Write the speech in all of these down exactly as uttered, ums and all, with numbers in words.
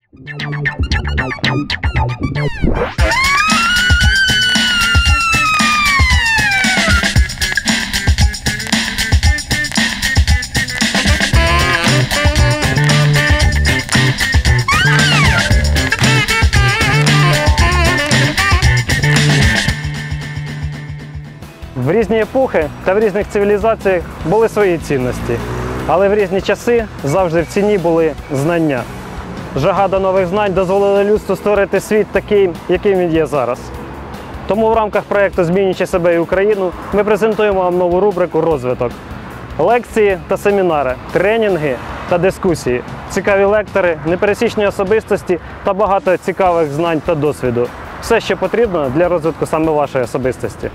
В різні епохи та в різних цивілізаціях були свої цінності, але в різні часи завжди в ціні були знання. Жага до нових знань дозволила людству створити світ такий, яким він є зараз. Тому в рамках проєкту «Змінюючи себе і Україну» ми презентуємо вам нову рубрику «Розвиток». Лекції та семінари, тренінги та дискусії, цікаві лектори, непересічні особистості та багато цікавих знань та досвіду. Все, що потрібно для розвитку саме вашої особистості.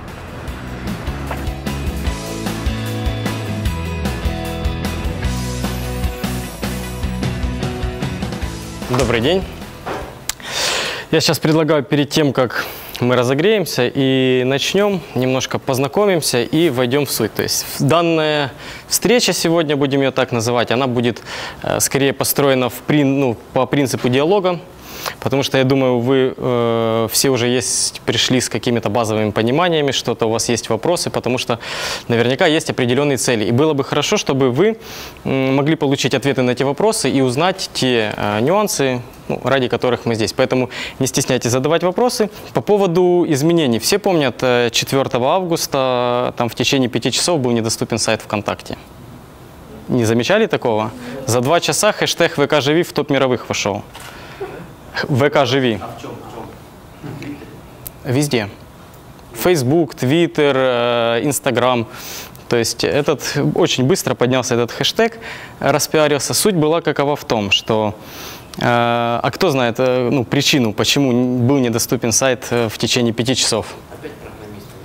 Добрый день. Я сейчас предлагаю перед тем, как мы разогреемся и начнем, немножко познакомимся и войдем в суть. То есть данная встреча сегодня, будем ее так называть, она будет э, скорее построена в, ну, по принципу диалога. Потому что, я думаю, вы э, все уже есть, пришли с какими-то базовыми пониманиями, что-то у вас есть вопросы, потому что наверняка есть определенные цели. И было бы хорошо, чтобы вы э, могли получить ответы на эти вопросы и узнать те э, нюансы, ну, ради которых мы здесь. Поэтому не стесняйтесь задавать вопросы. По поводу изменений. Все помнят, четвёртого августа там, в течение пяти часов был недоступен сайт ВКонтакте. Не замечали такого? За два часа хэштег ВК Живи в топ мировых вошел. ВК Живи. А в чем? В чем? Везде. Facebook, Twitter, Instagram. То есть этот, очень быстро поднялся этот хэштег, распиарился. Суть была какова в том, что... Э, а кто знает ну, причину, почему был недоступен сайт в течение пяти часов? Опять программисты.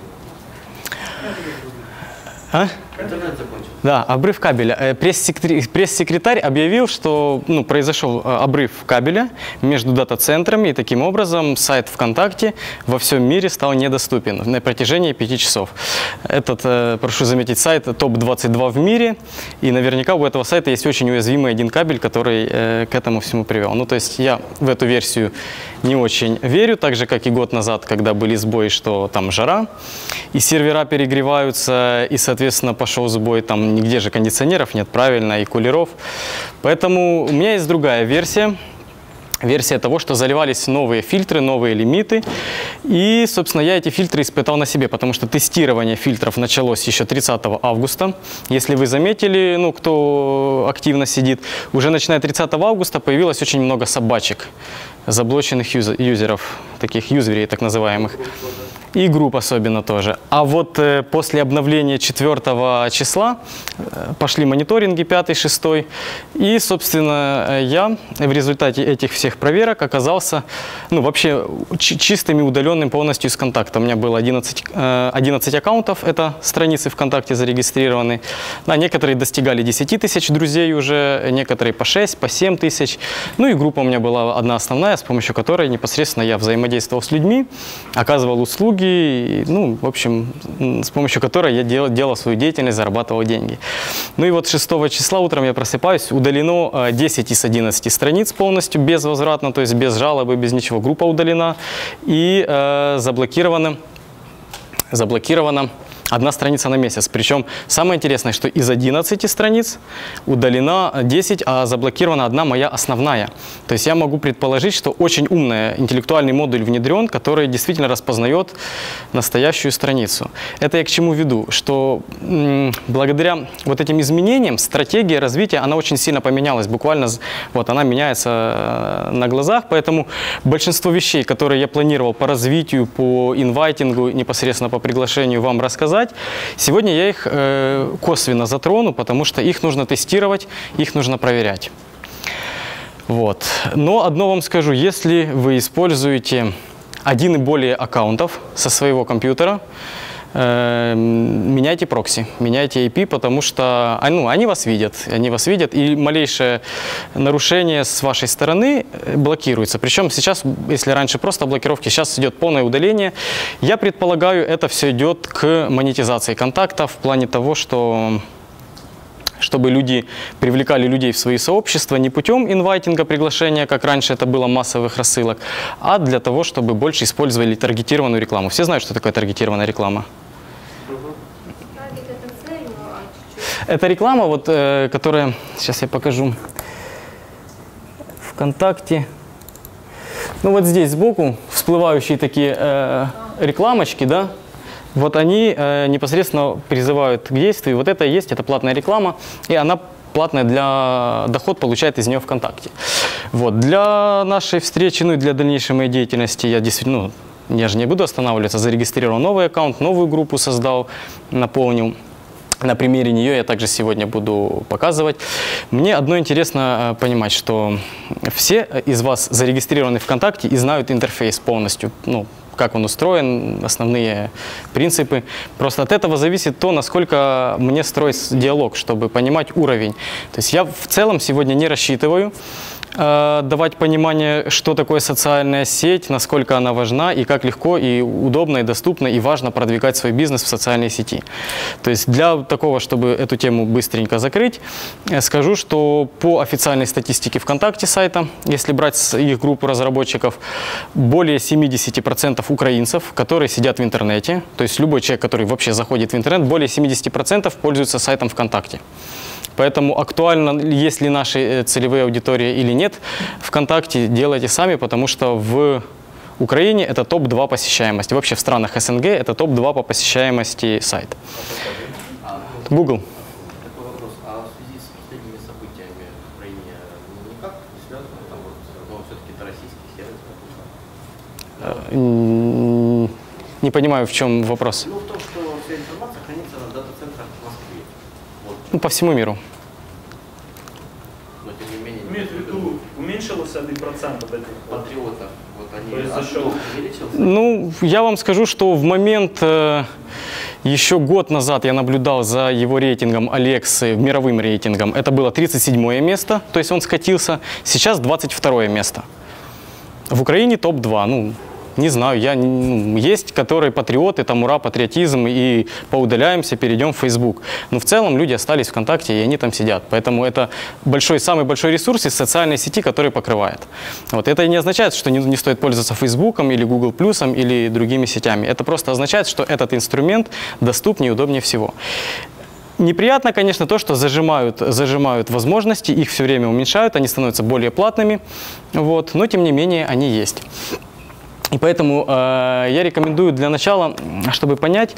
А? Интернет закончился. Да, обрыв кабеля. Пресс-секретарь объявил, что ну, произошел обрыв кабеля между дата-центрами, и таким образом сайт ВКонтакте во всем мире стал недоступен на протяжении пяти часов. Этот, прошу заметить, сайт топ двадцать два в мире, и наверняка у этого сайта есть очень уязвимый один кабель, который к этому всему привел. Ну, то есть я в эту версию не очень верю, так же, как и год назад, когда были сбои, что там жара, и сервера перегреваются, и, соответственно, пошел сбой, там нигде же кондиционеров нет, правильно, и кулеров. Поэтому у меня есть другая версия. Версия того, что заливались новые фильтры, новые лимиты. И, собственно, я эти фильтры испытал на себе, потому что тестирование фильтров началось еще тридцатого августа. Если вы заметили, ну, кто активно сидит, уже начиная тридцатого августа появилось очень много собачек, заблоченных юзеров, таких юзерей так называемых. И групп особенно тоже. А вот э, после обновления четвёртого числа э, пошли мониторинги пятый, шестой. И, собственно, я в результате этих всех проверок оказался ну, вообще чистым и удаленным полностью из контакта. У меня было одиннадцать, э, одиннадцать аккаунтов, это страницы ВКонтакте зарегистрированы. Да, некоторые достигали десяти тысяч друзей уже, некоторые по шесть, по семь тысяч. Ну и группа у меня была одна основная, с помощью которой непосредственно я взаимодействовал с людьми, оказывал услуги. Ну, в общем, с помощью которой я делал, делал свою деятельность, зарабатывал деньги. Ну и вот шестого числа утром я просыпаюсь, удалено десять из одиннадцати страниц полностью безвозвратно, то есть без жалобы, без ничего. Группа удалена и э, заблокирована, заблокирована одна страница на месяц. Причем самое интересное, что из одиннадцати страниц удалена десять, а заблокирована одна моя основная. То есть я могу предположить, что очень умный интеллектуальный модуль внедрен, который действительно распознает настоящую страницу. Это я к чему веду? Что благодаря вот этим изменениям стратегия развития, она очень сильно поменялась. Буквально вот она меняется на глазах, поэтому большинство вещей, которые я планировал по развитию, по инвайтингу, непосредственно по приглашению вам рассказать, сегодня я их э, косвенно затрону, потому что их нужно тестировать, их нужно проверять. Вот. Но одно вам скажу, если вы используете один и более аккаунтов со своего компьютера, э, меняйте прокси, меняйте ай пи, потому что ну, они вас видят, они вас видят, и малейшее нарушение с вашей стороны блокируется. Причем сейчас, если раньше просто блокировки, сейчас идет полное удаление. Я предполагаю, это все идет к монетизации контакта в плане того, что чтобы люди привлекали людей в свои сообщества не путем инвайтинга, приглашения, как раньше это было, массовых рассылок, а для того, чтобы больше использовали таргетированную рекламу. Все знают, что такое таргетированная реклама? Это реклама, вот, э, которая, сейчас я покажу, ВКонтакте. Ну вот здесь сбоку всплывающие такие э, рекламочки, да, вот они э, непосредственно призывают к действию. Вот это и есть, это платная реклама, и она платная для доход получает из нее ВКонтакте. Вот, для нашей встречи, ну и для дальнейшей моей деятельности я действительно, ну, я же не буду останавливаться, зарегистрировал новый аккаунт, новую группу создал, наполнил. На примере нее я также сегодня буду показывать. Мне одно интересно понимать, что все из вас зарегистрированы ВКонтакте и знают интерфейс полностью, ну, как он устроен, основные принципы. Просто от этого зависит то, насколько мне строить диалог, чтобы понимать уровень. То есть я в целом сегодня не рассчитываю э, давать понимание, что такое социальная сеть, насколько она важна и как легко и удобно и доступно и важно продвигать свой бизнес в социальной сети. То есть для такого, чтобы эту тему быстренько закрыть, скажу, что по официальной статистике ВКонтакте сайта, если брать их группу разработчиков, более семидесяти процентов украинцев, которые сидят в интернете, то есть любой человек, который вообще заходит в интернет, более семидесяти процентов пользуется сайтом ВКонтакте. Поэтому актуально, есть ли наши целевые аудитории или нет, ВКонтакте делайте сами, потому что в Украине это топ два посещаемости. Вообще в странах СНГ это топ два по посещаемости сайт. Google. Такой вопрос. А в связи с последними событиями в Украине никак не связано, там вот, но все-таки это российский сервис? Не понимаю, в чем вопрос. Ну, в том, что вся информация хранится на дата-центрах в Москве. Вот. Ну, по всему миру. Но тем не менее... Имеет в виду, уменьшился один процент от этих патриотов. Вот они... То есть за счет... увеличился? Ну, я вам скажу, что в момент, э, еще год назад я наблюдал за его рейтингом Алексы, мировым рейтингом. Это было тридцать седьмое место, то есть он скатился. Сейчас двадцать второе место. В Украине топ два. Ну, не знаю, я, ну, есть, которые патриоты, там ура, патриотизм, и поудаляемся, перейдем в Facebook. Но в целом люди остались ВКонтакте, и они там сидят. Поэтому это большой, самый большой ресурс из социальной сети, который покрывает. Вот. Это не означает, что не, не стоит пользоваться Фейсбуком или Google Плюсом или другими сетями. Это просто означает, что этот инструмент доступнее и удобнее всего. Неприятно, конечно, то, что зажимают, зажимают возможности, их все время уменьшают, они становятся более платными, вот, но тем не менее они есть. И поэтому э, я рекомендую для начала, чтобы понять,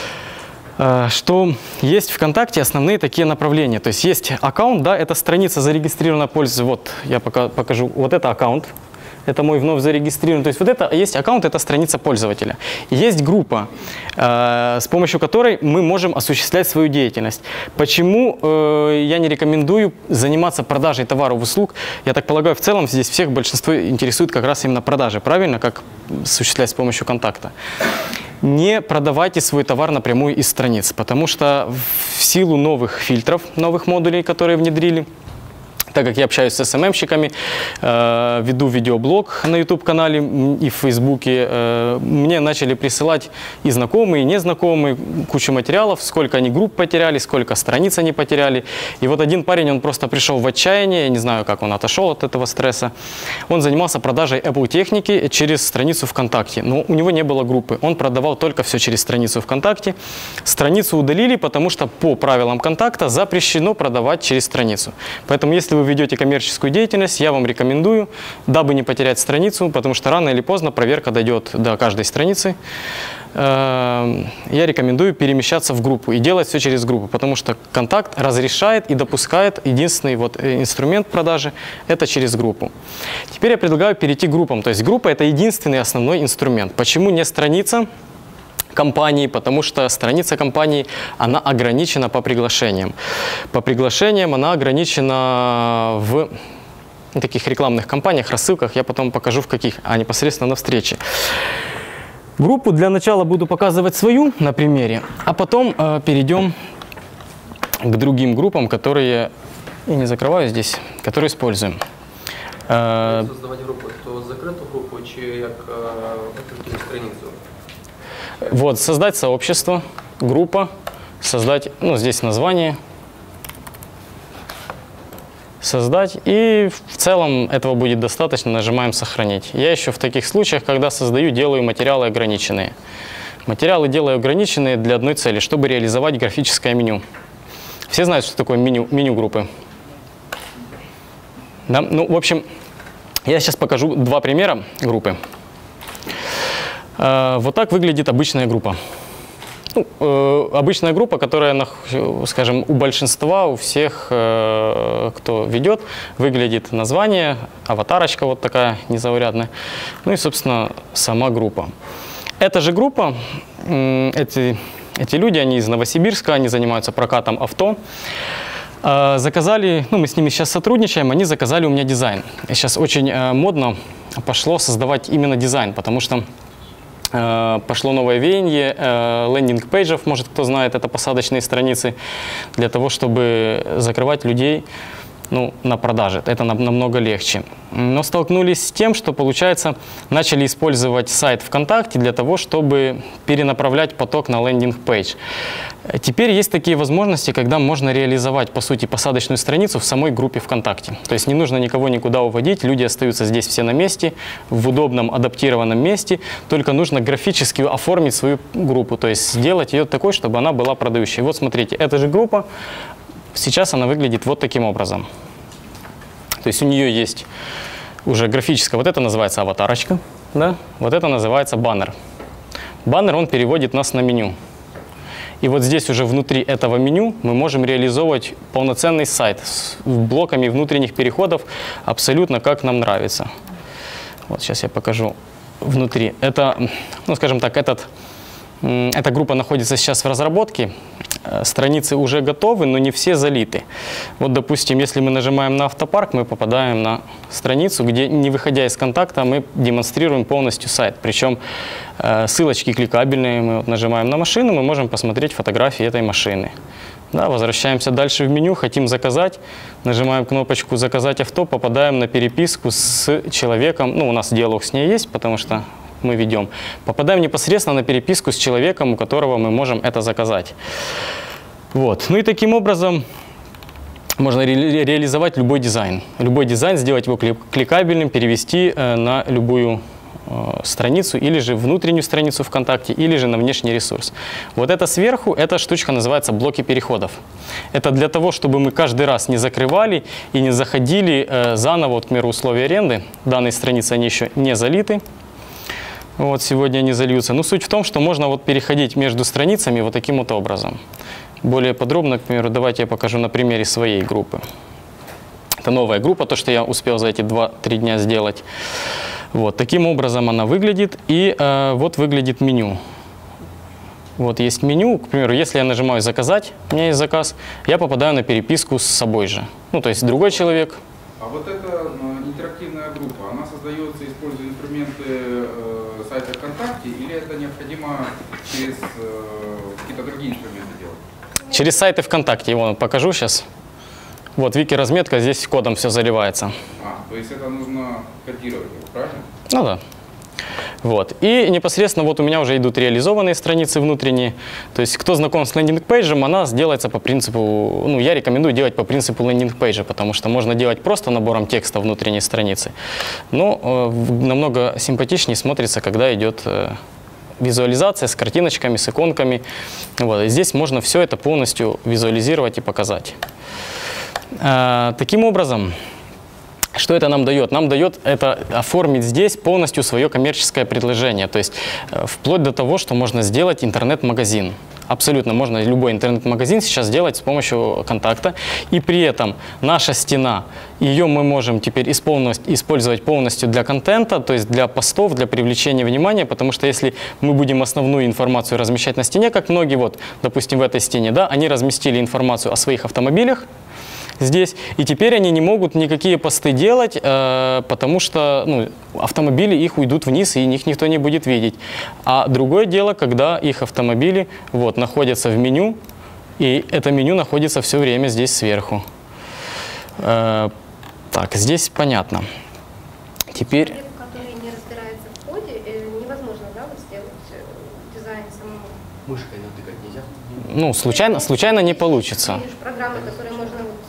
э, что есть ВКонтакте основные такие направления. То есть есть аккаунт, да, это страница зарегистрированная пользователя. Вот я пока покажу, вот это аккаунт. Это мой вновь зарегистрированный. То есть вот это есть аккаунт, это страница пользователя. Есть группа, э, с помощью которой мы можем осуществлять свою деятельность. Почему э, я не рекомендую заниматься продажей товаров и услуг? Я так полагаю, в целом здесь всех большинство интересует как раз именно продажи. Правильно? Как осуществлять с помощью контакта. Не продавайте свой товар напрямую из страниц, потому что в силу новых фильтров, новых модулей, которые внедрили, так как я общаюсь с эс эм эм-щиками, э, веду видеоблог на ютуб-канале и в Фейсбуке, э, мне начали присылать и знакомые, и незнакомые кучу материалов, сколько они групп потеряли, сколько страниц они потеряли. И вот один парень, он просто пришел в отчаяние, я не знаю, как он отошел от этого стресса. Он занимался продажей Apple техники через страницу ВКонтакте, но у него не было группы. Он продавал только все через страницу ВКонтакте. Страницу удалили, потому что по правилам контакта запрещено продавать через страницу. Поэтому если вы ведете коммерческую деятельность, я вам рекомендую, дабы не потерять страницу, потому что рано или поздно проверка дойдет до каждой страницы, я рекомендую перемещаться в группу и делать все через группу, потому что контакт разрешает и допускает, единственный вот инструмент продажи – это через группу. Теперь я предлагаю перейти к группам, то есть группа – это единственный основной инструмент. Почему не страница компании? Потому что страница компании, она ограничена по приглашениям. По приглашениям она ограничена в таких рекламных кампаниях, рассылках, я потом покажу в каких, а непосредственно на встрече. Группу для начала буду показывать свою на примере, а потом э, перейдем к другим группам, которые, я не закрываю здесь, которые используем. Э, Создавати групу, то закриту групу чи як відкриту страницю? Вот, создать сообщество, группа, создать, ну, здесь название. создать. И в целом этого будет достаточно, нажимаем «Сохранить». Я еще в таких случаях, когда создаю, делаю материалы ограниченные. Материалы делаю ограниченные для одной цели, чтобы реализовать графическое меню. Все знают, что такое меню, меню группы? Да? Ну, в общем, я сейчас покажу два примера группы. Э, вот так выглядит обычная группа. Ну, э, обычная группа, которая, скажем, у большинства, у всех, э, кто ведет, выглядит название, аватарочка вот такая незаурядная, ну и, собственно, сама группа. Эта же группа, э, эти, эти люди, они из Новосибирска, они занимаются прокатом авто. Э, заказали, ну мы с ними сейчас сотрудничаем, они заказали у меня дизайн. И сейчас очень э, модно пошло создавать именно дизайн, потому что пошло новое веяние лендинг-пейджев, может кто знает, это посадочные страницы, для того, чтобы закрывать людей ну, на продаже. Это намного легче. Но столкнулись с тем, что, получается, начали использовать сайт ВКонтакте для того, чтобы перенаправлять поток на лендинг-пейдж. Теперь есть такие возможности, когда можно реализовать, по сути, посадочную страницу в самой группе ВКонтакте. То есть не нужно никого никуда уводить, люди остаются здесь все на месте, в удобном адаптированном месте, только нужно графически оформить свою группу, то есть сделать ее такой, чтобы она была продающей. Вот смотрите, эта же группа, сейчас она выглядит вот таким образом. То есть у нее есть уже графическая, вот это называется аватарочка, да? Вот это называется баннер. Баннер, он переводит нас на меню. И вот здесь уже внутри этого меню мы можем реализовывать полноценный сайт с блоками внутренних переходов абсолютно как нам нравится. Вот сейчас я покажу внутри. Это, ну скажем так, этот, эта группа находится сейчас в разработке. Страницы уже готовы, но не все залиты. Вот, допустим, если мы нажимаем на автопарк, мы попадаем на страницу, где, не выходя из контакта, мы демонстрируем полностью сайт. Причем э, ссылочки кликабельные. Мы вот нажимаем на машину, мы можем посмотреть фотографии этой машины. Да, возвращаемся дальше в меню, хотим заказать, нажимаем кнопочку «Заказать авто», попадаем на переписку с человеком. Ну, у нас диалог с ней есть, потому что мы ведем. Попадаем непосредственно на переписку с человеком, у которого мы можем это заказать. Вот. Ну и таким образом можно ре реализовать любой дизайн. Любой дизайн, сделать его кликабельным, перевести э, на любую э, страницу, или же внутреннюю страницу ВКонтакте, или же на внешний ресурс. Вот это сверху, эта штучка называется блоки переходов. Это для того, чтобы мы каждый раз не закрывали и не заходили э, заново, вот, к примеру, условия аренды. Данные страницы, они еще не залиты. Вот сегодня они зальются. Но суть в том, что можно вот переходить между страницами вот таким вот образом. Более подробно, к примеру, давайте я покажу на примере своей группы. Это новая группа, то, что я успел за эти два-три дня сделать. Вот таким образом она выглядит. И э, вот выглядит меню. Вот есть меню. К примеру, если я нажимаю «Заказать», у меня есть заказ, я попадаю на переписку с собой же. Ну, то есть другой человек. А вот эта интерактивная группа, она создается, используя инструменты э, сайта ВКонтакте, или это необходимо через э, какие-то другие инструменты делать? Через сайты ВКонтакте, его покажу сейчас. Вот вики-разметка, здесь кодом все заливается. А, то есть это нужно кодировать его, правильно? Ну да. Вот. И непосредственно вот у меня уже идут реализованные страницы внутренние. То есть кто знаком с лендинг-пейджем, она сделается по принципу, ну я рекомендую делать по принципу лендинг-пейджа, потому что можно делать просто набором текста внутренней страницы. Но э, намного симпатичнее смотрится, когда идет э, визуализация с картиночками, с иконками. Вот. И здесь можно все это полностью визуализировать и показать. Э, таким образом, что это нам дает? Нам дает это оформить здесь полностью свое коммерческое предложение. То есть э, вплоть до того, что можно сделать интернет-магазин. Абсолютно можно любой интернет-магазин сейчас сделать с помощью контакта. И при этом наша стена, ее мы можем теперь использовать полностью для контента, то есть для постов, для привлечения внимания. Потому что если мы будем основную информацию размещать на стене, как многие, вот, допустим, в этой стене, да, они разместили информацию о своих автомобилях здесь, и теперь они не могут никакие посты делать, э, потому что ну, автомобили их уйдут вниз, и их никто не будет видеть. А другое дело, когда их автомобили вот, находятся в меню, и это меню находится все время здесь сверху. Э, так, здесь понятно. Теперь... Человеку, который не разбирается в коде, невозможно, да, вот сделать дизайн самому? Мышкой натыкать нельзя? Ну, случайно, случайно не получится. Есть программы, которые можно вот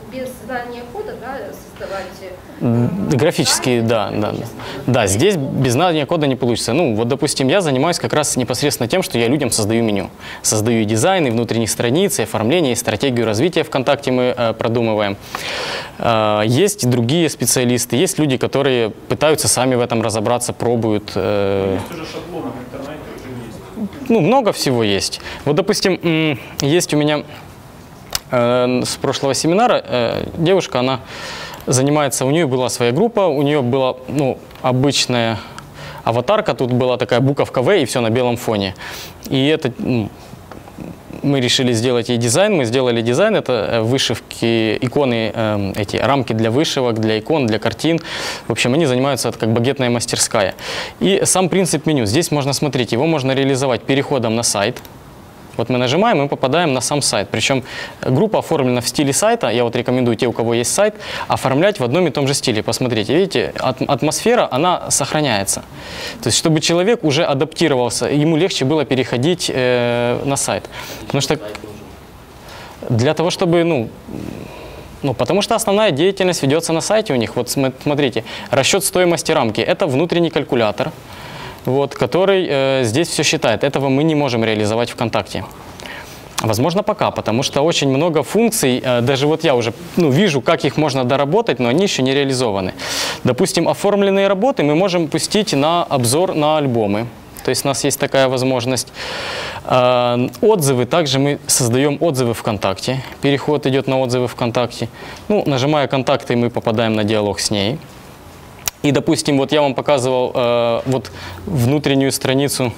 без знания кода, да, создавать... Графические, да, да, да. Да, здесь без знания кода не получится. Ну, вот, допустим, я занимаюсь как раз непосредственно тем, что я людям создаю меню. Создаю и дизайн, и внутренние страницы, и оформление, и стратегию развития ВКонтакте мы э, продумываем. Э, есть другие специалисты, есть люди, которые пытаются сами в этом разобраться, пробуют. Э, Есть уже шаблоны в интернете, уже есть. ну, много всего есть. Вот, допустим, есть у меня э, с прошлого семинара э, девушка, она занимается, у нее была своя группа, у нее была, ну, обычная аватарка, тут была такая буковка В и все на белом фоне. И это, ну, мы решили сделать ей дизайн, мы сделали дизайн, это вышивки, иконы, э, эти рамки для вышивок, для икон, для картин. В общем, они занимаются, это как багетная мастерская. И сам принцип меню, здесь можно смотреть, его можно реализовать переходом на сайт. Вот мы нажимаем, мы попадаем на сам сайт. Причем группа оформлена в стиле сайта. Я вот рекомендую те, у кого есть сайт, оформлять в одном и том же стиле. Посмотрите, видите, атмосфера, она сохраняется. То есть, чтобы человек уже адаптировался, ему легче было переходить э, на сайт. Потому что для того, чтобы, ну, ну, потому что основная деятельность ведется на сайте у них. Вот смотрите, расчет стоимости рамки – это внутренний калькулятор. Вот, который э, здесь все считает. Этого мы не можем реализовать ВКонтакте. Возможно, пока, потому что очень много функций, э, даже вот я уже ну, вижу, как их можно доработать, но они еще не реализованы. Допустим, оформленные работы мы можем пустить на обзор на альбомы. То есть у нас есть такая возможность. Э, отзывы, также мы создаем отзывы ВКонтакте. Переход идет на отзывы ВКонтакте. Ну, нажимая «Контакты», мы попадаем на диалог с ней. И, допустим, вот я вам показывал э, вот внутреннюю страницу.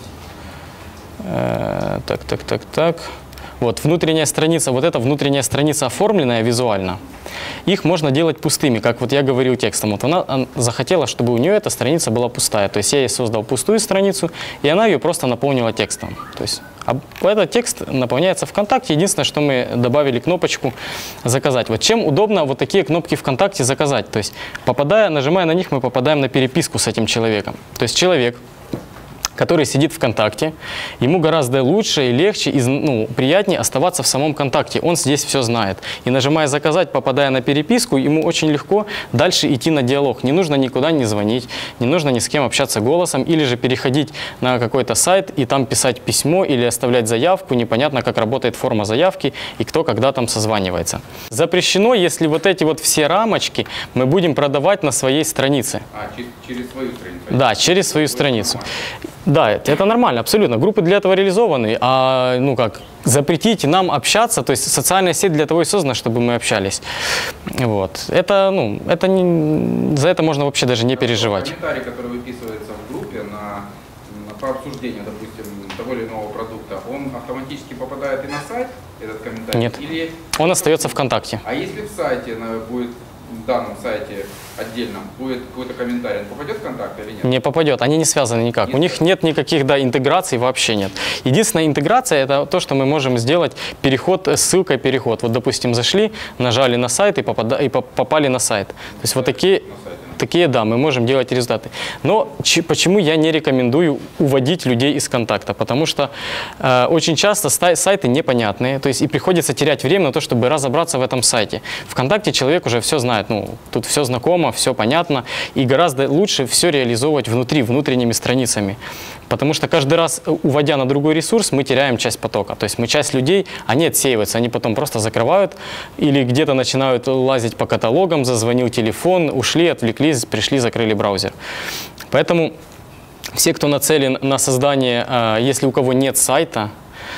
Э, так, так, так, так. Вот внутренняя страница, вот эта внутренняя страница оформленная визуально. Их можно делать пустыми, как вот я говорил текстом. Вот она, она захотела, чтобы у нее эта страница была пустая. То есть я ей создал пустую страницу, и она ее просто наполнила текстом. То есть а этот текст наполняется ВКонтакте. Единственное, что мы добавили кнопочку «Заказать». Вот чем удобно вот такие кнопки ВКонтакте «Заказать». То есть, попадая, нажимая на них, мы попадаем на переписку с этим человеком. То есть человек, который сидит ВКонтакте, ему гораздо лучше и легче, и, ну, приятнее оставаться в самом ВКонтакте. Он здесь все знает. И нажимая «Заказать», попадая на переписку, ему очень легко дальше идти на диалог. Не нужно никуда не звонить, не нужно ни с кем общаться голосом, или же переходить на какой-то сайт и там писать письмо или оставлять заявку. Непонятно, как работает форма заявки и кто когда там созванивается. Запрещено, если вот эти вот все рамочки мы будем продавать на своей странице. А, через, через свою страницу? Да, через свою страницу. Да, это нормально, абсолютно. Группы для этого реализованы, а ну как, запретить нам общаться, то есть социальная сеть для того и создана, чтобы мы общались. Вот. Это, ну, это не, за это можно вообще даже не переживать. Комментарий, который выписывается в группе на, на, по обсуждению, допустим, того или иного продукта, он автоматически попадает и на сайт, этот комментарий? Нет, или... он остается ВКонтакте. А если в сайте будет, в данном сайте отдельном, будет какой-то комментарий, он попадет в контакт или нет? Не попадет, они не связаны никак. Не У них нет никаких, да, интеграций, вообще нет. Единственная интеграция – это то, что мы можем сделать переход, ссылкой переход. Вот, допустим, зашли, нажали на сайт и, попада, и попали на сайт. То есть вот такие, такие, да, мы можем делать результаты. Но ч, почему я не рекомендую уводить людей из контакта? Потому что э, очень часто сайты непонятные, то есть и приходится терять время на то, чтобы разобраться в этом сайте. ВКонтакте человек уже все знает, ну, тут все знакомо, все понятно, и гораздо лучше все реализовывать внутри, внутренними страницами. Потому что каждый раз, уводя на другой ресурс, мы теряем часть потока. То есть мы часть людей, они отсеиваются, они потом просто закрывают или где-то начинают лазить по каталогам, зазвонил телефон, ушли, отвлеклись, пришли, закрыли браузер. Поэтому все, кто нацелен на создание, если у кого нет сайта,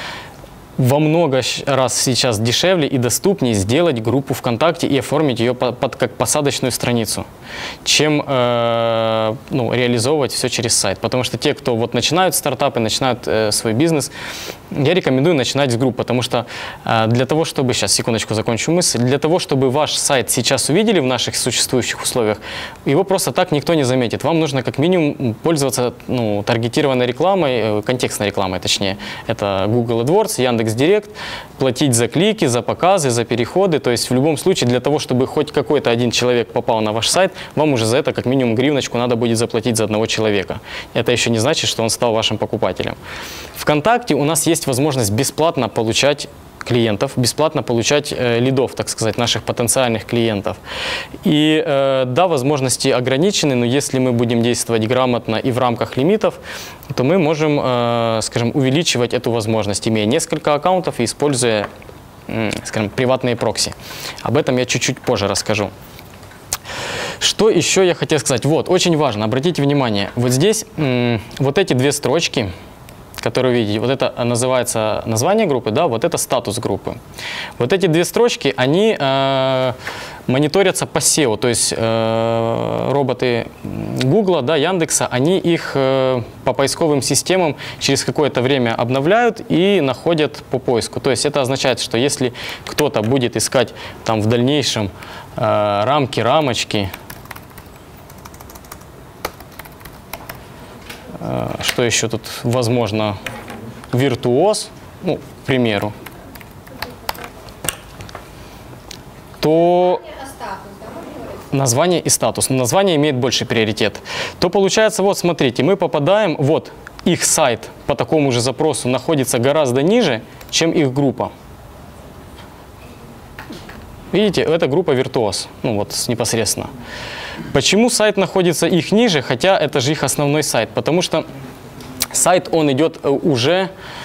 во много раз сейчас дешевле и доступнее сделать группу ВКонтакте и оформить ее под, под как посадочную страницу, чем э, ну, реализовывать все через сайт. Потому что те, кто вот начинают стартапы, начинают э, свой бизнес, я рекомендую начинать с групп, потому что э, для того, чтобы, сейчас, секундочку, закончу мысль, для того, чтобы ваш сайт сейчас увидели в наших существующих условиях, его просто так никто не заметит. Вам нужно как минимум пользоваться ну, таргетированной рекламой, э, контекстной рекламой, точнее. Это Google AdWords, Яндекс Директ, платить за клики, за показы, за переходы. То есть в любом случае для того, чтобы хоть какой-то один человек попал на ваш сайт, вам уже за это как минимум гривночку надо будет заплатить за одного человека. Это еще не значит, что он стал вашим покупателем. ВКонтакте у нас есть есть возможность бесплатно получать клиентов, бесплатно получать э, лидов, так сказать, наших потенциальных клиентов. И э, да, возможности ограничены, но если мы будем действовать грамотно и в рамках лимитов, то мы можем, э, скажем, увеличивать эту возможность, имея несколько аккаунтов и используя, э, скажем, приватные прокси. Об этом я чуть-чуть позже расскажу. Что еще я хотел сказать? Вот, очень важно, обратите внимание, вот здесь э, вот эти две строчки, которые вы видите, вот это называется название группы, да, вот это статус группы. Вот эти две строчки, они э, мониторятся по сео, то есть э, роботы Гугла, да, Яндекса, они их э, по поисковым системам через какое-то время обновляют и находят по поиску. То есть это означает, что если кто-то будет искать там в дальнейшем э, рамки, рамочки, что еще тут возможно, виртуоз, ну, к примеру, то название и статус. Но название имеет больший приоритет. То получается, вот смотрите, мы попадаем, вот их сайт по такому же запросу находится гораздо ниже, чем их группа. Видите, это группа виртуоз, ну вот непосредственно. Почему сайт находится их ниже, хотя это же их основной сайт? Потому что сайт, он идет уже,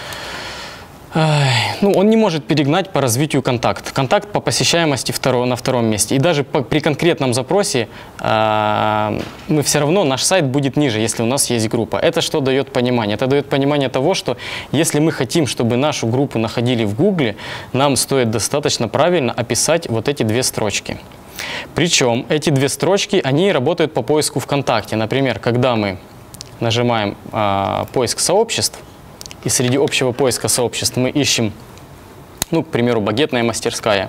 ну, он не может перегнать по развитию контакт. Контакт по посещаемости второго, на втором месте. И даже по, при конкретном запросе э, мы все равно, наш сайт будет ниже, если у нас есть группа. Это что дает понимание? Это дает понимание того, что если мы хотим, чтобы нашу группу находили в Гугле, нам стоит достаточно правильно описать вот эти две строчки. Причем эти две строчки, они работают по поиску ВКонтакте. Например, когда мы нажимаем э, поиск сообществ, и среди общего поиска сообществ мы ищем, ну, к примеру, багетная мастерская.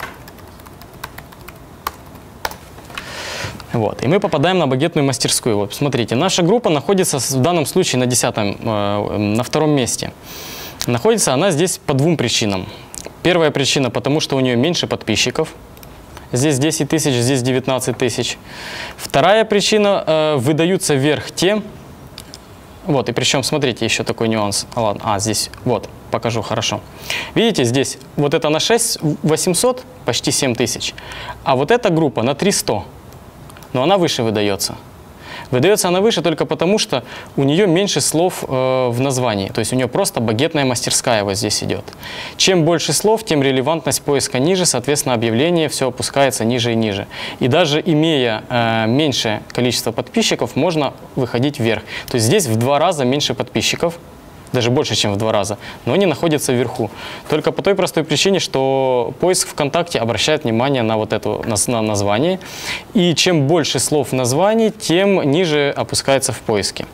Вот, и мы попадаем на багетную мастерскую. Вот, смотрите, наша группа находится в данном случае на десятом, э, на втором месте. Находится она здесь по двум причинам. Первая причина, потому что у нее меньше подписчиков. Здесь десять тысяч, здесь девятнадцать тысяч. Вторая причина, э, выдаются вверх те, вот, и причем, смотрите, еще такой нюанс. А, ладно, а, здесь, вот, покажу хорошо. Видите, здесь вот это на шесть тысяч восемьсот, почти семь тысяч, а вот эта группа на три тысячи сто, но она выше выдается. Выдается она выше только потому, что у нее меньше слов э, в названии. То есть у нее просто багетная мастерская вот здесь идет. Чем больше слов, тем релевантность поиска ниже, соответственно, объявление все опускается ниже и ниже. И даже имея э, меньшее количество подписчиков, можно выходить вверх. То есть здесь в два раза меньше подписчиков, даже больше, чем в два раза, но они находятся вверху. Только по той простой причине, что поиск ВКонтакте обращает внимание на вот это на название. И чем больше слов в названии, тем ниже опускается в поиске.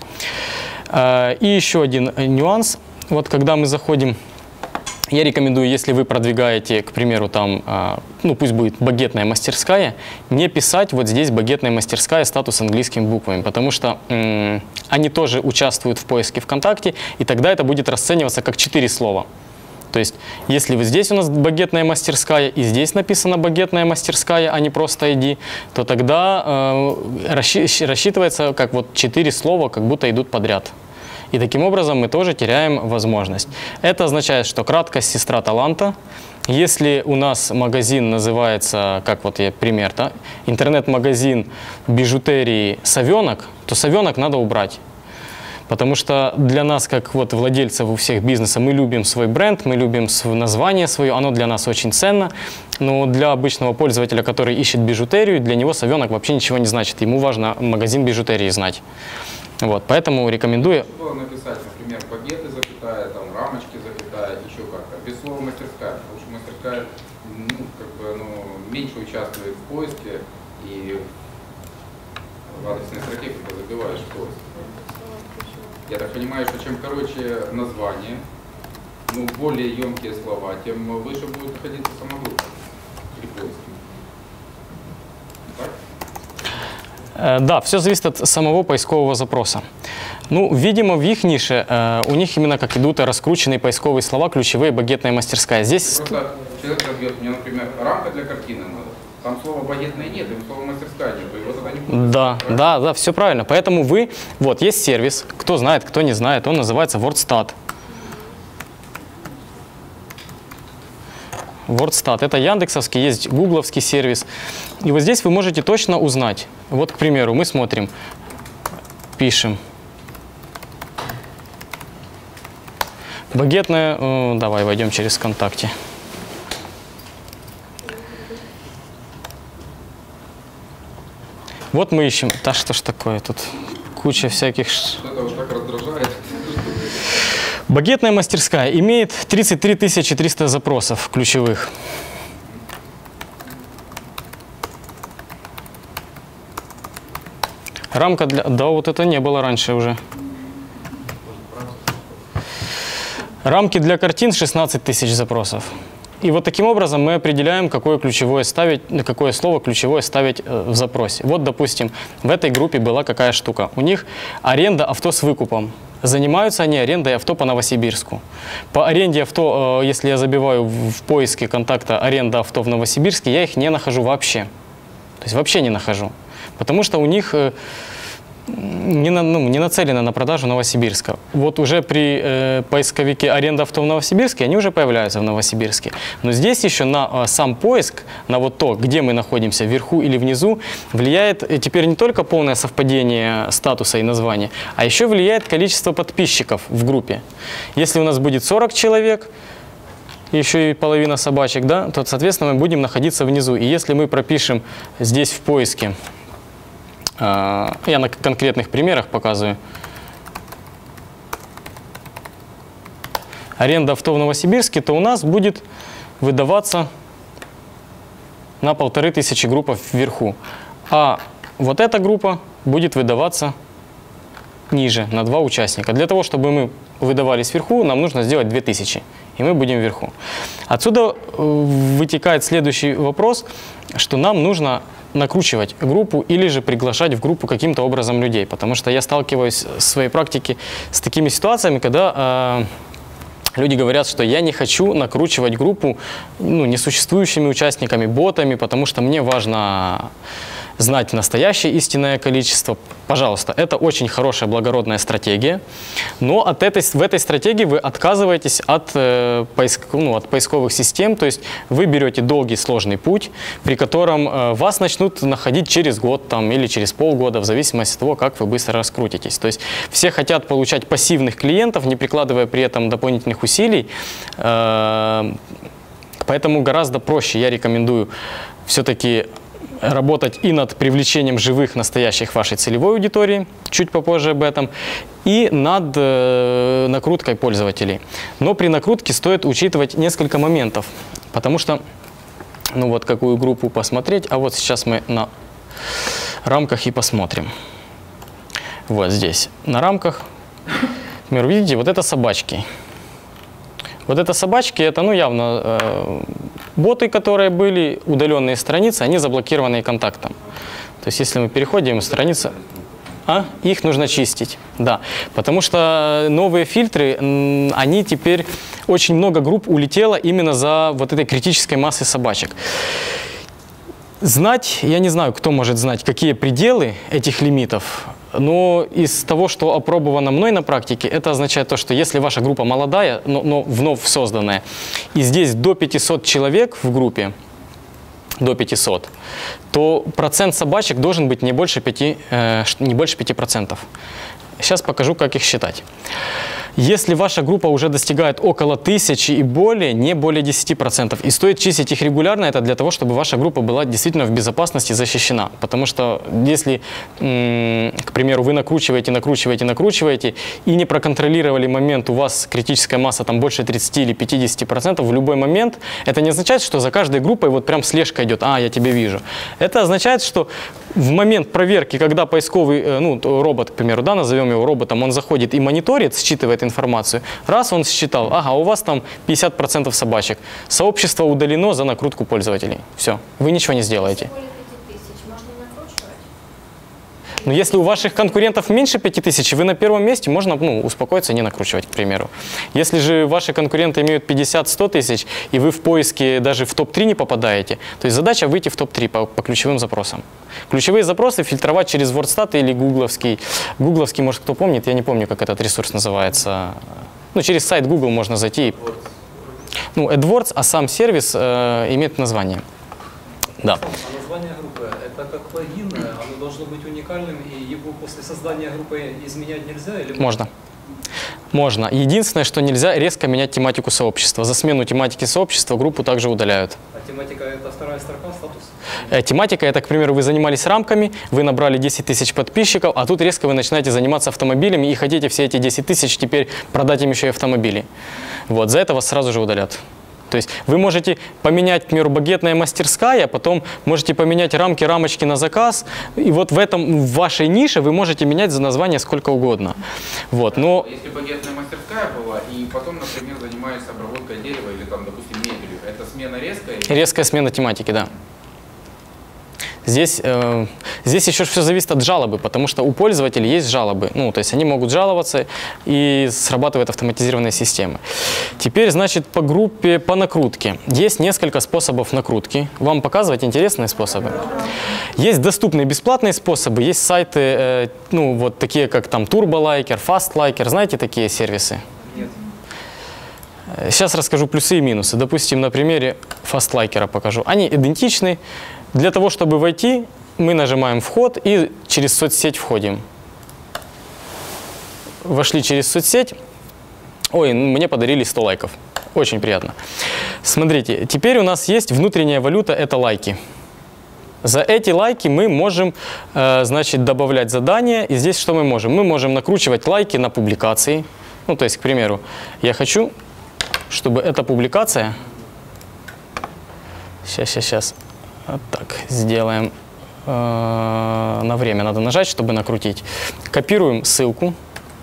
И еще один нюанс. Вот когда мы заходим, я рекомендую, если вы продвигаете, к примеру, там, ну пусть будет багетная мастерская, не писать вот здесь багетная мастерская статус английскими буквами, потому что м, они тоже участвуют в поиске ВКонтакте, и тогда это будет расцениваться как четыре слова. То есть, если вот здесь у нас багетная мастерская, и здесь написано багетная мастерская, а не просто ай ди, то тогда э, расщ рассчитывается как вот четыре слова, как будто идут подряд. И таким образом мы тоже теряем возможность. Это означает, что краткость – сестра таланта. Если у нас магазин называется, как вот я пример, да, интернет-магазин бижутерии «Совенок», то «Совенок» надо убрать. Потому что для нас, как вот владельцев у всех бизнеса, мы любим свой бренд, мы любим название свое, оно для нас очень ценно. Но для обычного пользователя, который ищет бижутерию, для него «Совенок» вообще ничего не значит. Ему важно магазин бижутерии знать. Вот, поэтому рекомендую. Было написать, например, багеты, запятая, там, рамочки, запятая, еще как-то. Без слова мастерская, потому что мастерская, ну, как бы, ну, меньше участвует в поиске и в адресной строке, когда забиваешь поиск. Я так понимаю, что чем короче название, ну, более емкие слова, тем выше будет находиться сама группа при поиске. Так? Да, все зависит от самого поискового запроса. Ну, видимо, в их нише э, у них именно как идут раскрученные поисковые слова, ключевые, багетная мастерская. Здесь... Просто человек забьет, мне, например, рамка для картины надо. Там слова багетная нет, и слова мастерская нет. И вот это не будет. Да, правильно? да, да, все правильно. Поэтому вы, вот, есть сервис, кто знает, кто не знает, он называется WordStat. WordStat. Это яндексовский, есть гугловский сервис. И вот здесь вы можете точно узнать. Вот, к примеру, мы смотрим, пишем. Багетная, э, давай войдем через ВКонтакте. Вот мы ищем. Да что ж такое, тут куча всяких... Это вот так раздражает. Багетная мастерская имеет тридцать три тысячи триста запросов ключевых. Рамка для... Да, вот это не было раньше уже. Рамки для картин шестнадцать тысяч запросов. И вот таким образом мы определяем, какое, ключевое ставить, какое слово ключевое ставить в запросе. Вот, допустим, в этой группе была какая штука. У них аренда авто с выкупом. Занимаются они арендой авто по Новосибирску. По аренде авто, если я забиваю в поиске контакта аренда авто в Новосибирске, я их не нахожу вообще. То есть вообще не нахожу. Потому что у них не, на, ну, не нацелено на продажу Новосибирска. Вот уже при э, поисковике аренда авто в Новосибирске, они уже появляются в Новосибирске. Но здесь еще на э, сам поиск, на вот то, где мы находимся, вверху или внизу, влияет э, теперь не только полное совпадение статуса и названия, а еще влияет количество подписчиков в группе. Если у нас будет сорок человек, еще и половина собачек, да, то, соответственно, мы будем находиться внизу. И если мы пропишем здесь в поиске, я на конкретных примерах показываю. Аренда авто в Новосибирске, то у нас будет выдаваться на полторы тысячи групп вверху. А вот эта группа будет выдаваться ниже, на два участника. Для того, чтобы мы выдавались вверху, нам нужно сделать две тысячи. И мы будем вверху. Отсюда вытекает следующий вопрос, что нам нужно накручивать группу или же приглашать в группу каким-то образом людей. Потому что я сталкиваюсь в своей практике с такими ситуациями, когда э, люди говорят, что я не хочу накручивать группу ну, несуществующими участниками, ботами, потому что мне важно знать настоящее истинное количество. Пожалуйста, это очень хорошая, благородная стратегия, но от этой, в этой стратегии вы отказываетесь от, э, поиск, ну, от поисковых систем, то есть вы берете долгий, сложный путь, при котором э, вас начнут находить через год там, или через полгода, в зависимости от того, как вы быстро раскрутитесь. То есть все хотят получать пассивных клиентов, не прикладывая при этом дополнительных усилий, э, поэтому гораздо проще, я рекомендую все-таки работать и над привлечением живых, настоящих вашей целевой аудитории, чуть попозже об этом, и над э, накруткой пользователей. Но при накрутке стоит учитывать несколько моментов, потому что, ну вот какую группу посмотреть, а вот сейчас мы на рамках и посмотрим. Вот здесь, на рамках, например, видите, вот это собачки. Вот это собачки, это ну явно э, боты, которые были, удаленные страницы, они заблокированные контактом. То есть если мы переходим, страница, а, их нужно чистить, да. Потому что новые фильтры, они теперь, очень много групп улетело именно за вот этой критической массой собачек. Знать, я не знаю, кто может знать, какие пределы этих лимитов, но из того, что опробовано мной на практике, это означает то, что если ваша группа молодая, но, но вновь созданная, и здесь до пятисот человек в группе, до пятисот, то процент собачек должен быть не больше пяти, э, не больше пяти процентов. Сейчас покажу, как их считать. Если ваша группа уже достигает около тысячи и более, не более десяти процентов. И стоит чистить их регулярно, это для того, чтобы ваша группа была действительно в безопасности защищена. Потому что если, к примеру, вы накручиваете, накручиваете, накручиваете и не проконтролировали момент, у вас критическая масса там больше тридцати или пятидесяти процентов в любой момент, это не означает, что за каждой группой вот прям слежка идет, а, я тебя вижу. Это означает, что в момент проверки, когда поисковый ну, робот, к примеру, да, назовем его роботом, он заходит и мониторит, считывает информацию, раз он считал, ага, у вас там пятьдесят процентов собачек, сообщество удалено за накрутку пользователей. Все, вы ничего не сделаете. Но если у ваших конкурентов меньше пяти тысяч, вы на первом месте, можно ну, успокоиться и не накручивать, к примеру. Если же ваши конкуренты имеют пятьдесят-сто тысяч, и вы в поиске даже в топ три не попадаете, то есть задача выйти в топ три по, по ключевым запросам. Ключевые запросы фильтровать через WordStat или гугловский. Гугловский, может, кто помнит, я не помню, как этот ресурс называется. Ну, через сайт Google можно зайти. ну, AdWords, а сам сервис э, имеет название. Да. А название группы – это как плагин, оно должно быть уникальным, и его после создания группы изменять нельзя? Или Можно. Можно. Единственное, что нельзя резко менять тематику сообщества. За смену тематики сообщества группу также удаляют. А тематика – это вторая строка, статус? Э, тематика – это, к примеру, вы занимались рамками, вы набрали десять тысяч подписчиков, а тут резко вы начинаете заниматься автомобилями и хотите все эти десять тысяч теперь продать им еще и автомобили. Вот, за это вас сразу же удалят. То есть вы можете поменять, к примеру, багетная мастерская, потом можете поменять рамки, рамочки на заказ. И вот в этом, в вашей нише вы можете менять за название сколько угодно. Вот, но... Если багетная мастерская была, и потом, например, занимаешься обработкой дерева или, там, допустим, мебелью, это смена резкая? Резкая смена тематики, да. Здесь, э, здесь еще все зависит от жалобы, потому что у пользователей есть жалобы. Ну, то есть они могут жаловаться, и срабатывает автоматизированная система. Теперь, значит, по группе, по накрутке. Есть несколько способов накрутки. Вам показывать интересные способы? Есть доступные бесплатные способы, есть сайты, э, ну, вот такие, как там TurboLiker, FastLiker. Знаете такие сервисы? Нет. Сейчас расскажу плюсы и минусы. Допустим, на примере FastLiker покажу. Они идентичны. Для того, чтобы войти, мы нажимаем «Вход» и через соцсеть входим. Вошли через соцсеть. Ой, мне подарили сто лайков. Очень приятно. Смотрите, теперь у нас есть внутренняя валюта – это лайки. За эти лайки мы можем, э, значит, добавлять задания. И здесь что мы можем? Мы можем накручивать лайки на публикации. Ну, то есть, к примеру, я хочу, чтобы эта публикация... Сейчас, сейчас, сейчас. Вот так, сделаем. Э, на время надо нажать, чтобы накрутить. Копируем ссылку.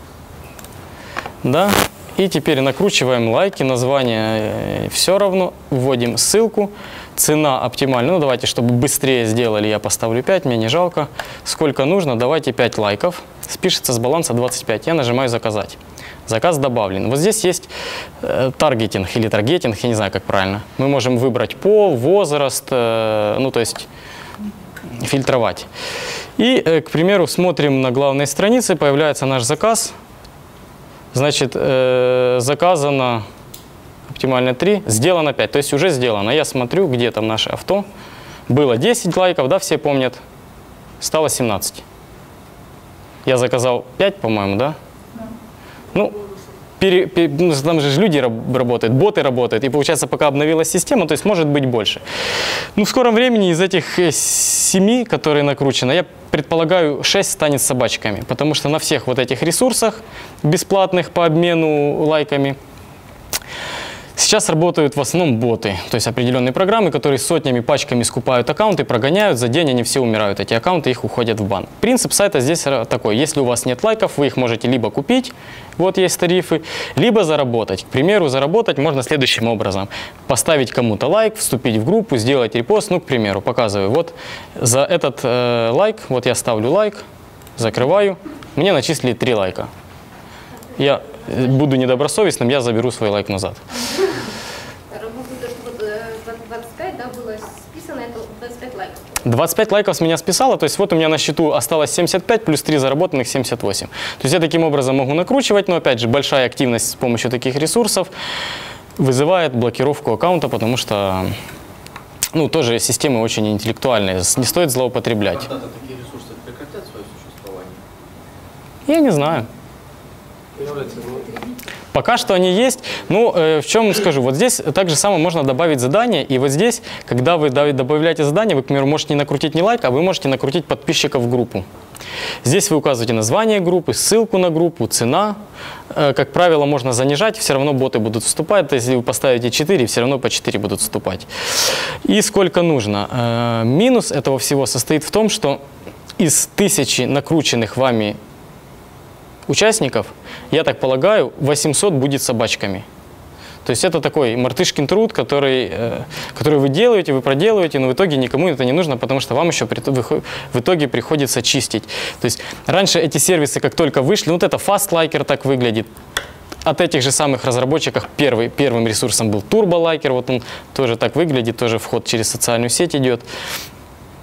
Да. И теперь накручиваем лайки, название все равно. Вводим ссылку. Цена оптимальная. Ну, давайте, чтобы быстрее сделали, я поставлю пять, мне не жалко. Сколько нужно? Давайте пять лайков. Спишется с баланса двадцать пять. Я нажимаю «Заказать». Заказ добавлен. Вот здесь есть э, таргетинг или таргетинг, я не знаю, как правильно. Мы можем выбрать пол, возраст, э, ну, то есть фильтровать. И, э, к примеру, смотрим на главной странице, появляется наш заказ. Значит, э, заказано оптимально три, сделано пять, то есть уже сделано. Я смотрю, где там наше авто. Было десять лайков, да, все помнят. Стало семнадцать. Я заказал пять, по-моему, да? Ну, пере, пере, ну, там же люди работают, боты работают, и получается, пока обновилась система, то есть может быть больше. Ну, в скором времени из этих семи, которые накручены, я предполагаю, шесть станет собачками, потому что на всех вот этих ресурсах бесплатных по обмену лайками сейчас работают в основном боты, то есть определенные программы, которые сотнями, пачками скупают аккаунты, прогоняют, за день они все умирают, эти аккаунты, их уходят в бан. Принцип сайта здесь такой, если у вас нет лайков, вы их можете либо купить, вот есть тарифы, либо заработать. К примеру, заработать можно следующим образом. Поставить кому-то лайк, вступить в группу, сделать репост, ну, к примеру, показываю, вот за этот э, лайк, вот я ставлю лайк, закрываю, мне начислили три лайка. Я буду недобросовестным, я заберу свой лайк назад. двадцать пять, да, было списано, это двадцать пять лайков. двадцать пять лайков с меня списало, то есть вот у меня на счету осталось семьдесят пять, плюс три заработанных семьдесят восемь. То есть я таким образом могу накручивать, но опять же большая активность с помощью таких ресурсов вызывает блокировку аккаунта, потому что, ну, тоже системы очень интеллектуальные, не стоит злоупотреблять. Когда-то такие ресурсы прекратят свое существование? Я не знаю. Пока что они есть. Ну, э, в чем скажу, вот здесь так же самое можно добавить задание, и вот здесь, когда вы добавляете задание, вы, к примеру, можете не накрутить не лайк, а вы можете накрутить подписчиков в группу. Здесь вы указываете название группы, ссылку на группу, цена. Э, как правило, можно занижать, все равно боты будут вступать. То есть, если вы поставите четыре, все равно по четыре будут вступать. И сколько нужно? Э, минус этого всего состоит в том, что из тысячи накрученных вами участников, я так полагаю, восемьсот будет собачками. То есть это такой мартышкин труд, который, э, который вы делаете, вы проделываете, но в итоге никому это не нужно, потому что вам еще при, в итоге приходится чистить. То есть раньше эти сервисы, как только вышли, вот это FastLiker так выглядит. От этих же самых разработчиков первый, первым ресурсом был TurboLiker, вот он тоже так выглядит, тоже вход через социальную сеть идет.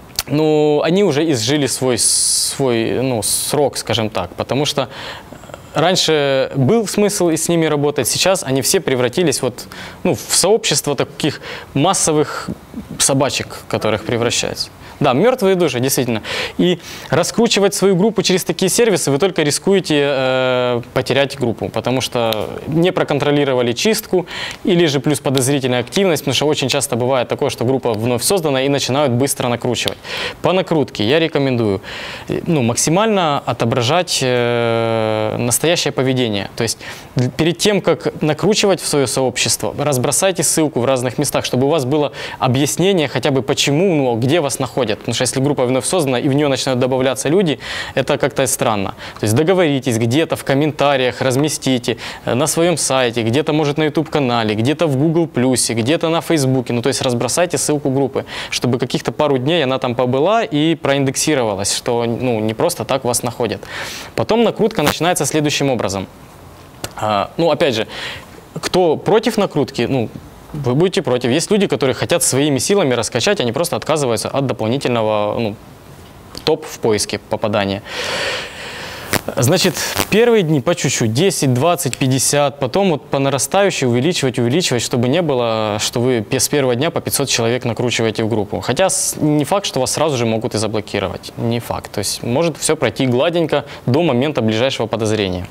Ну, они уже изжили свой, свой ну, срок, скажем так, потому что раньше был смысл с ними работать, сейчас они все превратились вот, ну, в сообщество таких массовых собачек, которых превращаются. Да, мертвые души, действительно. И раскручивать свою группу через такие сервисы вы только рискуете э, потерять группу, потому что не проконтролировали чистку, или же плюс подозрительная активность, потому что очень часто бывает такое, что группа вновь создана и начинают быстро накручивать. По накрутке я рекомендую ну, максимально отображать э, настоящее поведение. То есть перед тем, как накручивать в свое сообщество, разбросайте ссылку в разных местах, чтобы у вас было объяснение хотя бы почему, ну, где вас находят. Потому что если группа вновь создана и в нее начинают добавляться люди, это как-то странно. То есть договоритесь где-то в комментариях, разместите на своем сайте, где-то, может, на YouTube-канале, где-то в Google плюсе, где-то на Фейсбуке. Ну, то есть разбросайте ссылку группы, чтобы каких-то пару дней она там побыла и проиндексировалась, что ну, не просто так вас находят. Потом накрутка начинается следующим образом. А, ну, опять же, кто против накрутки, ну, вы будете против. Есть люди, которые хотят своими силами раскачать, они просто отказываются от дополнительного ну, топ в поиске попадания. Значит, первые дни по чуть-чуть, десять, двадцать, пятьдесят, потом вот по нарастающей увеличивать, увеличивать, чтобы не было, что вы с первого дня по пятьсот человек накручиваете в группу. Хотя не факт, что вас сразу же могут и заблокировать. Не факт. То есть может все пройти гладенько до момента ближайшего подозрения.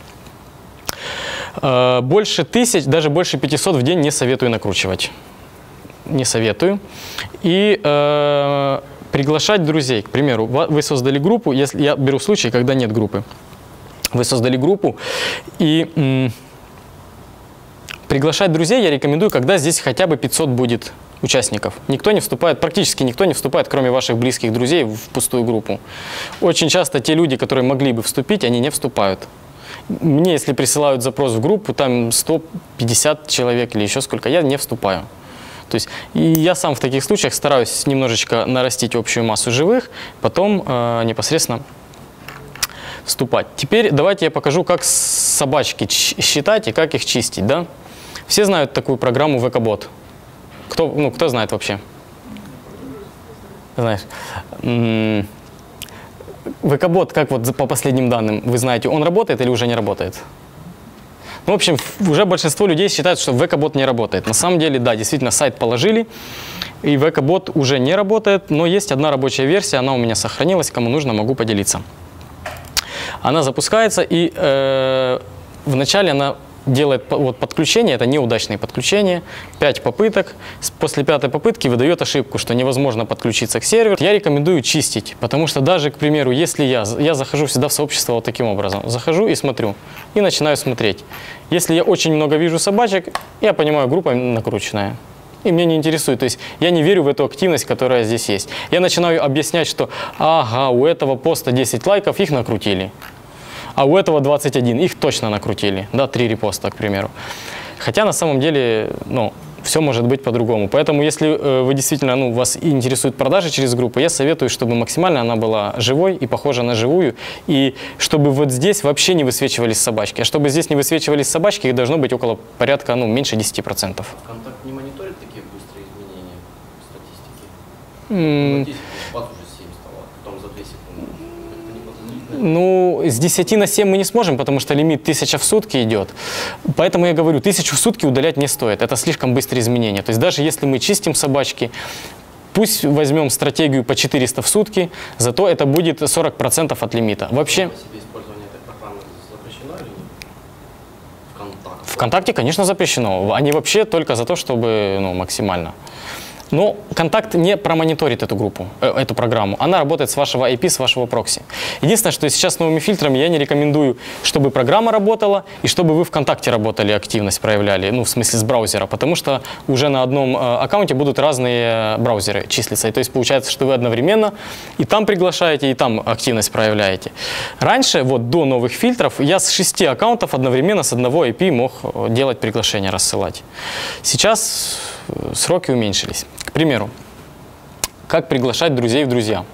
Больше тысяч, даже больше пятисот в день не советую накручивать. Не советую. И э, приглашать друзей. К примеру, вы создали группу, если я беру случай, когда нет группы. Вы создали группу и м, приглашать друзей я рекомендую, когда здесь хотя бы пятьсот будет участников. Никто не вступает, практически никто не вступает, кроме ваших близких друзей, в пустую группу. Очень часто те люди, которые могли бы вступить, они не вступают. Мне, если присылают запрос в группу, там сто пятьдесят человек или еще сколько, я не вступаю. То есть и я сам в таких случаях стараюсь немножечко нарастить общую массу живых, потом э, непосредственно вступать. Теперь давайте я покажу, как собачки считать и как их чистить. Да? Все знают такую программу ВК-бот. Кто, ну, кто знает вообще? Знаешь. ВК-бот, как вот по последним данным, вы знаете, он работает или уже не работает? Ну, в общем, уже большинство людей считают, что ВК-бот не работает. На самом деле, да, действительно, сайт положили, и ВК-бот уже не работает, но есть одна рабочая версия, она у меня сохранилась, кому нужно, могу поделиться. Она запускается, и э, вначале она делает вот, подключение, это неудачные подключения, пять попыток. После пятой попытки выдает ошибку, что невозможно подключиться к серверу. Я рекомендую чистить, потому что даже, к примеру, если я, я захожу всегда в сообщество вот таким образом, захожу и смотрю, и начинаю смотреть. Если я очень много вижу собачек, я понимаю, группа накрученная. И меня не интересует, то есть я не верю в эту активность, которая здесь есть. Я начинаю объяснять, что ага, у этого поста десять лайков, их накрутили. А у этого двадцать один, их точно накрутили, да, три репоста, к примеру. Хотя на самом деле, ну, все может быть по-другому. Поэтому, если э, вы действительно, ну, вас интересуют продажи через группу, я советую, чтобы максимально она была живой и похожа на живую, и чтобы вот здесь вообще не высвечивались собачки. А чтобы здесь не высвечивались собачки, их должно быть около порядка, ну, меньше десяти процентов. Контакт не мониторит такие быстрые изменения статистики? Mm. Вот десять, вот уже семь стало, потом за две секунды. Ну, с десяти на семь мы не сможем, потому что лимит тысяча в сутки идет. Поэтому я говорю, тысячу в сутки удалять не стоит. Это слишком быстрые изменения. То есть даже если мы чистим собачки, пусть возьмем стратегию по четыреста в сутки, зато это будет сорок процентов от лимита. Вообще... Себе использование этой программы запрещено или нет? ВКонтакте. ВКонтакте, конечно, запрещено. Они вообще только за то, чтобы ну, максимально. Но Контакт не промониторит эту группу, э, эту программу. Она работает с вашего ай пи, с вашего прокси. Единственное, что сейчас с новыми фильтрами я не рекомендую, чтобы программа работала и чтобы вы ВКонтакте работали, активность проявляли, ну, в смысле с браузера, потому что уже на одном э, аккаунте будут разные браузеры числиться. И то есть получается, что вы одновременно и там приглашаете, и там активность проявляете. Раньше, вот до новых фильтров, я с шести аккаунтов одновременно с одного ай пи мог делать приглашения, рассылать. Сейчас сроки уменьшились. К примеру, как приглашать друзей в друзья.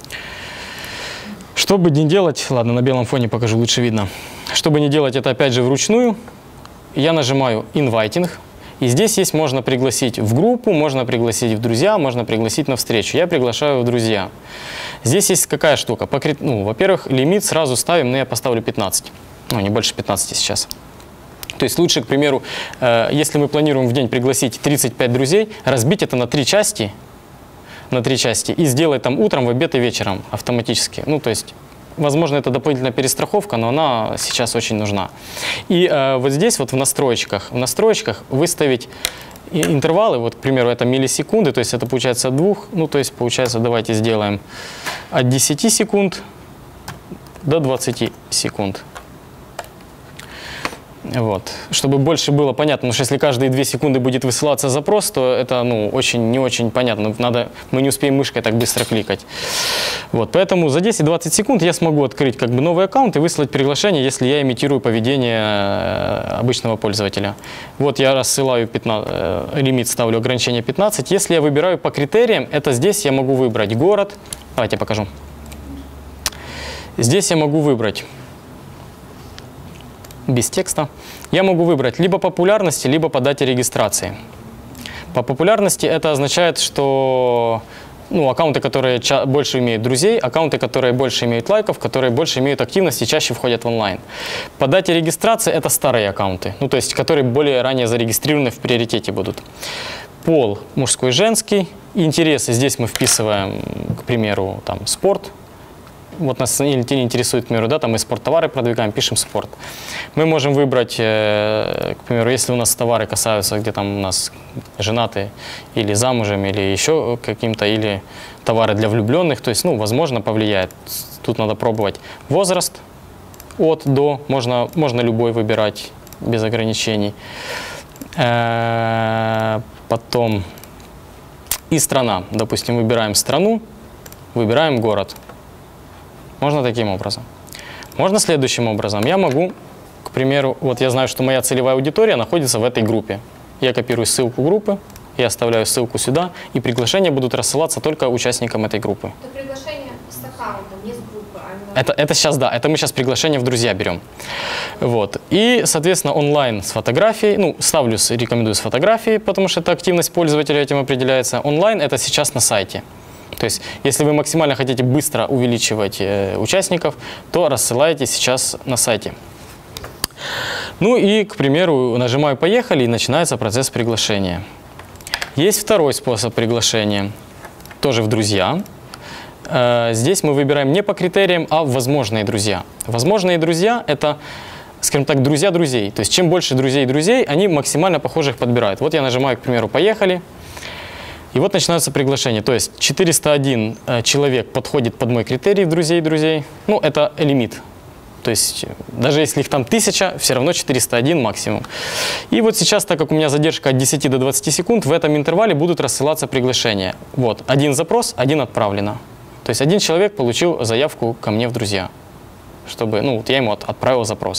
Чтобы не делать, ладно, на белом фоне покажу, лучше видно. Чтобы не делать это опять же вручную, я нажимаю «Inviting». И здесь есть, можно пригласить в группу, можно пригласить в друзья, можно пригласить на встречу. Я приглашаю в друзья. Здесь есть какая штука? Ну, во-первых, лимит сразу ставим, но я поставлю пятнадцать. ну, не больше пятнадцати сейчас. То есть лучше, к примеру, э, если мы планируем в день пригласить тридцать пять друзей, разбить это на три части, на три части и сделать там утром, в обед и вечером автоматически. Ну, то есть, возможно, это дополнительная перестраховка, но она сейчас очень нужна. И э, вот здесь вот в настроечках, в настроечках выставить интервалы, вот, к примеру, это миллисекунды, то есть это получается от двух, ну, то есть получается, давайте сделаем от десяти секунд до двадцати секунд. Вот. Чтобы больше было понятно, потому что если каждые две секунды будет высылаться запрос, то это, ну, очень, не очень понятно. Надо, мы не успеем мышкой так быстро кликать. Вот. Поэтому за десять-двадцать секунд я смогу открыть как бы новый аккаунт и выслать приглашение, если я имитирую поведение обычного пользователя. Вот я рассылаю пятнадцать, лимит ставлю ограничение пятнадцать. Если я выбираю по критериям, это здесь я могу выбрать город. Давайте я покажу. Здесь я могу выбрать без текста. Я могу выбрать либо популярности, либо по дате регистрации. По популярности это означает, что, ну, аккаунты, которые больше имеют друзей, аккаунты, которые больше имеют лайков, которые больше имеют активности, чаще входят в онлайн. По дате регистрации это старые аккаунты, ну, то есть которые более ранее зарегистрированы, в приоритете будут. Пол мужской, женский. Интересы здесь мы вписываем, к примеру, там, спорт. Вот нас интересует, к примеру, да, там мы спорттовары продвигаем, пишем спорт. Мы можем выбрать, э, к примеру, если у нас товары касаются, где там у нас женаты или замужем, или еще каким-то, или товары для влюбленных, то есть, ну, возможно, повлияет. Тут надо пробовать возраст от до, можно, можно любой выбирать без ограничений. Э, потом и страна. Допустим, выбираем страну, выбираем город. Можно таким образом. Можно следующим образом. Я могу, к примеру, вот я знаю, что моя целевая аудитория находится в этой группе. Я копирую ссылку группы, я оставляю ссылку сюда, и приглашения будут рассылаться только участникам этой группы. Это приглашение с аккаунта, не с группы, а именно... Это, это сейчас, да, это мы сейчас приглашение в друзья берем. Вот. И, соответственно, онлайн с фотографией, ну, ставлю, рекомендую с фотографией, потому что это активность пользователя этим определяется. Онлайн это сейчас на сайте. То есть, если вы максимально хотите быстро увеличивать э, участников, то рассылаете сейчас на сайте. Ну и, к примеру, нажимаю «Поехали» и начинается процесс приглашения. Есть второй способ приглашения, тоже в друзья. Э, здесь мы выбираем не по критериям, а возможные друзья. Возможные друзья – это, скажем так, друзья друзей. То есть, чем больше друзей друзей, они максимально похожих подбирают. Вот я нажимаю, к примеру, «Поехали». И вот начинаются приглашения. То есть четыреста один э, человек подходит под мой критерий друзей друзей. Ну, это лимит. То есть даже если их там тысяча, все равно четыреста один максимум. И вот сейчас, так как у меня задержка от десяти до двадцати секунд, в этом интервале будут рассылаться приглашения. Вот, один запрос, один отправлено. То есть один человек получил заявку ко мне в друзья. Чтобы, ну, вот я ему отправил запрос.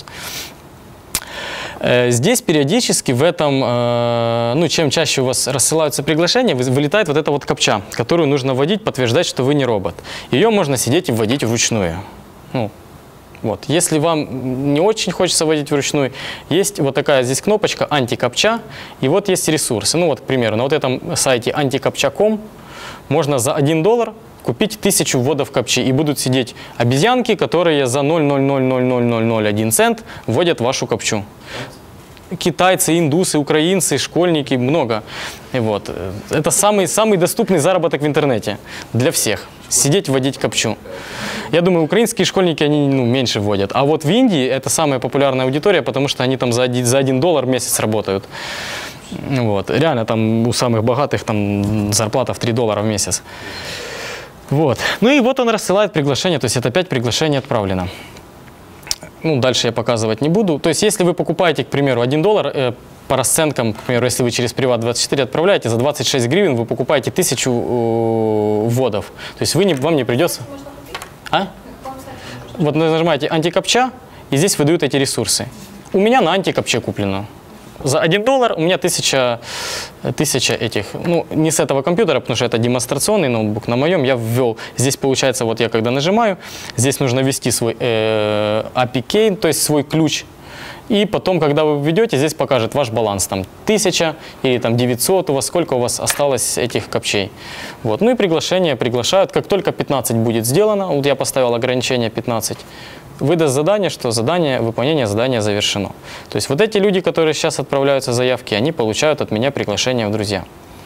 Здесь периодически в этом, ну, чем чаще у вас рассылаются приглашения, вылетает вот эта вот капча, которую нужно вводить, подтверждать, что вы не робот. Ее можно сидеть и вводить вручную. Ну, вот. Если вам не очень хочется вводить вручную, есть вот такая здесь кнопочка «Антикапча», и вот есть ресурсы. Ну вот, к примеру, на вот этом сайте антикапча точка ком можно за один доллар купить тысячу вводов капчи, и будут сидеть обезьянки, которые за ноль целых ноль ноль ноль ноль ноль один цент вводят вашу капчу. Китайцы, индусы, украинцы, школьники, много. И вот. Это самый, самый доступный заработок в интернете для всех. Сидеть, вводить капчу. Я думаю, украинские школьники, они, ну, меньше вводят. А вот в Индии это самая популярная аудитория, потому что они там за один, за один доллар в месяц работают. Вот. Реально там у самых богатых там зарплата в три доллара в месяц. Вот. Ну и вот он рассылает приглашение, то есть это пять приглашений отправлено. Ну, дальше я показывать не буду. То есть если вы покупаете, к примеру, один доллар, э, по расценкам, к примеру, если вы через Приват двадцать четыре отправляете, за двадцать шесть гривен вы покупаете тысячу э, вводов. То есть вы не, вам не придется... А? Вот нажимаете «Антикапча», и здесь выдают эти ресурсы. У меня на антикапче куплено. За один доллар у меня тысяча, тысяча этих, ну, не с этого компьютера, потому что это демонстрационный ноутбук, на моем я ввел, здесь получается, вот я когда нажимаю, здесь нужно ввести свой э, эй пи ай key, то есть свой ключ, и потом, когда вы введете, здесь покажет ваш баланс, там, тысяча или там девятьсот, у вас сколько у вас осталось этих капчей. Вот. Ну и приглашение приглашают, как только пятнадцать будет сделано, вот я поставил ограничение пятнадцать, выдаст задание, что задание, выполнение задания завершено. То есть вот эти люди, которые сейчас отправляются заявки, они получают от меня приглашение в друзья.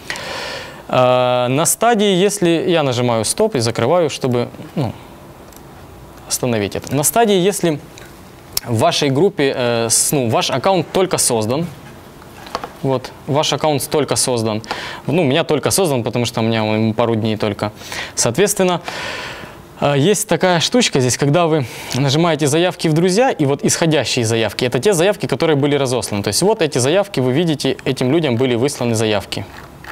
На стадии, если я нажимаю стоп и закрываю, чтобы ну, остановить это. На стадии, если в вашей группе, э, с, ну, ваш аккаунт только создан, вот, ваш аккаунт только создан, ну, у меня только создан, потому что у меня он пару дней только, соответственно, э, есть такая штучка здесь, когда вы нажимаете заявки в друзья, и вот исходящие заявки, это те заявки, которые были разосланы, то есть вот эти заявки, вы видите, этим людям были высланы заявки.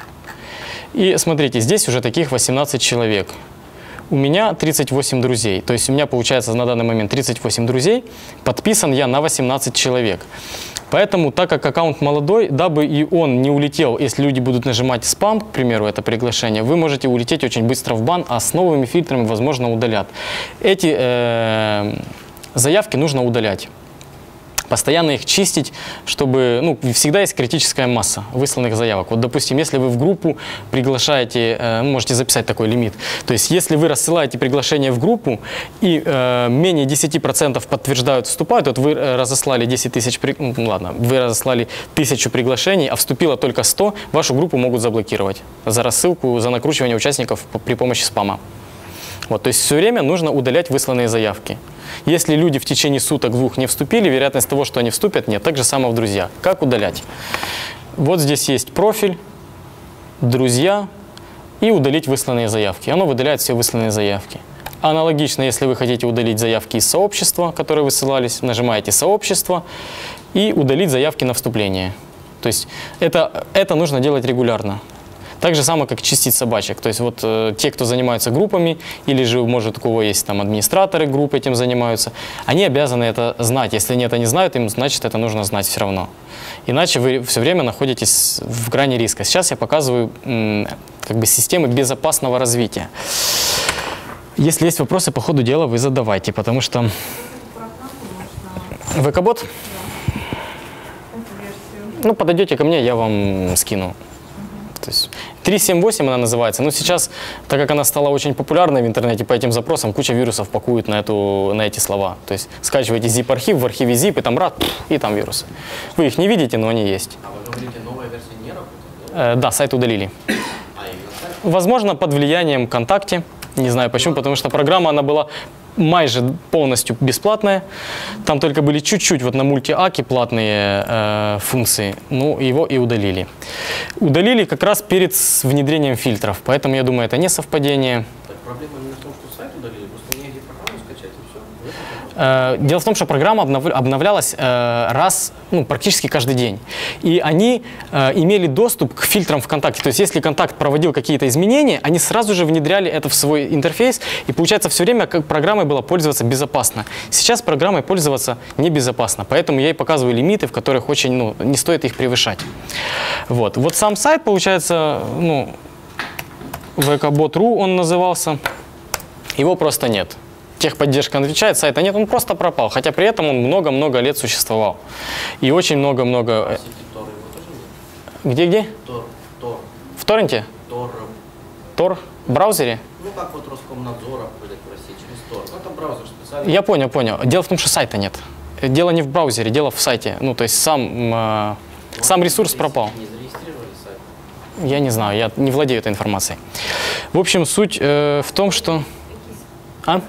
И смотрите, здесь уже таких восемнадцать человек. У меня тридцать восемь друзей. То есть у меня получается на данный момент тридцать восемь друзей. Подписан я на восемнадцать человек. Поэтому, так как аккаунт молодой, дабы и он не улетел, если люди будут нажимать спам, к примеру, это приглашение, вы можете улететь очень быстро в бан, а с новыми фильтрами, возможно, удалят. Эти э, заявки нужно удалять. Постоянно их чистить, чтобы, ну, всегда есть критическая масса высланных заявок. Вот, допустим, если вы в группу приглашаете, э, можете записать такой лимит. То есть, если вы рассылаете приглашение в группу и э, менее десяти процентов подтверждают, вступают, вот вы разослали десять тысяч, ну, ладно, вы разослали тысячу приглашений, а вступило только сто, вашу группу могут заблокировать за рассылку, за накручивание участников при помощи спама. Вот, то есть, все время нужно удалять высланные заявки. Если люди в течение суток-двух не вступили, вероятность того, что они вступят, нет. Так же самое в друзья. Как удалять? Вот здесь есть профиль, друзья и удалить высланные заявки. Оно выдаляет все высланные заявки. Аналогично, если вы хотите удалить заявки из сообщества, которые высылались, нажимаете «Сообщество» и удалить заявки на вступление. То есть это, это нужно делать регулярно. Так же самое, как чистить собачек. То есть вот э, те, кто занимаются группами, или же, может, у кого есть там администраторы групп этим занимаются, они обязаны это знать. Если они это не знают, им, значит, это нужно знать все равно. Иначе вы все время находитесь в грани риска. Сейчас я показываю м, как бы системы безопасного развития. Если есть вопросы по ходу дела, вы задавайте, потому что... ВК-бот? Ну, подойдете ко мне, я вам скину. То есть три семь восемь она называется. Но сейчас, так как она стала очень популярной в интернете по этим запросам, куча вирусов пакуют на, эту, на эти слова. То есть скачиваете зип-архив, в архиве zip, и там рад, и там вирусы. Вы их не видите, но они есть. А вы говорите, новая версия не работает? Э, да, сайт удалили. А именно сайт? Возможно, под влиянием ВКонтакте. Не знаю почему, потому что программа, она была майже полностью бесплатная. Там только были чуть-чуть вот на мульти-аке платные э, функции. Ну, его и удалили. Удалили как раз перед внедрением фильтров. Поэтому, я думаю, это не совпадение. Так проблема именно в том, что сайт удалили, просто негде программу скачать, и все. Э, дело в том, что программа обнов... обновлялась э, раз, ну, практически каждый день. И они э, имели доступ к фильтрам ВКонтакте. То есть, если Контакт проводил какие-то изменения, они сразу же внедряли это в свой интерфейс. И получается, все время как программой было пользоваться безопасно. Сейчас программой пользоваться небезопасно. Поэтому я и показываю лимиты, в которых очень, ну, не стоит их превышать. Вот, вот сам сайт, получается, ну, вкбот точка ру он назывался. Его просто нет. Техподдержка отвечает, сайта нет, он просто пропал. Хотя при этом он много-много лет существовал. И очень много-много... Где-где? Тор. Тор. В торренте? Тор. Тор? В браузере? Ну, как вот Роскомнадзор обходит в России через Тор. Ну, это браузер специальный. Я понял, понял. Дело в том, что сайта нет. Дело не в браузере, дело в сайте. Ну, то есть сам, э, сам ресурс пропал. Не зарегистрировали сайт? Я не знаю, я не владею этой информацией. В общем, суть э, в том, что... А?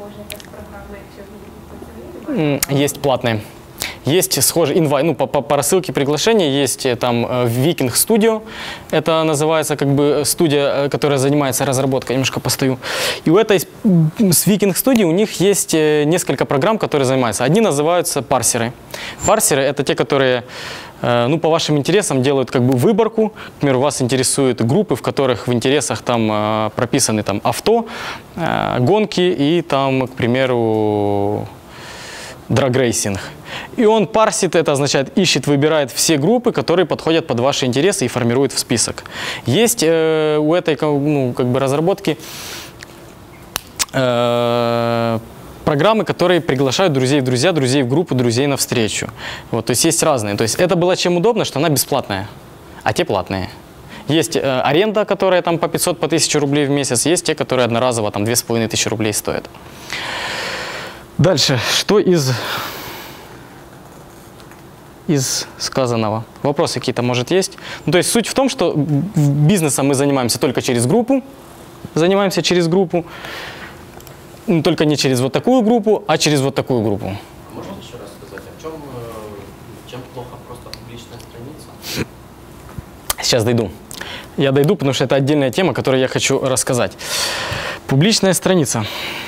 Есть платные. Есть схожие, инвай, ну, по, по, по рассылке приглашений есть там Viking Studio, это называется как бы студия, которая занимается разработкой, немножко постою. И у этой, с Viking Studio у них есть несколько программ, которые занимаются. Одни называются парсеры. Парсеры — это те, которые, ну, по вашим интересам делают как бы выборку. К примеру, вас интересуют группы, в которых в интересах там прописаны там авто, гонки и там, к примеру, драгрейсинг. И он парсит, это означает ищет, выбирает все группы, которые подходят под ваши интересы и формирует в список. Есть э, у этой, ну, как бы разработки э, программы, которые приглашают друзей в друзья, друзей в группу, друзей на встречу. Вот, то есть есть разные. То есть это было чем удобно, что она бесплатная, а те платные. Есть э, аренда, которая там по пятьсот, по тысяче рублей в месяц, есть те, которые одноразово там две с половиной тысячи рублей стоят. Дальше, что из, из сказанного? Вопросы какие-то, может, есть? Ну, то есть суть в том, что бизнесом мы занимаемся только через группу, занимаемся через группу, ну, только не через вот такую группу, а через вот такую группу. Можно еще раз сказать, о чем, э, чем плохо просто публичная страница? Сейчас дойду. Я дойду, потому что это отдельная тема, которую я хочу рассказать. Публичная страница.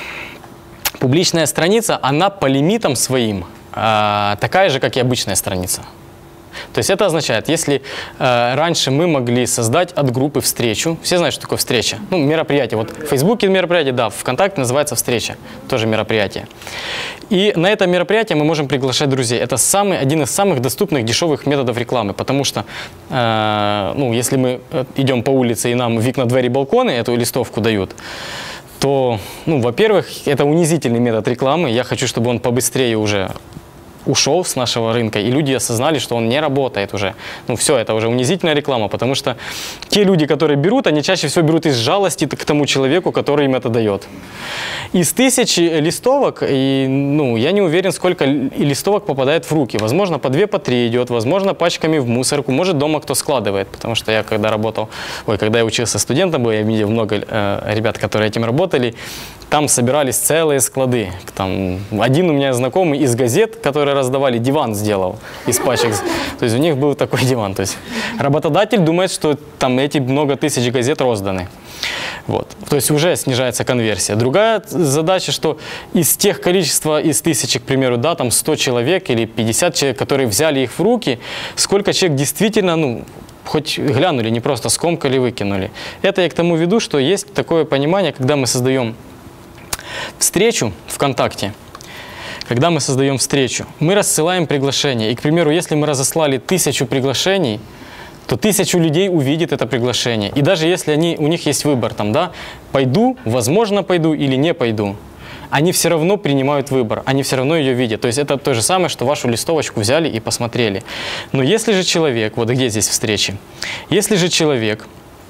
Публичная страница, она по лимитам своим э, такая же, как и обычная страница. То есть это означает, если э, раньше мы могли создать от группы встречу, все знают, что такое встреча, ну, мероприятие, вот в Фейсбуке мероприятие, да, в ВКонтакте называется встреча, тоже мероприятие. И на это мероприятие мы можем приглашать друзей. Это самый, один из самых доступных дешевых методов рекламы, потому что, э, ну, если мы идем по улице и нам в окна, двери, балконы эту листовку дают, то, ну, во-первых, это унизительный метод рекламы, я хочу, чтобы он побыстрее уже ушел с нашего рынка, и люди осознали, что он не работает уже. Ну все, это уже унизительная реклама, потому что те люди, которые берут, они чаще всего берут из жалости к тому человеку, который им это дает. Из тысячи листовок, и, ну, я не уверен, сколько листовок попадает в руки. Возможно, по две, по три идет, возможно, пачками в мусорку, может, дома кто складывает, потому что я когда работал, ой, когда я учился студентом, я видел много э, ребят, которые этим работали, там собирались целые склады. Там, один у меня знакомый из газет, которые раздавали, диван сделал из пачек. То есть у них был такой диван. То есть работодатель думает, что там эти много тысяч газет розданы. Вот. То есть уже снижается конверсия. Другая задача, что из тех количества, из тысячи, к примеру, да, там сто человек или пятьдесят человек, которые взяли их в руки, сколько человек действительно, ну, хоть глянули, не просто скомкали, выкинули. Это я к тому веду, что есть такое понимание, когда мы создаем встречу ВКонтакте, когда мы создаем встречу, мы рассылаем приглашение. И, к примеру, если мы разослали тысячу приглашений, то тысячу людей увидит это приглашение. И даже если они, у них есть выбор, там, да, пойду, возможно, пойду или не пойду, они все равно принимают выбор, они все равно ее видят. То есть это то же самое, что вашу листовочку взяли и посмотрели. Но если же человек, вот где здесь встречи, если же человек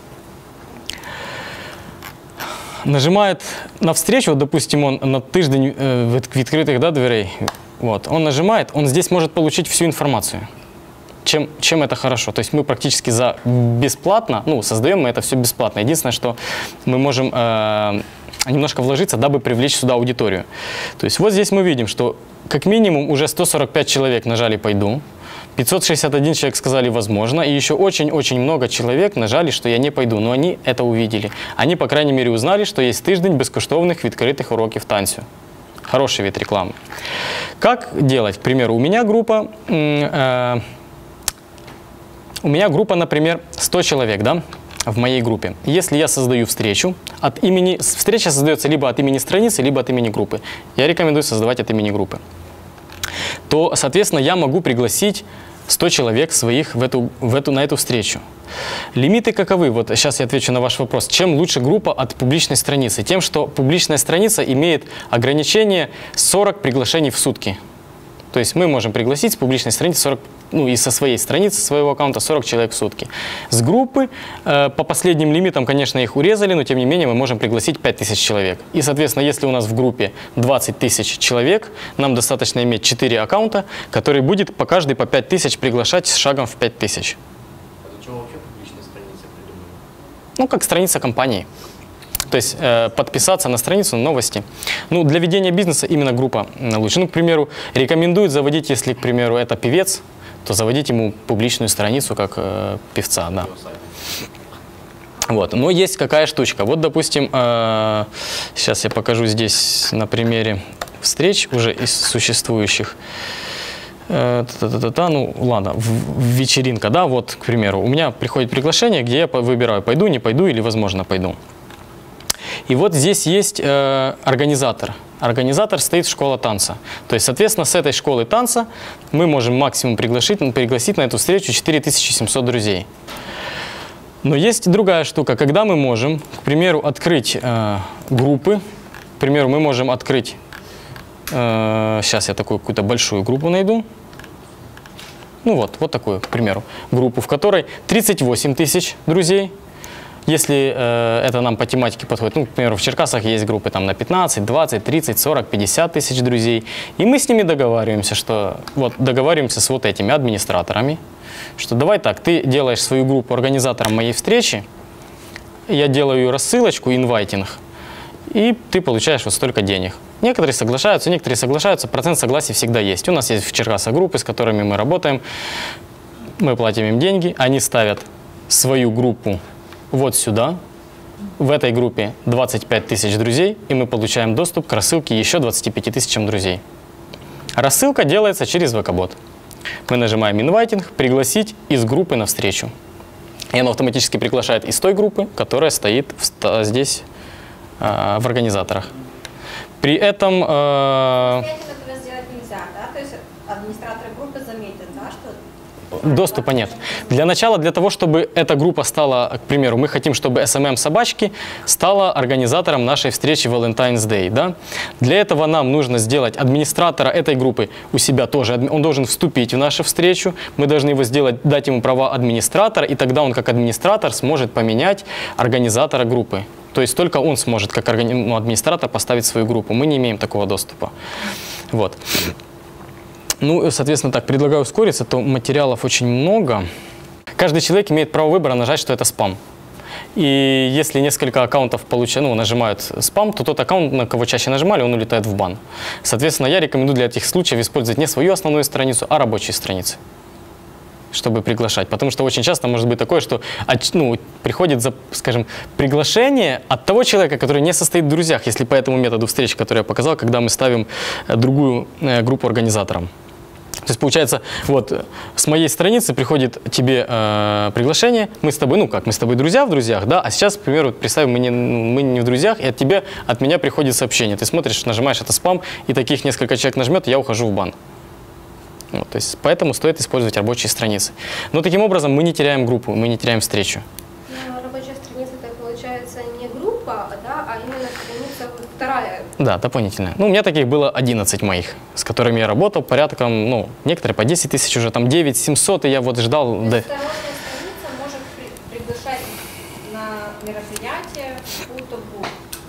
нажимает на встречу, вот, допустим, он на тиждень э, открытых, да, дверей, вот, он нажимает, он здесь может получить всю информацию. Чем, чем это хорошо? То есть мы практически за бесплатно, ну, создаем мы это все бесплатно. Единственное, что мы можем э, немножко вложиться, дабы привлечь сюда аудиторию. То есть вот здесь мы видим, что как минимум уже сто сорок пять человек нажали «Пойду», пятьсот шестьдесят один человек сказали «возможно», и еще очень-очень много человек нажали, что «я не пойду», но они это увидели. Они, по крайней мере, узнали, что есть тиждень безкоштовных відкритих уроків танцю. Хороший вид рекламы. Как делать? К примеру, у меня группа, э, у меня группа, например, сто человек, да, в моей группе. Если я создаю встречу, от имени, встреча создается либо от имени страницы, либо от имени группы. Я рекомендую создавать от имени группы. То, соответственно, я могу пригласить сто человек своих в эту, в эту, на эту встречу. Лимиты каковы? Вот сейчас я отвечу на ваш вопрос. Чем лучше группа от публичной страницы? Тем, что публичная страница имеет ограничение сорок приглашений в сутки. То есть мы можем пригласить с публичной страницы сорок, ну и со своей страницы, своего аккаунта сорок человек в сутки. С группы, э, по последним лимитам, конечно, их урезали, но тем не менее мы можем пригласить пять тысяч человек. И, соответственно, если у нас в группе двадцать тысяч человек, нам достаточно иметь четыре аккаунта, который будет по каждый по пять тысяч приглашать с шагом в пять тысяч. А для чего вообще публичная страница придумана? Ну, как страница компании. То есть э, подписаться на страницу, на новости. Ну, для ведения бизнеса именно группа лучше. Ну, к примеру, рекомендуют заводить, если, к примеру, это певец, то заводить ему публичную страницу как э, певца, да. Вот. Но есть какая штучка. Вот, допустим, э, сейчас я покажу здесь на примере встреч уже из существующих. Э, та-та-та-та, ну, ладно, в, в вечеринка, да, вот, к примеру, у меня приходит приглашение, где я выбираю, пойду, не пойду или, возможно, пойду. И вот здесь есть э, организатор. Организатор стоит школа танца. То есть, соответственно, с этой школы танца мы можем максимум пригласить, пригласить на эту встречу четыре тысячи семьсот друзей. Но есть другая штука, когда мы можем, к примеру, открыть э, группы. К примеру, мы можем открыть, э, сейчас я такую какую-то большую группу найду. Ну вот, вот такую, к примеру, группу, в которой тридцать восемь тысяч друзей. Если э, это нам по тематике подходит, ну, к примеру, в Черкасах есть группы там на пятнадцать, двадцать, тридцать, сорок, пятьдесят тысяч друзей, и мы с ними договариваемся, что вот договариваемся с вот этими администраторами, что давай так, ты делаешь свою группу организатором моей встречи, я делаю рассылочку, инвайтинг, и ты получаешь вот столько денег. Некоторые соглашаются, некоторые соглашаются, процент согласия всегда есть. У нас есть в Черкасах группы, с которыми мы работаем, мы платим им деньги, они ставят свою группу вот сюда, в этой группе двадцать пять тысяч друзей, и мы получаем доступ к рассылке еще двадцати пяти тысячам друзей. Рассылка делается через ВК-бот. Мы нажимаем «Инвайтинг», «Пригласить» из группы на встречу. И оно автоматически приглашает из той группы, которая стоит в, здесь э, в организаторах. При этом... Э, этого сделать нельзя, да? То есть администраторы группы заметят, да, что... Доступа нет. Для начала, для того, чтобы эта группа стала, к примеру, мы хотим, чтобы эс эм эм собачки стала организатором нашей встречи Valentine's Day. Да? Для этого нам нужно сделать администратора этой группы у себя тоже. Он должен вступить в нашу встречу. Мы должны его сделать, дать ему права администратора, и тогда он как администратор сможет поменять организатора группы. То есть только он сможет как ну, администратор поставить свою группу. Мы не имеем такого доступа. Вот. Ну, соответственно, так, предлагаю ускориться, то материалов очень много. Каждый человек имеет право выбора нажать, что это спам. И если несколько аккаунтов получают, ну, нажимают спам, то тот аккаунт, на кого чаще нажимали, он улетает в бан. Соответственно, я рекомендую для этих случаев использовать не свою основную страницу, а рабочие страницы, чтобы приглашать. Потому что очень часто может быть такое, что ну, приходит, скажем, приглашение от того человека, который не состоит в друзьях, если по этому методу встречи, который я показал, когда мы ставим другую группу организаторам. То есть, получается, вот с моей страницы приходит тебе э, приглашение, мы с тобой, ну как, мы с тобой друзья в друзьях, да, а сейчас, к примеру, представим, мы не, мы не в друзьях, и от тебя, от меня приходит сообщение. Ты смотришь, нажимаешь, это спам, и таких несколько человек нажмет, и я ухожу в бан. Вот, то есть, поэтому стоит использовать рабочие страницы. Но таким образом мы не теряем группу, мы не теряем встречу. Но рабочая страница, это получается не группа, да, а именно страница вторая. Да, дополнительная. Ну, у меня таких было одиннадцать моих, с которыми я работал порядком, ну, некоторые по десять тысяч уже, там девять семьсот, и я вот ждал. То да. есть рабочая страница может при приглашать на мероприятие какую-то группу,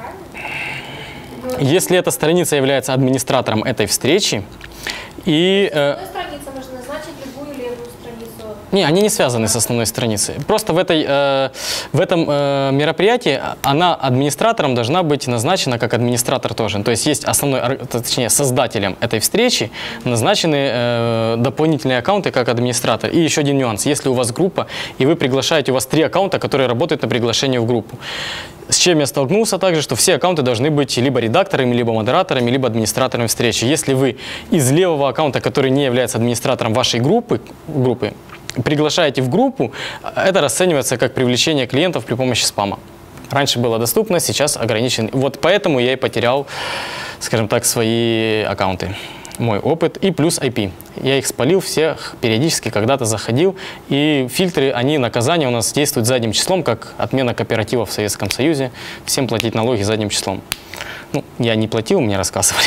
правильно? Но Если эта страница является администратором этой встречи, и... Э, страница можно назначить любую левую страницу. Не, они не связаны с основной страницей. Просто в, этой, э, в этом э, мероприятии она администратором должна быть назначена как администратор тоже. То есть есть основной, точнее, создателем этой встречи назначены э, дополнительные аккаунты как администратор. И еще один нюанс. Если у вас группа, и вы приглашаете, у вас три аккаунта, которые работают на приглашение в группу. С чем я столкнулся также, что все аккаунты должны быть либо редакторами, либо модераторами, либо администраторами встречи. Если вы из левого аккаунта, который не является администратором вашей группы, группы приглашаете в группу, это расценивается как привлечение клиентов при помощи спама. Раньше было доступно, сейчас ограничено. Вот поэтому я и потерял, скажем так, свои аккаунты. Мой опыт и плюс ай пи. Я их спалил всех периодически, когда-то заходил. И фильтры, они, наказания у нас действуют задним числом, как отмена кооператива в Советском Союзе. Всем платить налоги задним числом. Ну, я не платил, мне рассказывали.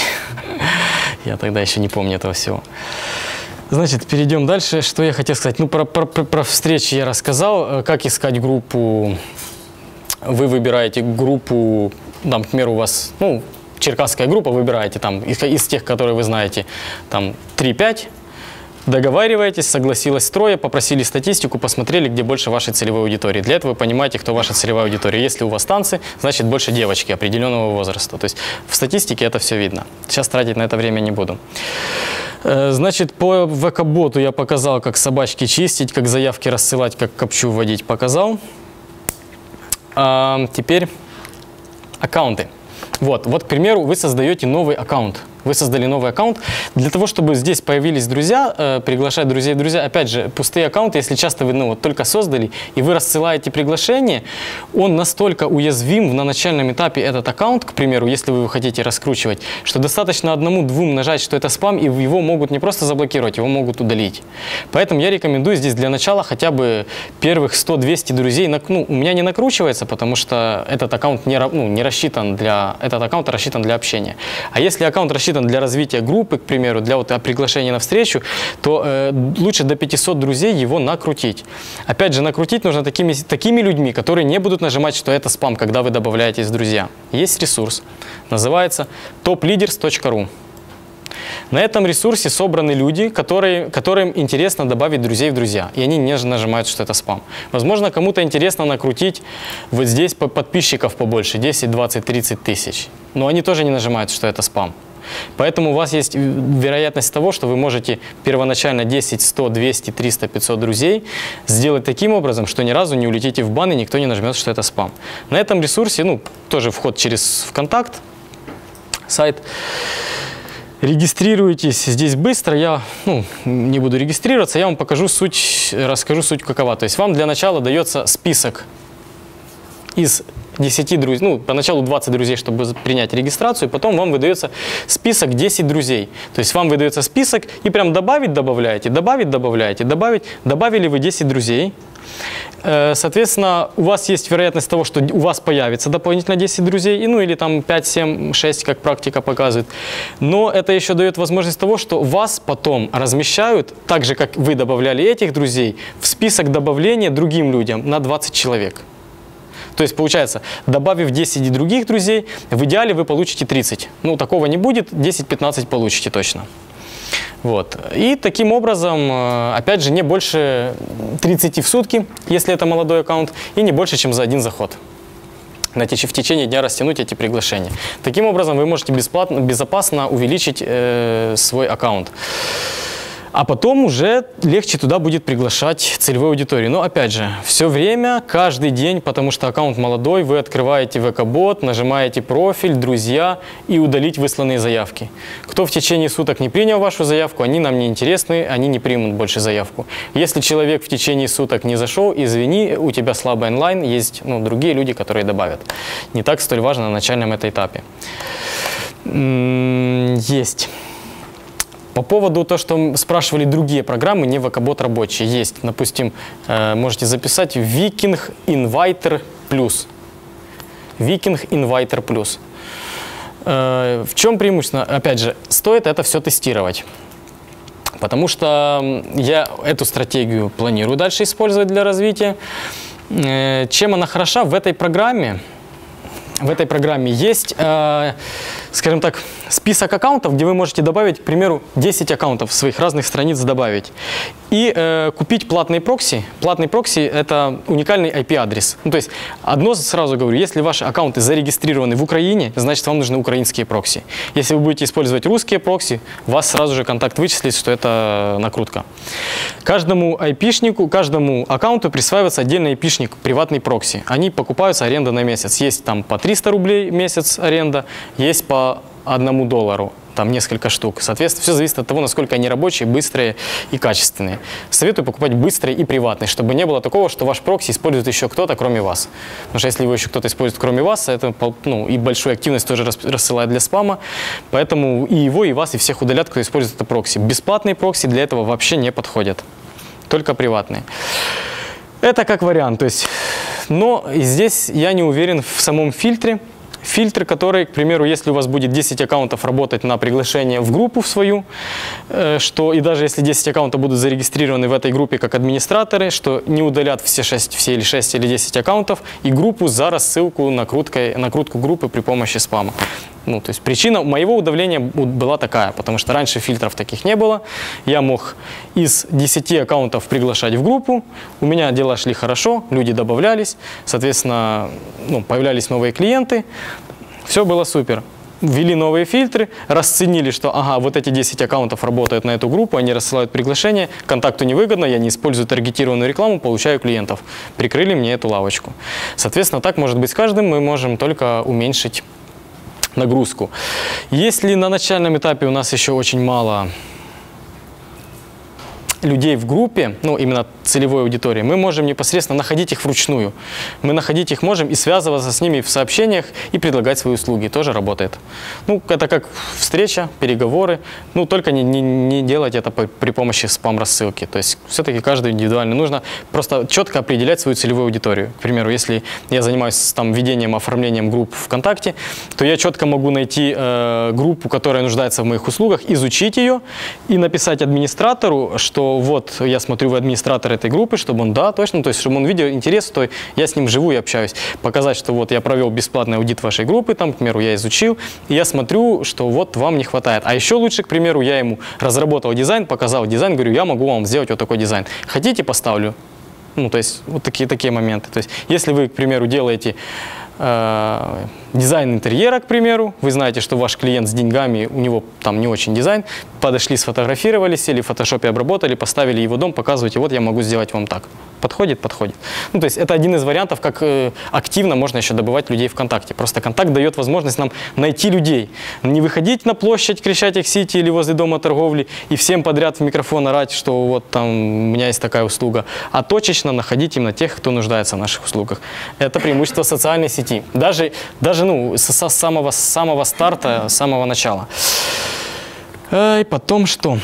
Я тогда еще не помню этого всего. Значит, перейдем дальше. Что я хотел сказать? Ну, про, про, про, про встречи я рассказал. Как искать группу? Вы выбираете группу, там, к примеру, у вас, ну, черкасская группа, выбираете там из, из тех, которые вы знаете, там три-пять, договариваетесь, согласилась трое, попросили статистику, посмотрели, где больше вашей целевой аудитории. Для этого вы понимаете, кто ваша целевая аудитория. Если у вас танцы, значит больше девочки определенного возраста. То есть в статистике это все видно. Сейчас тратить на это время не буду. Значит, по ВК-боту я показал, как собачки чистить, как заявки рассылать, как капчу вводить, показал. А теперь аккаунты. Вот, вот, к примеру, вы создаете новый аккаунт. Вы создали новый аккаунт. Для того, чтобы здесь появились друзья, э, приглашать друзей в друзья, опять же, пустые аккаунты, если часто вы ну, вот, только создали, и вы рассылаете приглашение, он настолько уязвим на начальном этапе, этот аккаунт, к примеру, если вы его хотите раскручивать, что достаточно одному-двум нажать, что это спам, и его могут не просто заблокировать, его могут удалить. Поэтому я рекомендую здесь для начала хотя бы первых сто-двести друзей. Ну, у меня не накручивается, потому что этот аккаунт не, ну, не рассчитан для этот аккаунт рассчитан для общения. А если аккаунт рассчитан для развития группы, к примеру, для вот приглашения на встречу, то э, лучше до пятисот друзей его накрутить. Опять же, накрутить нужно такими, такими людьми, которые не будут нажимать, что это спам, когда вы добавляетесь в друзья. Есть ресурс, называется топ лидерс точка ру. На этом ресурсе собраны люди, которые, которым интересно добавить друзей в друзья. И они не нажимают, что это спам. Возможно, кому-то интересно накрутить вот здесь подписчиков побольше, десять, двадцать, тридцать тысяч. Но они тоже не нажимают, что это спам. Поэтому у вас есть вероятность того, что вы можете первоначально десять, сто, двести, триста, пятьсот друзей сделать таким образом, что ни разу не улетите в бан и никто не нажмет, что это спам. На этом ресурсе, ну, тоже вход через ВКонтакт, сайт. Регистрируйтесь здесь быстро, я ну, не буду регистрироваться, я вам покажу суть, расскажу суть какова. То есть вам для начала дается список из десяти друзей, ну, поначалу двадцать друзей, чтобы принять регистрацию, потом вам выдается список десять друзей. То есть вам выдается список и прям добавить добавляете, добавить добавляете, добавить, добавили вы десять друзей. Соответственно, у вас есть вероятность того, что у вас появится дополнительно десять друзей, ну или там пять, семь, шесть, как практика показывает. Но это еще дает возможность того, что вас потом размещают, так же, как вы добавляли этих друзей, в список добавления другим людям на двадцать человек. То есть, получается, добавив десять других друзей, в идеале вы получите тридцать. Ну, такого не будет, десять-пятнадцать получите точно. Вот. И таким образом, опять же, не больше тридцати в сутки, если это молодой аккаунт, и не больше, чем за один заход. В течение дня растянуть эти приглашения. Таким образом, вы можете бесплатно, безопасно увеличить э, свой аккаунт. А потом уже легче туда будет приглашать целевую аудиторию. Но опять же, все время, каждый день, потому что аккаунт молодой, вы открываете вэ ка-бот, нажимаете профиль, друзья и удалить высланные заявки. Кто в течение суток не принял вашу заявку, они нам не интересны, они не примут больше заявку. Если человек в течение суток не зашел, извини, у тебя слабый онлайн, есть ну, другие люди, которые добавят. Не так столь важно на начальном этом этапе. Есть. По поводу того, что спрашивали другие программы, не вэ ка-бот рабочие, есть. Допустим, можете записать Viking Inviter Plus. Viking Inviter Plus. В чем преимущество? Опять же, стоит это все тестировать. Потому что я эту стратегию планирую дальше использовать для развития. Чем она хороша? В этой программе, в этой программе есть, скажем так, список аккаунтов, где вы можете добавить, к примеру, десять аккаунтов своих разных страниц добавить. И э, купить платный прокси. Платный прокси – это уникальный ай пи-адрес. Ну, то есть, одно сразу говорю, если ваши аккаунты зарегистрированы в Украине, значит, вам нужны украинские прокси. Если вы будете использовать русские прокси, вас сразу же контакт вычислит, что это накрутка. Каждому айпишнику, каждому аккаунту присваивается отдельный айпишник, приватный прокси. Они покупаются аренда на месяц. Есть там по триста рублей в месяц аренда, есть по одному доллару, там несколько штук. Соответственно, все зависит от того, насколько они рабочие, быстрые и качественные. Советую покупать быстрые и приватные, чтобы не было такого, что ваш прокси использует еще кто-то, кроме вас. Потому что если его еще кто-то использует, кроме вас, это ну, и большую активность тоже рассылает для спама. Поэтому и его, и вас, и всех удалят, кто использует это прокси. Бесплатные прокси для этого вообще не подходят. Только приватные. Это как вариант. То есть, но здесь я не уверен в самом фильтре. Фильтр, который, к примеру, если у вас будет десять аккаунтов работать на приглашение в группу в свою, что и даже если десять аккаунтов будут зарегистрированы в этой группе как администраторы, что не удалят все шесть, все или шесть или десять аккаунтов и группу за рассылку, накруткой, накрутку группы при помощи спама. Ну, то есть причина моего удаления была такая, потому что раньше фильтров таких не было. Я мог из десяти аккаунтов приглашать в группу, у меня дела шли хорошо, люди добавлялись, соответственно, ну, появлялись новые клиенты, все было супер. Ввели новые фильтры, расценили, что ага, вот эти десять аккаунтов работают на эту группу, они рассылают приглашение, контакту невыгодно, я не использую таргетированную рекламу, получаю клиентов. Прикрыли мне эту лавочку. Соответственно, так может быть с каждым, мы можем только уменьшить нагрузку. Если на начальном этапе у нас еще очень мало людей в группе, ну, именно целевой аудитории, мы можем непосредственно находить их вручную. Мы находить их можем и связываться с ними в сообщениях и предлагать свои услуги. Тоже работает. Ну, это как встреча, переговоры. Ну, только не, не, не делать это по, при помощи спам-рассылки. То есть все-таки каждый индивидуально. Нужно просто четко определять свою целевую аудиторию. К примеру, если я занимаюсь там ведением, оформлением групп ВКонтакте, то я четко могу найти э, группу, которая нуждается в моих услугах, изучить ее и написать администратору, что вот я смотрю, вы администратор этой группы, чтобы он, да, точно, то есть чтобы он видел интерес, то я с ним живу и общаюсь. Показать, что вот я провел бесплатный аудит вашей группы, там, к примеру, я изучил, и я смотрю, что вот вам не хватает. А еще лучше, к примеру, я ему разработал дизайн, показал дизайн, говорю, я могу вам сделать вот такой дизайн. Хотите, поставлю? Ну, то есть вот такие, такие моменты. То есть если вы, к примеру, делаете э, дизайн интерьера, к примеру, вы знаете, что ваш клиент с деньгами, у него там не очень дизайн, подошли, сфотографировали, сели в фотошопе, обработали, поставили его дом, показываете, вот я могу сделать вам так. Подходит? Подходит. Ну, то есть это один из вариантов, как э, активно можно еще добывать людей ВКонтакте. Просто контакт дает возможность нам найти людей. Не выходить на площадь, кричать X-City или возле дома торговли и всем подряд в микрофон орать, что вот там у меня есть такая услуга, а точечно находить именно тех, кто нуждается в наших услугах. Это преимущество социальной сети. Даже, даже ну, с, с, самого, с самого старта, с самого начала. И потом что?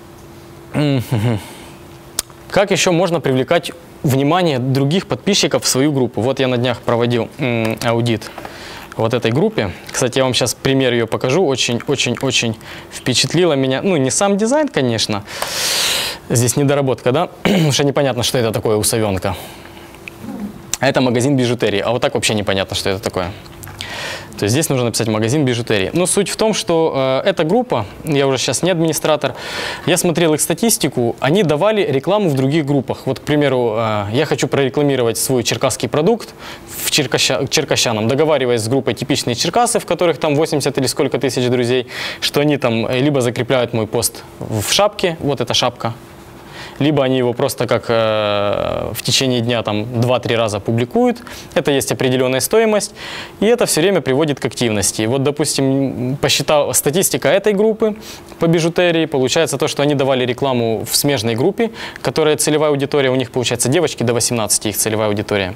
Как еще можно привлекать внимание других подписчиков в свою группу? Вот я на днях проводил м, аудит вот этой группе. Кстати, я вам сейчас пример ее покажу. Очень-очень-очень впечатлило меня. Ну, не сам дизайн, конечно. Здесь недоработка, да? Потому что непонятно, что это такое у совенка. А это магазин бижутерии. А вот так вообще непонятно, что это такое. То есть здесь нужно написать магазин бижутерии. Но суть в том, что э, эта группа, я уже сейчас не администратор, я смотрел их статистику, они давали рекламу в других группах. Вот, к примеру, э, я хочу прорекламировать свой черкасский продукт в Черкаща, черкащанам, договариваясь с группой «Типичные черкасы», в которых там восемьдесят или сколько тысяч друзей, что они там либо закрепляют мой пост в шапке, вот эта шапка, либо они его просто как э, в течение дня там два-три раза публикуют. Это есть определенная стоимость, и это все время приводит к активности. Вот, допустим, посчитал статистика этой группы по бижутерии, получается то, что они давали рекламу в смежной группе, которая целевая аудитория, у них получается девочки до восемнадцати, их целевая аудитория,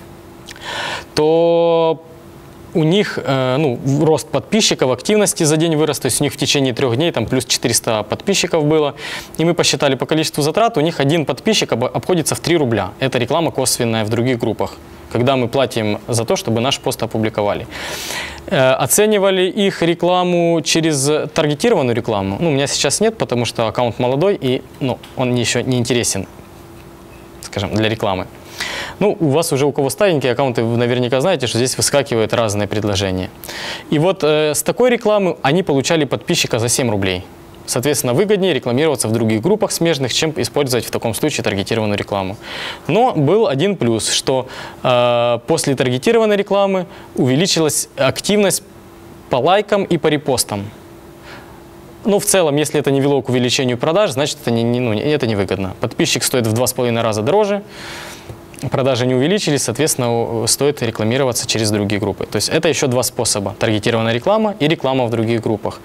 то у них э, ну, рост подписчиков, активности за день вырос, то есть у них в течение трех дней там плюс четыреста подписчиков было. И мы посчитали по количеству затрат, у них один подписчик об, обходится в три рубля. Это реклама косвенная в других группах, когда мы платим за то, чтобы наш пост опубликовали. Э, оценивали их рекламу через таргетированную рекламу. Ну, у меня сейчас нет, потому что аккаунт молодой и ну, он еще не интересен, скажем, для рекламы. Ну, у вас уже, у кого старенькие аккаунты, вы наверняка знаете, что здесь выскакивают разные предложения. И вот э, с такой рекламы они получали подписчика за семь рублей. Соответственно, выгоднее рекламироваться в других группах смежных, чем использовать в таком случае таргетированную рекламу. Но был один плюс, что э, после таргетированной рекламы увеличилась активность по лайкам и по репостам. Ну, в целом, если это не вело к увеличению продаж, значит, это не, не, ну, это невыгодно. Подписчик стоит в два с половиной раза дороже. Продажи не увеличились, соответственно, стоит рекламироваться через другие группы. То есть это еще два способа. Таргетированная реклама и реклама в других группах.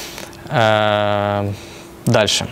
Дальше.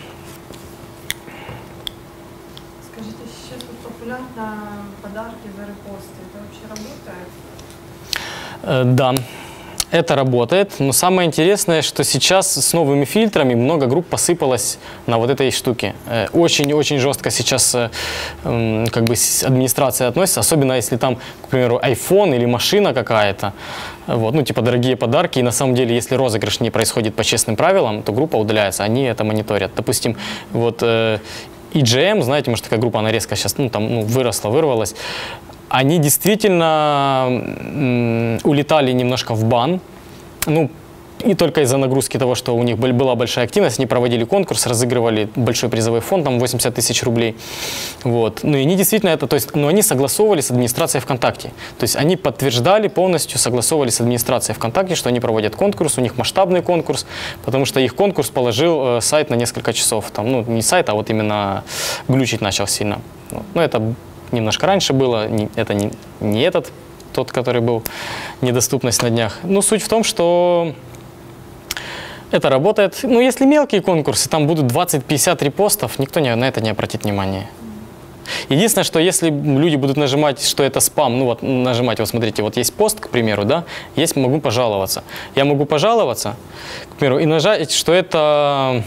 Скажите, сейчас вот популярно подарки за репосты. Это вообще работает? Да. Это работает, но самое интересное, что сейчас с новыми фильтрами много групп посыпалось на вот этой штуке. Очень-очень жестко сейчас как бы администрация относится, особенно если там, к примеру, iPhone или машина какая-то, вот, ну типа дорогие подарки, и на самом деле, если розыгрыш не происходит по честным правилам, то группа удаляется, они это мониторят. Допустим, вот и джи эм, знаете, может такая группа, она резко сейчас ну, там, ну, выросла, вырвалась. Они действительно улетали немножко в бан, ну, и только из-за нагрузки того, что у них была большая активность, они проводили конкурс, разыгрывали большой призовой фонд, там восемьдесят тысяч рублей, вот. Ну, и они действительно это, то есть, ну, они согласовывали с администрацией ВКонтакте, то есть, они подтверждали полностью, согласовывали с администрацией ВКонтакте, что они проводят конкурс, у них масштабный конкурс, потому что их конкурс положил э, сайт на несколько часов, там, ну, не сайт, а вот именно глючить начал сильно, ну, это немножко раньше было, не, это не, не этот, тот, который был недоступность на днях. Но суть в том, что Это работает. Ну, если мелкие конкурсы, там будут двадцать-пятьдесят репостов, никто не, на это не обратит внимания. Единственное, что если люди будут нажимать, что это спам, ну вот нажимать, вот смотрите, вот есть пост, к примеру, да, есть могу пожаловаться. Я могу пожаловаться, к примеру, и нажать, что это...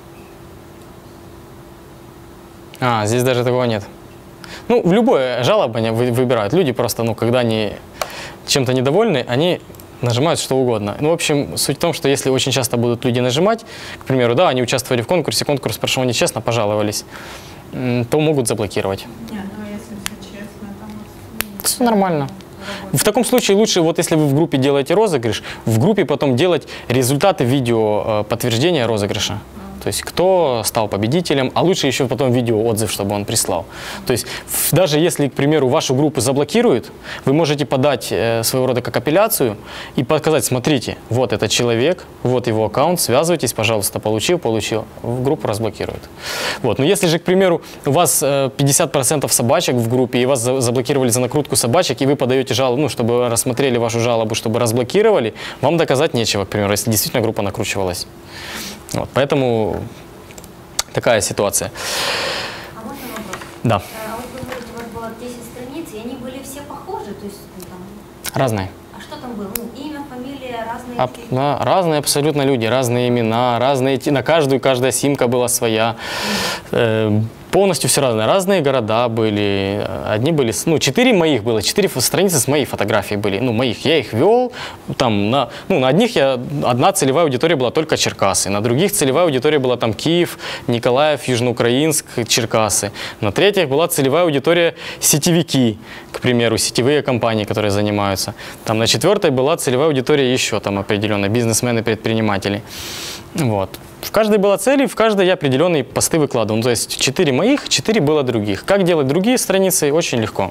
А, здесь даже такого нет. Ну, в любое жалобание вы, выбирают. Люди просто, ну, когда они чем-то недовольны, они нажимают что угодно. Ну, в общем, суть в том, что если очень часто будут люди нажимать, к примеру, да, они участвовали в конкурсе, конкурс прошел нечестно, пожаловались, то могут заблокировать. Нет, ну если все честно, там... Все нормально. В таком случае лучше, вот если вы в группе делаете розыгрыш, в группе потом делать результаты видео подтверждения розыгрыша. То есть кто стал победителем, а лучше еще потом видеоотзыв, чтобы он прислал. То есть даже если, к примеру, вашу группу заблокируют, вы можете подать э, своего рода как апелляцию и показать, смотрите, вот этот человек, вот его аккаунт, связывайтесь, пожалуйста, получил, получил, группу разблокируют. Вот. Но если же, к примеру, у вас э, пятьдесят процентов собачек в группе, и вас за заблокировали за накрутку собачек, и вы подаете жалобу, ну, чтобы рассмотрели вашу жалобу, чтобы разблокировали, вам доказать нечего, к примеру, если действительно группа накручивалась. Вот, поэтому такая ситуация. А можно вопрос? Да. А вот вы говорите, у вас было десять страниц, и они были все похожи? То есть, ну, там... Разные. А что там было? Ну, имя, фамилия, разные... А, да, разные абсолютно люди, разные имена, разные, на каждую, каждая симка была своя. Э, полностью все разное. Разные города были. Одни были, ну, четыре моих было, четыре страницы с моей фотографией были. Ну, моих. Я их вел. Там, на, ну, на одних я, одна целевая аудитория была только Черкасы. На других целевая аудитория была там Киев, Николаев, Южноукраинск, Черкасы. На третьих была целевая аудитория сетевики, к примеру, сетевые компании, которые занимаются. Там на четвертой была целевая аудитория еще там определенная, бизнесмены, предприниматели. Вот. В каждой была цель, и в каждой я определенные посты выкладывал. Ну, то есть четыре моих, четыре было других. Как делать другие страницы? Очень легко.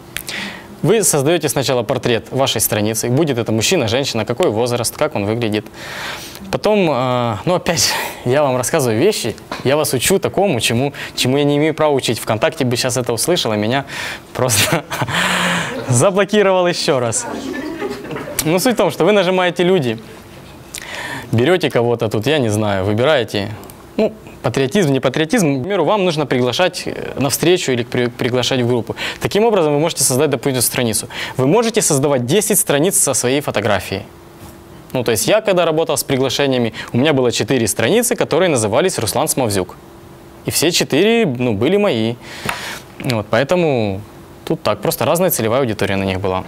Вы создаете сначала портрет вашей страницы. Будет это мужчина, женщина, какой возраст, как он выглядит. Потом, э, ну опять, я вам рассказываю вещи, я вас учу такому, чему, чему я не имею права учить. ВКонтакте бы сейчас это услышал, и меня просто заблокировал еще раз. Но суть в том, что вы нажимаете «Люди». Берете кого-то тут, я не знаю, выбираете, ну, патриотизм, не патриотизм. К примеру, вам нужно приглашать на встречу или при, приглашать в группу. Таким образом, вы можете создать, допустим, страницу. Вы можете создавать десять страниц со своей фотографией. Ну, то есть я, когда работал с приглашениями, у меня было четыре страницы, которые назывались «Руслан Смовзюк». И все четыре, ну, были мои. Вот, поэтому тут так, просто разная целевая аудитория на них была.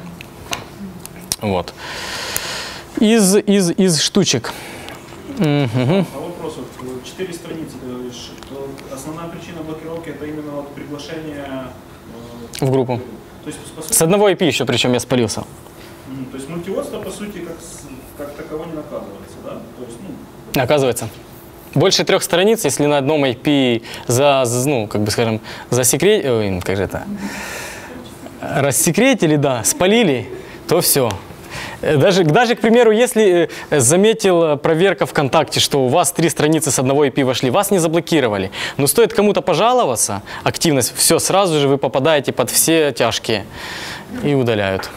Вот. Из, из, из штучек. Угу. А вопрос, вот, четыре страницы, ты говоришь, то основная причина блокировки это именно вот приглашение э, в группу. То есть, по сути, с одного ай пи еще, причем я спалился. Mm, то есть мультиводство, по сути, как, как таково не наказывается, да? То есть, ну, наказывается. Больше трех страниц, если на одном ай пи за, ну, как бы скажем, засекрет... Ой, как же это? Рассекретили, да, спалили, то все. Даже, даже, к примеру, если заметил проверка ВКонтакте, что у вас три страницы с одного ай пи вошли, вас не заблокировали. Но стоит кому-то пожаловаться, активность, все, сразу же вы попадаете под все тяжкие и удаляют.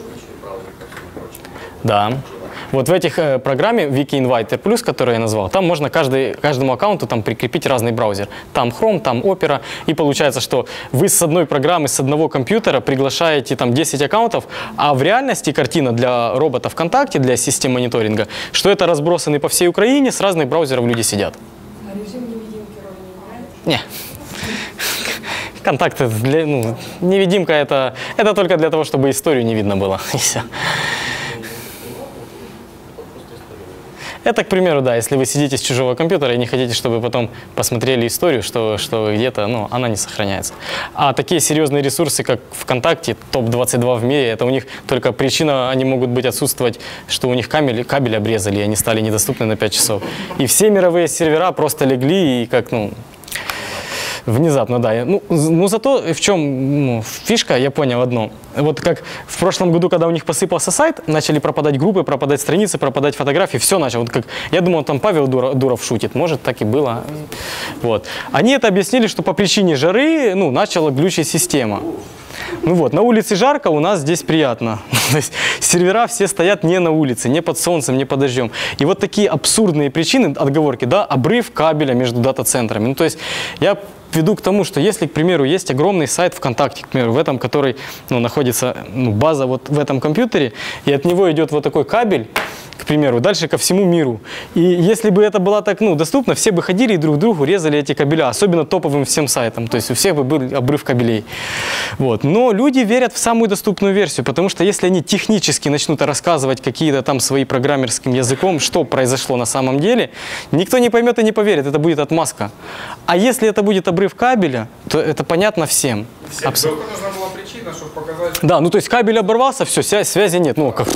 Да. Вот в этих э, программе Wiki Inviter Plus, которую я назвал, там можно каждый, каждому аккаунту там прикрепить разный браузер. Там Chrome, там Opera. И получается, что вы с одной программы, с одного компьютера приглашаете там десять аккаунтов, а в реальности картина для робота ВКонтакте, для систем мониторинга, что это разбросаны по всей Украине, с разных браузеров люди сидят. А режим невидимки роли не играет? Не. Контакты, для, ну, невидимка это, это только для того, чтобы историю не видно было. И все. Это, к примеру, да, если вы сидите с чужого компьютера и не хотите, чтобы потом посмотрели историю, что, что где-то, ну, она не сохраняется. А такие серьезные ресурсы, как ВКонтакте, топ двадцать два в мире, это у них только причина, они могут быть отсутствовать, что у них кабель, кабель обрезали, и они стали недоступны на пять часов. И все мировые сервера просто легли, и как, ну, Внезапно, да. Ну, ну зато в чем ну, фишка, я понял одно. Вот как в прошлом году, когда у них посыпался сайт, начали пропадать группы, пропадать страницы, пропадать фотографии, все начало. Вот как, я думал, там Павел Дуров, Дуров шутит, может, так и было. Вот. Они это объяснили, что по причине жары ну, начала глючить система. Ну вот, на улице жарко, у нас здесь приятно. То есть сервера все стоят не на улице, не под солнцем, не под дождем. И вот такие абсурдные причины, отговорки, да, обрыв кабеля между дата-центрами. Ну то есть я веду к тому, что если, к примеру, есть огромный сайт ВКонтакте, к примеру, в этом, который ну, находится, ну, база вот в этом компьютере, и от него идет вот такой кабель, к примеру, дальше ко всему миру. И если бы это было так ну, доступно, все бы ходили и друг другу резали эти кабеля, особенно топовым всем сайтам. То есть у всех бы был обрыв кабелей. Вот. Но люди верят в самую доступную версию, потому что если они технически начнут рассказывать какие-то там свои программерским языком, что произошло на самом деле, никто не поймет и не поверит, это будет отмазка. А если это будет обрыв кабеля, то это понятно всем. Всем Абсол... только нужна была причина, чтобы показать... Да, ну то есть кабель оборвался, все, связи нет. Ну, как...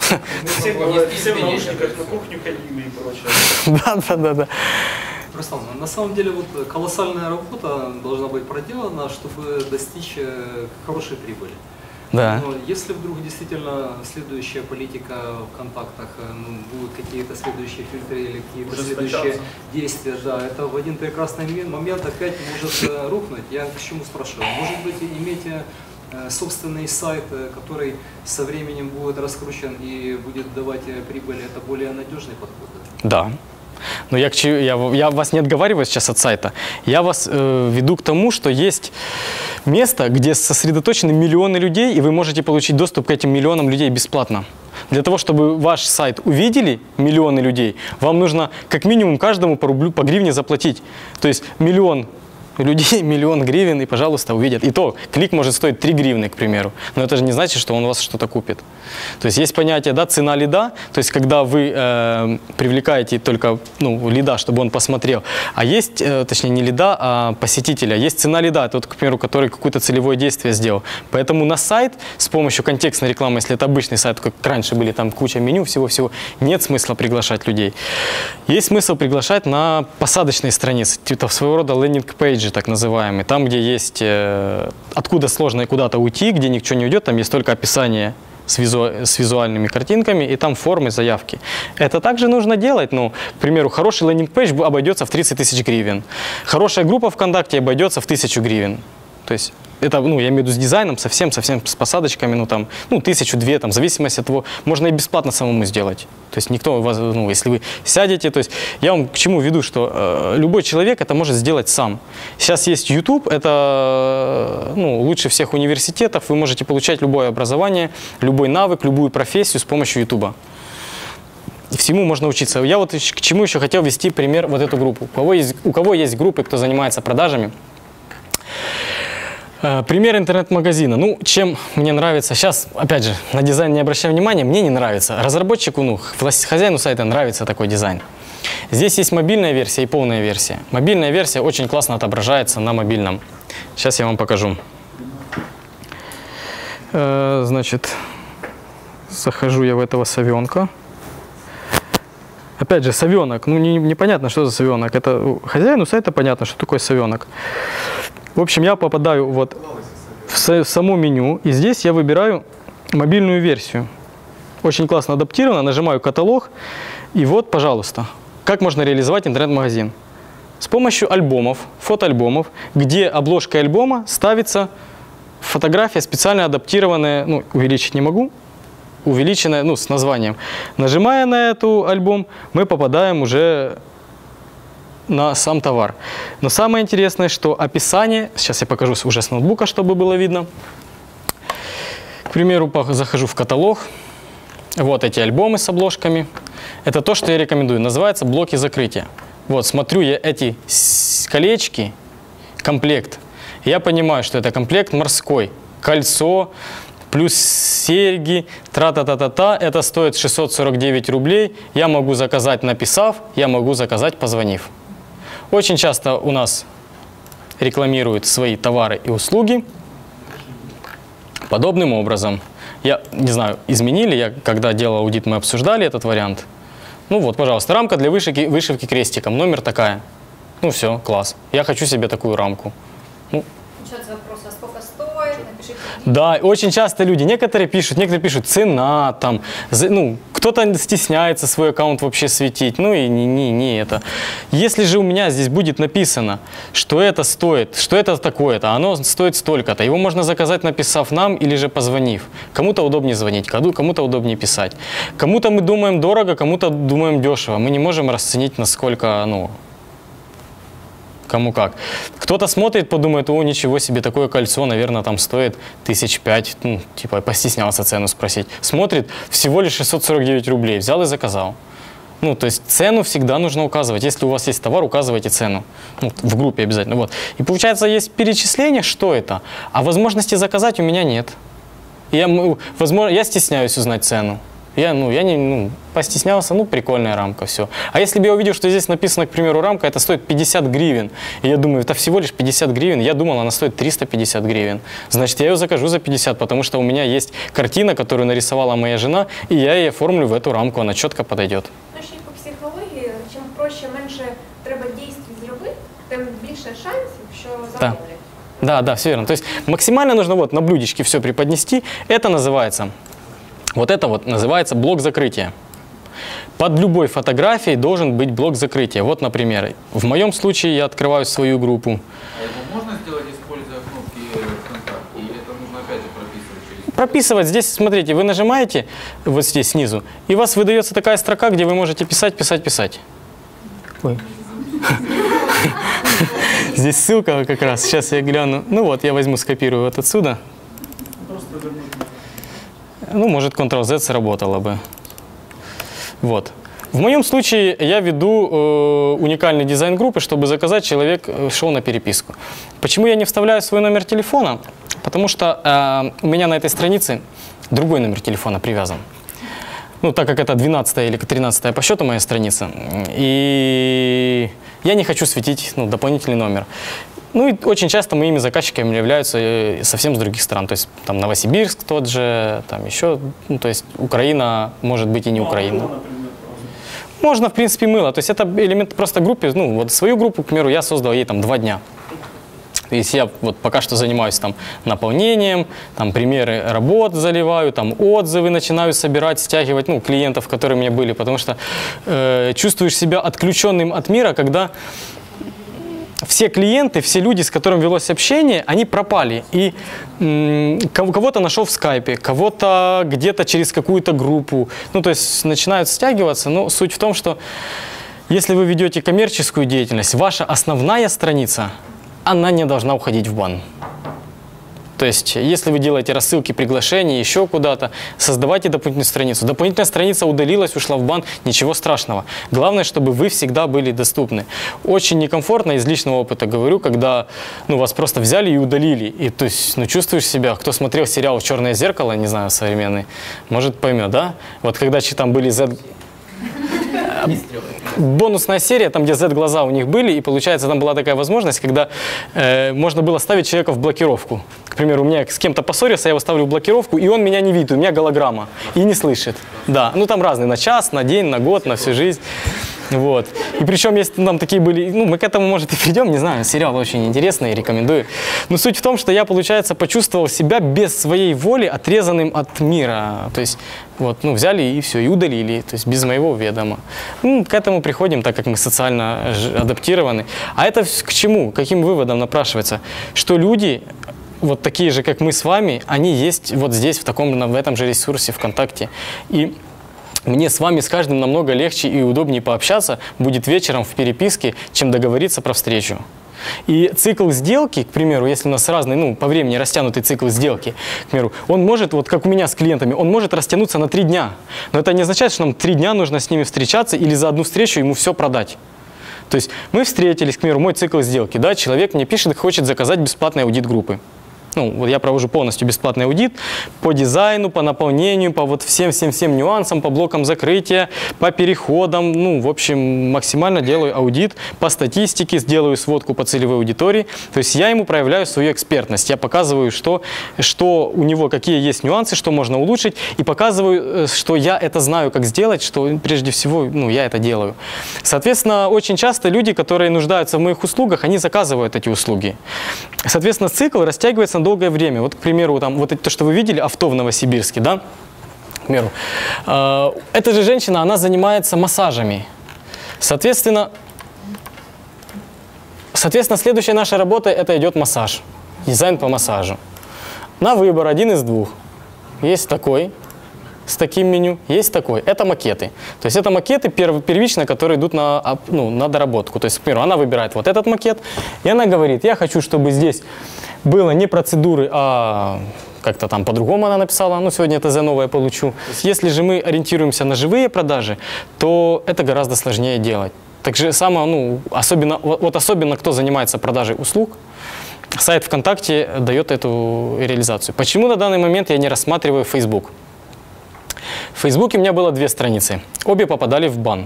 Все, все в наушниках на кухню ходили и прочее. Да, да, да, да. Руслан, на самом деле вот колоссальная работа должна быть проделана, чтобы достичь хорошей прибыли. Да. Но если вдруг действительно следующая политика в контактах, ну, будут какие-то следующие фильтры или какие-то следующие действия, да, это в один прекрасный момент опять может рухнуть. Я к чему спрашиваю? Может быть, иметь собственный сайт, который со временем будет раскручен и будет давать прибыль, это более надежный подход? Да. Но я, я, я вас не отговариваю сейчас от сайта. Я вас э, веду к тому, что есть место, где сосредоточены миллионы людей, и вы можете получить доступ к этим миллионам людей бесплатно. Для того, чтобы ваш сайт увидели миллионы людей, вам нужно как минимум каждому по рублю, по гривне заплатить. То есть миллион людей, миллион гривен, и, пожалуйста, увидят. И то, клик может стоить три гривны, к примеру. Но это же не значит, что он у вас что-то купит. То есть есть понятие, да, цена лида, то есть когда вы э, привлекаете только ну, лида, чтобы он посмотрел. А есть, э, точнее, не лида, а посетителя. Есть цена лида, тот, к примеру, который какое-то целевое действие сделал. Поэтому на сайт с помощью контекстной рекламы, если это обычный сайт, как раньше были там куча меню, всего-всего, нет смысла приглашать людей. Есть смысл приглашать на посадочные страницы, типа своего рода лендинг-пейджи, так называемые, там, где есть, э, откуда сложно куда-то уйти, где ничего не уйдет, там есть только описание с, визу, с визуальными картинками и там формы, заявки. Это также нужно делать, ну, к примеру, хороший лендинг-пейдж обойдется в тридцать тысяч гривен, хорошая группа ВКонтакте обойдется в тысячу гривен. То есть это, ну, я имею в виду с дизайном, совсем, совсем с посадочками, ну, там, ну, тысячу-две, там, в зависимости от того, можно и бесплатно самому сделать. То есть никто вас, ну, если вы сядете, то есть я вам к чему веду, что э, любой человек это может сделать сам. Сейчас есть YouTube, это, ну, лучше всех университетов, вы можете получать любое образование, любой навык, любую профессию с помощью YouTube. Всему можно учиться. Я вот к чему еще хотел ввести пример, вот эту группу. У кого есть, у кого есть группы, кто занимается продажами. Пример интернет-магазина. Ну, чем мне нравится, сейчас, опять же, на дизайн не обращаю внимания, мне не нравится. Разработчику, ну, хозяину сайта нравится такой дизайн. Здесь есть мобильная версия и полная версия. Мобильная версия очень классно отображается на мобильном. Сейчас я вам покажу. Значит, захожу я в этого совенка. Опять же, совенок. Ну, не, непонятно, что за совенок. Это хозяину сайта понятно, что такое совенок. В общем, я попадаю вот в само меню, и здесь я выбираю мобильную версию. Очень классно адаптировано, нажимаю «Каталог», и вот, пожалуйста, как можно реализовать интернет-магазин. С помощью альбомов, фотоальбомов, где обложкой альбома ставится фотография, специально адаптированная, ну, увеличить не могу, увеличенная, ну, с названием. Нажимая на эту альбом, мы попадаем уже на сам товар. Но самое интересное, что описание, сейчас я покажу уже с ноутбука, чтобы было видно. К примеру, захожу в каталог, вот эти альбомы с обложками. Это то, что я рекомендую, называется блоки закрытия. Вот, смотрю я эти колечки, комплект, и я понимаю, что это комплект морской, кольцо, плюс серьги, тра-та-та-та-та, это стоит шестьсот сорок девять рублей, я могу заказать, написав, я могу заказать, позвонив. Очень часто у нас рекламируют свои товары и услуги подобным образом. Я не знаю, изменили, я, когда делал аудит, мы обсуждали этот вариант. Ну вот, пожалуйста, рамка для вышивки, вышивки крестиком, номер такая. Ну все, класс. Я хочу себе такую рамку. Ну, Начнется вопрос, а сколько стоит, напишите. да, очень часто люди, некоторые пишут, некоторые пишут цена, там, за- ну, кто-то стесняется свой аккаунт вообще светить, ну и не, не, не это. Если же у меня здесь будет написано, что это стоит, что это такое-то, оно стоит столько-то, его можно заказать, написав нам или же позвонив. Кому-то удобнее звонить, кому- кому-то удобнее писать. Кому-то мы думаем дорого, кому-то думаем дешево. Мы не можем расценить, насколько, ну, кому как. Кто-то смотрит, подумает, о, ничего себе, такое кольцо, наверное, там стоит тысяч пять, ну, типа, постеснялся цену спросить. Смотрит, всего лишь шестьсот сорок девять рублей, взял и заказал. Ну, то есть цену всегда нужно указывать. Если у вас есть товар, указывайте цену. Ну, в группе обязательно. Вот. И получается, есть перечисление, что это, а возможности заказать у меня нет. Я, м- возможно, я стесняюсь узнать цену. Я, ну, я не, ну, постеснялся, ну, прикольная рамка, все. А если бы я увидел, что здесь написано, к примеру, рамка, это стоит пятьдесят гривен, и я думаю, это всего лишь пятьдесят гривен, я думал, она стоит триста пятьдесят гривен, значит, я ее закажу за пятьдесят, потому что у меня есть картина, которую нарисовала моя жена, и я ее оформлю в эту рамку, она четко подойдет. Ну, ще й по психології, чим проще, менше треба дійств зробити, тим більше шансів, що замовлять. Да, да, все верно. То есть максимально нужно вот на блюдечке все преподнести, это называется... Вот это вот называется блок закрытия. Под любой фотографией должен быть блок закрытия. Вот, например, в моем случае я открываю свою группу. А его можно сделать, используя кнопки ВКонтакте, или это нужно опять же прописывать через... Прописывать здесь, смотрите, вы нажимаете вот здесь снизу, и у вас выдается такая строка, где вы можете писать, писать, писать. Ой. Здесь ссылка как раз, сейчас я гляну. Ну вот, я возьму, скопирую вот отсюда. Ну, может, контрол зет сработало бы. Вот. В моем случае я веду э, уникальный дизайн группы, чтобы заказать, человек э, шел на переписку. Почему я не вставляю свой номер телефона? Потому что э, у меня на этой странице другой номер телефона привязан. Ну, так как это двенадцатая или тринадцатая по счету моя страница. И я не хочу светить, ну, дополнительный номер. Ну и очень часто моими заказчиками являются совсем с других стран. То есть там Новосибирск тот же, там еще, ну, то есть Украина, может быть и не Украина. Можно, в принципе, мыло. То есть это элемент просто группы, ну вот свою группу, к примеру, я создал ей там два дня. То есть я вот пока что занимаюсь там наполнением, там примеры работ заливаю, там отзывы начинаю собирать, стягивать, ну, клиентов, которые у меня были, потому что э, чувствуешь себя отключенным от мира, когда все клиенты, все люди, с которыми велось общение, они пропали. И м, кого-то нашел в скайпе, кого-то где-то через какую-то группу. Ну, то есть начинают стягиваться. Но суть в том, что если вы ведете коммерческую деятельность, ваша основная страница, она не должна уходить в бан. То есть, если вы делаете рассылки, приглашения, еще куда-то, создавайте дополнительную страницу. Дополнительная страница удалилась, ушла в бан, ничего страшного. Главное, чтобы вы всегда были доступны. Очень некомфортно, из личного опыта говорю, когда, ну, вас просто взяли и удалили. И, то есть, ну, чувствуешь себя, кто смотрел сериал «Черное зеркало», не знаю, современный, может поймет, да? Вот когда там были Z... бонусная серия, там, где Z-глаза у них были, и, получается, там была такая возможность, когда э, можно было ставить человека в блокировку. К примеру, у меня с кем-то поссорился, я его ставлю в блокировку, и он меня не видит, у меня голограмма, и не слышит. Да, ну там разные, на час, на день, на год, на всю жизнь. Вот. И причем, если там такие были, ну, мы к этому, может, и придем, не знаю, сериал очень интересный, рекомендую. Но суть в том, что я, получается, почувствовал себя без своей воли отрезанным от мира. То есть, вот, ну, взяли и все, и удалили, то есть без моего ведома. Ну, к этому приходим, так как мы социально адаптированы. А это к чему? Каким выводом напрашивается? Что люди, вот такие же, как мы с вами, они есть вот здесь, в, таком, в этом же ресурсе ВКонтакте. И мне с вами, с каждым намного легче и удобнее пообщаться будет вечером в переписке, чем договориться про встречу. И цикл сделки, к примеру, если у нас разный, ну, по времени растянутый цикл сделки, к примеру, он может, вот как у меня с клиентами, он может растянуться на три дня. Но это не означает, что нам три дня нужно с ними встречаться или за одну встречу ему все продать. То есть мы встретились, к примеру, мой цикл сделки, да, человек мне пишет, хочет заказать бесплатный аудит группы. Ну, вот я провожу полностью бесплатный аудит по дизайну, по наполнению, по вот всем-всем-всем нюансам, по блокам закрытия, по переходам. Ну, в общем, максимально делаю аудит по статистике, сделаю сводку по целевой аудитории. То есть я ему проявляю свою экспертность. Я показываю, что, что у него, какие есть нюансы, что можно улучшить, и показываю, что я это знаю, как сделать, что прежде всего, ну, я это делаю. Соответственно, очень часто люди, которые нуждаются в моих услугах, они заказывают эти услуги. Соответственно, цикл растягивается на долгое время. Вот, к примеру, там, вот это, то, что вы видели, авто в Новосибирске, да? К примеру. Э, эта же женщина, она занимается массажами. Соответственно, соответственно, следующая наша работа, это идет массаж. Дизайн по массажу. На выбор один из двух. Есть такой, с таким меню, есть такой. Это макеты. То есть это макеты первичные, которые идут на, ну, на доработку. То есть, к примеру, она выбирает вот этот макет, и она говорит, я хочу, чтобы здесь было не процедуры, а как-то там по-другому она написала, ну, сегодня это ТЗ новое получу. Если же мы ориентируемся на живые продажи, то это гораздо сложнее делать. Так же самое, ну, особенно, вот особенно кто занимается продажей услуг, сайт ВКонтакте дает эту реализацию. Почему на данный момент я не рассматриваю Facebook? В Фейсбуке у меня было две страницы, обе попадали в бан.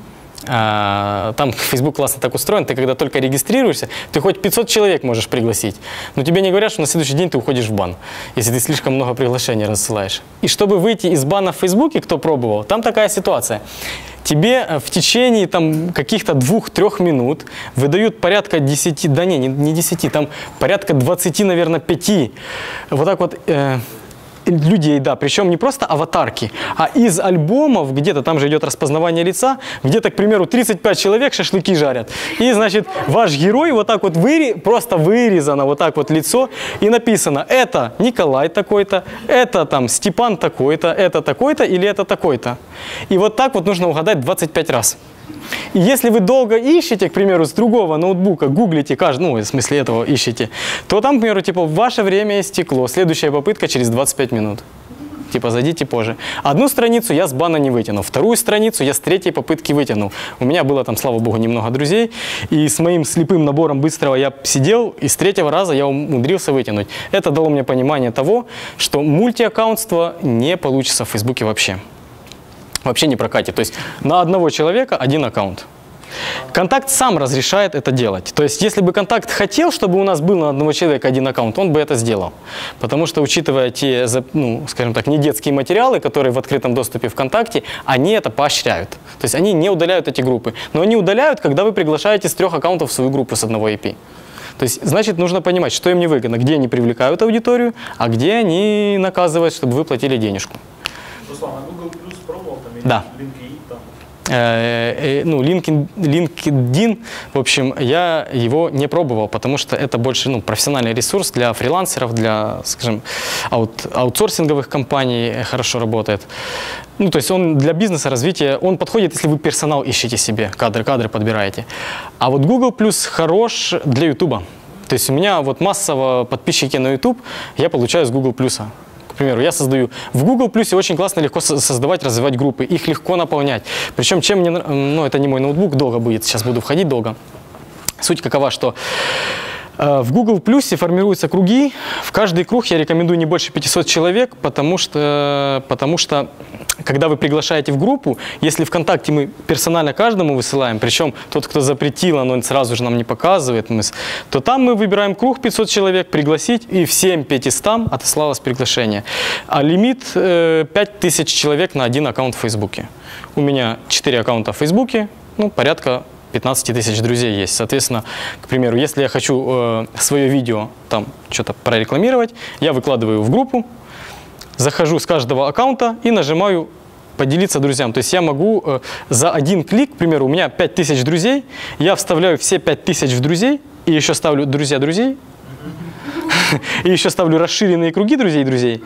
Там Facebook классно так устроен, ты когда только регистрируешься, ты хоть пятьсот человек можешь пригласить, но тебе не говорят, что на следующий день ты уходишь в бан, если ты слишком много приглашений рассылаешь. И чтобы выйти из бана в Фейсбуке, кто пробовал, там такая ситуация. Тебе в течение там каких-то двух-трех минут выдают порядка десяти, да не, не десяти, там порядка двадцати, наверное, пяти, вот так вот, э, людей, да, причем не просто аватарки, а из альбомов, где-то там же идет распознавание лица, где-то, к примеру, тридцать пять человек шашлыки жарят. И, значит, ваш герой вот так вот выре, просто вырезано вот так вот лицо, и написано, это Николай такой-то, это там Степан такой-то, это такой-то или это такой-то. И вот так вот нужно угадать двадцать пять раз. И если вы долго ищете, к примеру, с другого ноутбука, гуглите, каждый, ну, в смысле этого ищете, то там, к примеру, типа, ваше время истекло, следующая попытка через двадцать пять минут. Типа, зайдите позже. Одну страницу я с бана не вытянул, вторую страницу я с третьей попытки вытянул. У меня было там, слава богу, немного друзей, и с моим слепым набором быстрого я сидел, и с третьего раза я умудрился вытянуть. Это дало мне понимание того, что мультиаккаунтство не получится в Фейсбуке вообще. Вообще не прокатит. То есть на одного человека один аккаунт. Контакт сам разрешает это делать. То есть если бы Контакт хотел, чтобы у нас был на одного человека один аккаунт, он бы это сделал. Потому что, учитывая те, ну, скажем так, не детские материалы, которые в открытом доступе ВКонтакте, они это поощряют. То есть они не удаляют эти группы. Но они удаляют, когда вы приглашаете с трех аккаунтов в свою группу с одного ай пи. То есть, значит, нужно понимать, что им не выгодно, где они привлекают аудиторию, а где они наказывают, чтобы вы платили денежку. Руслан, а Google Plus пробовал там? Да. LinkedIn там? Э, э, ну, LinkedIn, LinkedIn, в общем, я его не пробовал, потому что это больше, ну, профессиональный ресурс для фрилансеров, для, скажем, аут, аутсорсинговых компаний хорошо работает. Ну, то есть он для бизнеса, развития, он подходит, если вы персонал ищете себе, кадры, кадры подбираете. А вот Google Plus хорош для YouTube. То есть у меня вот массово подписчики на YouTube я получаю с Google Plus. К примеру, я создаю в Google Plus очень классно, легко создавать, развивать группы, их легко наполнять. Причем, чем мне, ну, это не мой ноутбук, долго будет, сейчас буду входить долго. Суть какова, что э, в Google Plus формируются круги, в каждый круг я рекомендую не больше пятисот человек, потому что, потому что, когда вы приглашаете в группу, если ВКонтакте мы персонально каждому высылаем, причем тот, кто запретил, он сразу же нам не показывает, мы, то там мы выбираем круг пятьсот человек, пригласить, и всем пятистам отослалось приглашение. А лимит э, пять тысяч человек на один аккаунт в Фейсбуке. У меня четыре аккаунта в Фейсбуке, ну, порядка пятнадцать тысяч друзей есть. Соответственно, к примеру, если я хочу э, свое видео там что-то прорекламировать, я выкладываю в группу, захожу с каждого аккаунта и нажимаю «Поделиться друзьям». То есть я могу э, за один клик, к примеру, у меня пять тысяч друзей, я вставляю все пять тысяч в друзей, и еще ставлю «Друзья друзей», и еще ставлю расширенные круги друзей друзей,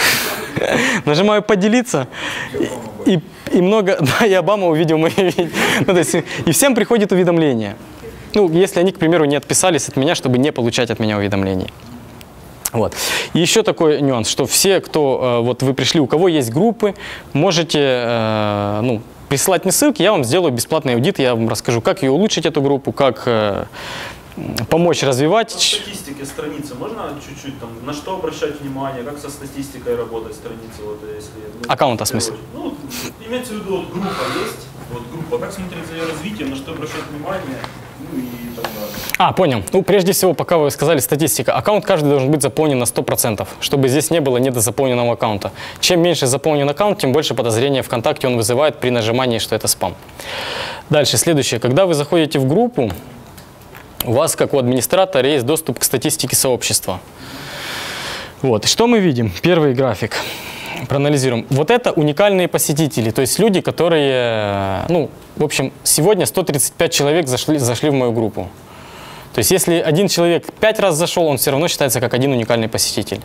нажимаю «Поделиться», и, и много, да, и Обама увидел мои видео. Ну, то есть, и всем приходит уведомление. Ну, если они, к примеру, не отписались от меня, чтобы не получать от меня уведомлений. Вот. И еще такой нюанс, что все, кто, вот вы пришли, у кого есть группы, можете, э, ну, присылать мне ссылки, я вам сделаю бесплатный аудит, я вам расскажу, как ее улучшить, эту группу, как, э, помочь развивать. По статистике страницы можно чуть-чуть там, на что обращать внимание, как со статистикой работать страницы, вот если... Ну, аккаунта в смысле? Ну, имеется в виду, вот группа есть, вот группа, как смотреть за ее развитием, на что обращать внимание, ну и так далее. А, понял. Ну, прежде всего, пока вы сказали статистика, аккаунт каждый должен быть заполнен на сто процентов, чтобы здесь не было недозаполненного аккаунта. Чем меньше заполнен аккаунт, тем больше подозрения ВКонтакте он вызывает при нажимании, что это спам. Дальше, следующее. Когда вы заходите в группу, у вас, как у администратора, есть доступ к статистике сообщества. Вот. И что мы видим? Первый график. Проанализируем. Вот это уникальные посетители, то есть люди, которые, ну, в общем, сегодня сто тридцать пять человек зашли, зашли в мою группу. То есть если один человек пять раз зашел, он все равно считается как один уникальный посетитель.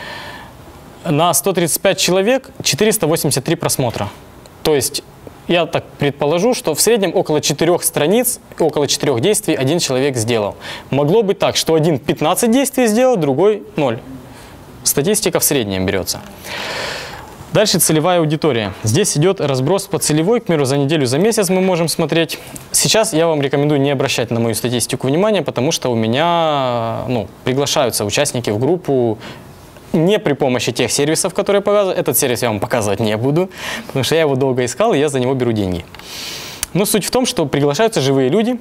На сто тридцать пять человек четыреста восемьдесят три просмотра. То есть я так предположу, что в среднем около четырех страниц, около четырех действий один человек сделал. Могло быть так, что один пятнадцать действий сделал, другой ноль. Статистика в среднем берется. Дальше целевая аудитория. Здесь идет разброс по целевой, к примеру, за неделю, за месяц мы можем смотреть. Сейчас я вам рекомендую не обращать на мою статистику внимания, потому что у меня, ну, приглашаются участники в группу не при помощи тех сервисов, которые я показываю. Этот сервис я вам показывать не буду, потому что я его долго искал, и я за него беру деньги. Но суть в том, что приглашаются живые люди,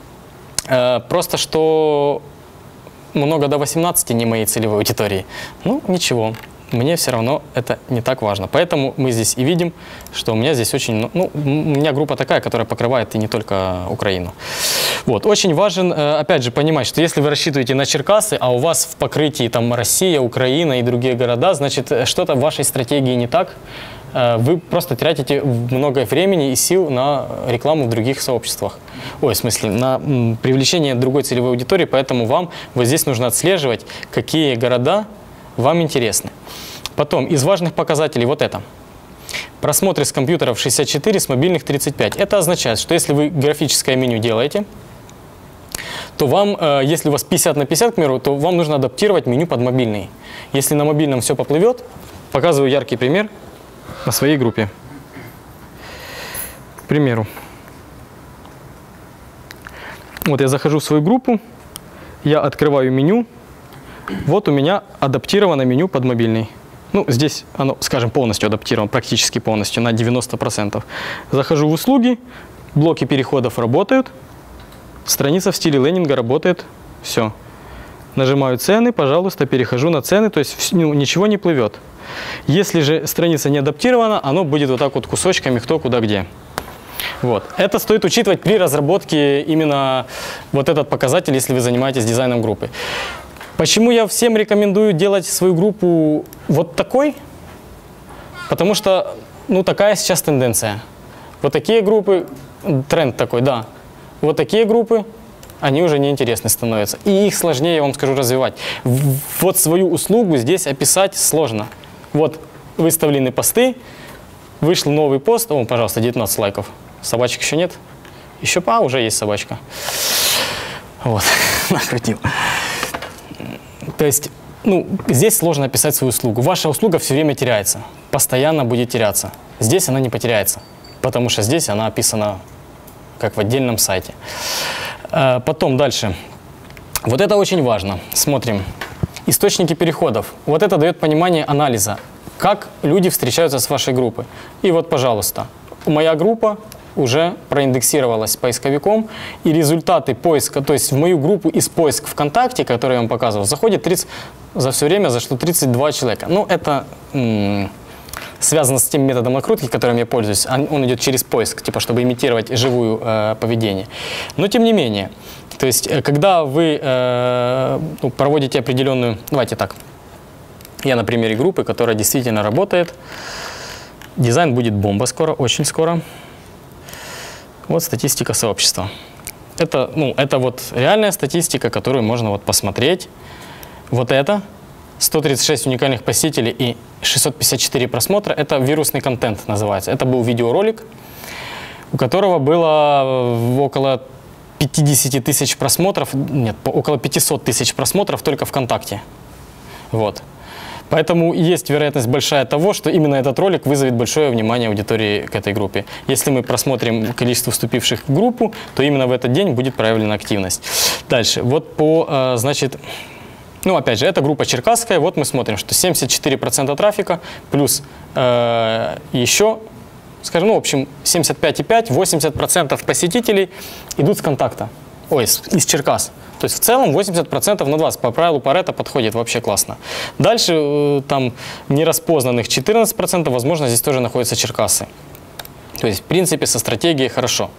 просто что много до восемнадцати не моей целевой аудитории. Ну, ничего. Мне все равно это не так важно. Поэтому мы здесь и видим, что у меня здесь очень... Ну, у меня группа такая, которая покрывает и не только Украину. Вот. Очень важен, опять же, понимать, что если вы рассчитываете на Черкассы, а у вас в покрытии там Россия, Украина и другие города, значит, что-то в вашей стратегии не так. Вы просто тратите много времени и сил на рекламу в других сообществах. Ой, в смысле, на привлечение другой целевой аудитории, поэтому вам вот здесь нужно отслеживать, какие города вам интересны. Потом, из важных показателей вот это. Просмотры с компьютеров шестьдесят четыре, с мобильных тридцать пять. Это означает, что если вы графическое меню делаете, то вам, если у вас пятьдесят на пятьдесят, к примеру, то вам нужно адаптировать меню под мобильный. Если на мобильном все поплывет, показываю яркий пример на своей группе. К примеру. Вот я захожу в свою группу, я открываю меню. Вот у меня адаптировано меню под мобильный. Ну, здесь оно, скажем, полностью адаптировано, практически полностью, на девяносто процентов. Захожу в услуги, блоки переходов работают, страница в стиле лендинга работает, все. Нажимаю цены, пожалуйста, перехожу на цены, то есть ну, ничего не плывет. Если же страница не адаптирована, оно будет вот так вот кусочками кто куда где. Вот. Это стоит учитывать при разработке именно вот этот показатель, если вы занимаетесь дизайном группы. Почему я всем рекомендую делать свою группу вот такой? Потому что, ну, такая сейчас тенденция. Вот такие группы, тренд такой, да. Вот такие группы, они уже неинтересны становятся. И их сложнее, я вам скажу, развивать. Вот свою услугу здесь описать сложно. Вот выставлены посты, вышел новый пост, о, пожалуйста, девятнадцать лайков. Собачек еще нет? Еще, а, уже есть собачка. Вот, накрутил. То есть, ну, здесь сложно описать свою услугу. Ваша услуга все время теряется, постоянно будет теряться. Здесь она не потеряется, потому что здесь она описана как в отдельном сайте. Потом дальше. Вот это очень важно. Смотрим. Источники переходов. Вот это дает понимание анализа, как люди встречаются с вашей группой. И вот, пожалуйста, моя группа уже проиндексировалась поисковиком, и результаты поиска, то есть в мою группу из поиска ВКонтакте, которую я вам показывал, заходит тридцать, за все время зашло тридцать два человека. Ну, это связано с тем методом накрутки, которым я пользуюсь. Он, он идет через поиск, типа, чтобы имитировать живую э, поведение. Но тем не менее, то есть, когда вы э, ну, проводите определенную, давайте так, я на примере группы, которая действительно работает, дизайн будет бомба скоро, очень скоро. Вот статистика сообщества. Это, ну, это вот реальная статистика, которую можно вот посмотреть. Вот это сто тридцать шесть уникальных посетителей и шестьсот пятьдесят четыре просмотра. Это вирусный контент называется. Это был видеоролик, у которого было около пятидесяти тысяч просмотров, нет, около пятисот тысяч просмотров только ВКонтакте. Вот. Поэтому есть вероятность большая того, что именно этот ролик вызовет большое внимание аудитории к этой группе. Если мы просмотрим количество вступивших в группу, то именно в этот день будет проявлена активность. Дальше. Вот по, значит, ну опять же, это группа черкасская. Вот мы смотрим, что семьдесят четыре процента трафика плюс э, еще, скажем, ну в общем, семьдесят пять и пять, восемьдесят процентов посетителей идут с контакта, ой, из, из Черкас. То есть в целом восемьдесят процентов на двадцать, по правилу Парето подходит вообще классно. Дальше там нераспознанных четырнадцать процентов, возможно, здесь тоже находятся Черкасы. То есть в принципе со стратегией хорошо.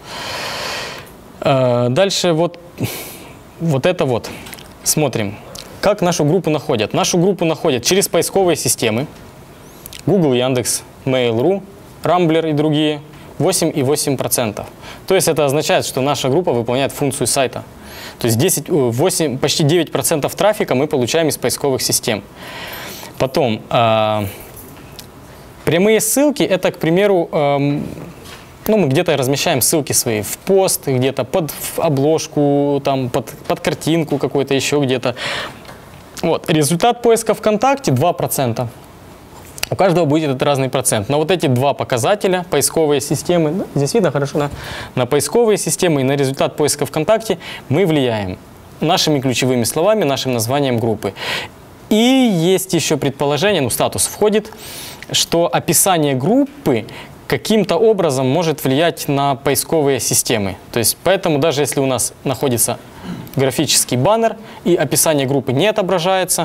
Дальше вот, вот это вот. Смотрим, как нашу группу находят. Нашу группу находят через поисковые системы. Google, Яндекс, Mail.ru, Рамблер и другие. восемь и восемь десятых процента. То есть это означает, что наша группа выполняет функцию сайта. То есть десять, восемь, почти девять процентов трафика мы получаем из поисковых систем. Потом, э, прямые ссылки, это, к примеру, э, ну, мы где-то размещаем ссылки свои в пост, где-то под обложку, там, под, под картинку какой-то еще где-то. Вот. Результат поиска ВКонтакте два процента. У каждого будет этот разный процент. Но вот эти два показателя, поисковые системы, ну, здесь видно хорошо, на, на поисковые системы и на результат поиска ВКонтакте мы влияем нашими ключевыми словами, нашим названием группы. И есть еще предположение, ну статус входит, что описание группы каким-то образом может влиять на поисковые системы. То есть поэтому даже если у нас находится графический баннер и описание группы не отображается,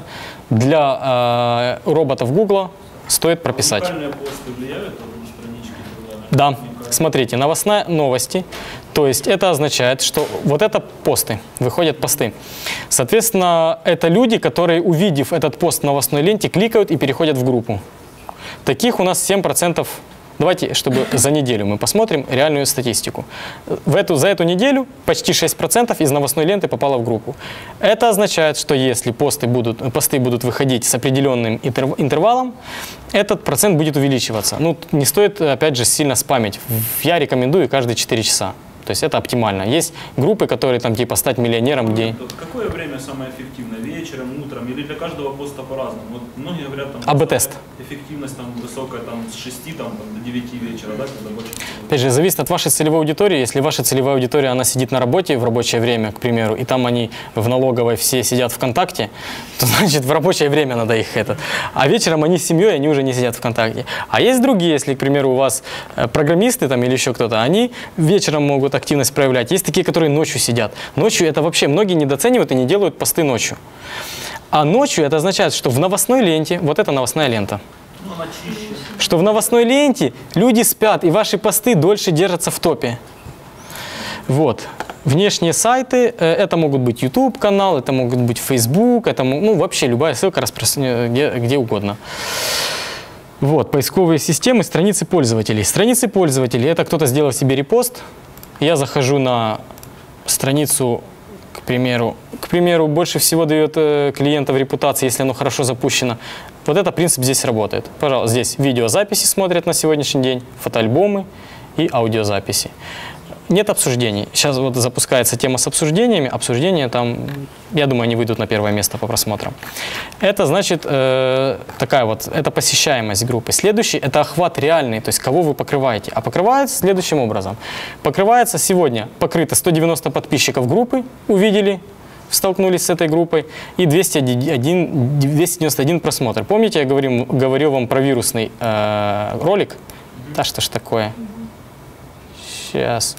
для э, роботов Google стоит прописать. Локальные посты влияют на странички? Да. Смотрите, новостные новости. То есть это означает, что вот это посты, выходят посты. Соответственно, это люди, которые, увидев этот пост в новостной ленте, кликают и переходят в группу. Таких у нас семь процентов. Давайте, чтобы за неделю мы посмотрим реальную статистику. В эту, за эту неделю почти шесть процентов из новостной ленты попало в группу. Это означает, что если посты будут, посты будут выходить с определенным интервалом, этот процент будет увеличиваться. Ну, не стоит, опять же, сильно спамить. Я рекомендую каждые четыре часа. То есть это оптимально. Есть группы, которые там типа стать миллионером, где... Какое время самое эффективное? Вечером, утром или для каждого поста по-разному? Вот многие говорят, там, А бэ тест. Эффективность там высокая там, с шести там, до девяти вечера, да, когда больше... Опять же, зависит от вашей целевой аудитории. Если ваша целевая аудитория, она сидит на работе в рабочее время, к примеру, и там они в налоговой все сидят ВКонтакте, то значит в рабочее время надо их этот. А вечером они с семьей, они уже не сидят ВКонтакте. А есть другие, если, к примеру, у вас программисты там или еще кто-то, они вечером могут активность проявлять. Есть такие, которые ночью сидят. Ночью это вообще многие недооценивают и не делают посты ночью. А ночью это означает, что в новостной ленте, вот это новостная лента, ну, она чище. Что в новостной ленте люди спят, и ваши посты дольше держатся в топе. Вот. Внешние сайты, это могут быть YouTube канал, это могут быть Facebook, это ну, вообще любая ссылка распространяется где, где угодно. Вот, поисковые системы, страницы пользователей. Страницы пользователей, это кто-то сделал себе репост. Я захожу на страницу, к примеру, к примеру, больше всего дает э, клиентов репутации, если оно хорошо запущено. Вот это принцип здесь работает. Пожалуйста, здесь видеозаписи смотрят на сегодняшний день, фотоальбомы и аудиозаписи. Нет обсуждений. Сейчас вот запускается тема с обсуждениями. Обсуждения там, я думаю, они выйдут на первое место по просмотрам. Это значит э, такая вот, это посещаемость группы. Следующий – это охват реальный, то есть кого вы покрываете. А покрывается следующим образом. Покрывается сегодня, покрыто сто девяносто подписчиков группы, увидели, столкнулись с этой группой, и двести девяносто один просмотр. Помните, я говорил, говорил вам про вирусный э, ролик? Да что ж такое? Сейчас.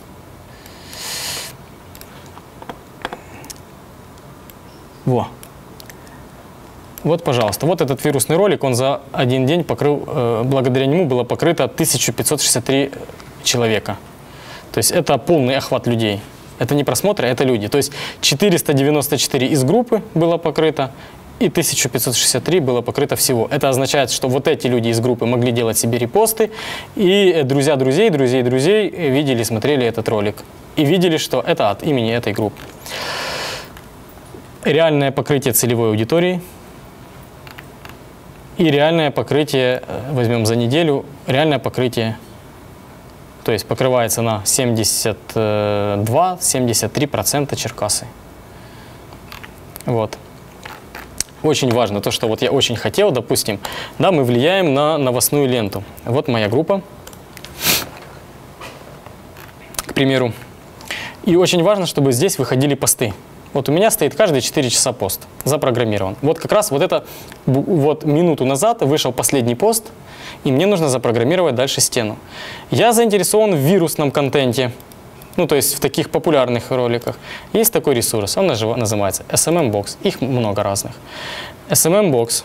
Во. Вот, пожалуйста, вот этот вирусный ролик, он за один день покрыл, э, благодаря нему было покрыто тысяча пятьсот шестьдесят три человека. То есть это полный охват людей. Это не просмотры, это люди. То есть четыреста девяносто четыре из группы было покрыто, и тысяча пятьсот шестьдесят три было покрыто всего. Это означает, что вот эти люди из группы могли делать себе репосты, и друзья друзей, друзей друзей видели, смотрели этот ролик. И видели, что это от имени этой группы. Реальное покрытие целевой аудитории и реальное покрытие, возьмем за неделю, реальное покрытие, то есть покрывается на семьдесят два — семьдесят три процента Черкасы. Вот. очень важно, то, что вот я очень хотел, допустим, да, мы влияем на новостную ленту. Вот моя группа, к примеру. И очень важно, чтобы здесь выходили посты. Вот у меня стоит каждые четыре часа пост, запрограммирован. Вот как раз вот это, вот минуту назад вышел последний пост, и мне нужно запрограммировать дальше стену. Я заинтересован в вирусном контенте, ну то есть в таких популярных роликах. Есть такой ресурс, он называется эс эм эм бокс, их много разных. эс эм эм бокс.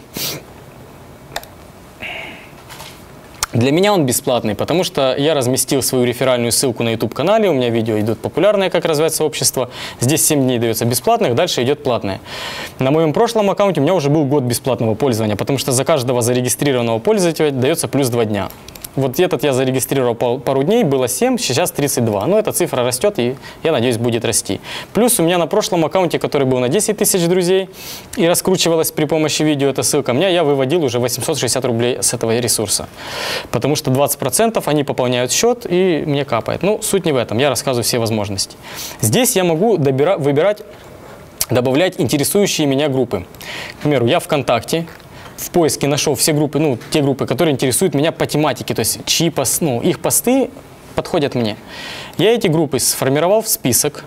Для меня он бесплатный, потому что я разместил свою реферальную ссылку на YouTube-канале, у меня видео идут популярные, как развивать сообщество. Здесь семь дней дается бесплатных, дальше идет платное. На моем прошлом аккаунте у меня уже был год бесплатного пользования, потому что за каждого зарегистрированного пользователя дается плюс два дня. Вот этот я зарегистрировал пару дней, было семь, сейчас тридцать два. Но эта цифра растет и, я надеюсь, будет расти. Плюс у меня на прошлом аккаунте, который был на десять тысяч друзей и раскручивалась при помощи видео эта ссылка, у меня я выводил уже восемьсот шестьдесят рублей с этого ресурса. Потому что двадцать процентов они пополняют счет и мне капает. Ну, суть не в этом, я рассказываю все возможности. Здесь я могу добира- выбирать, добавлять интересующие меня группы. К примеру, я ВКонтакте. В поиске нашел все группы, ну, те группы, которые интересуют меня по тематике, то есть чьи пост, ну, их посты подходят мне. Я эти группы сформировал в список.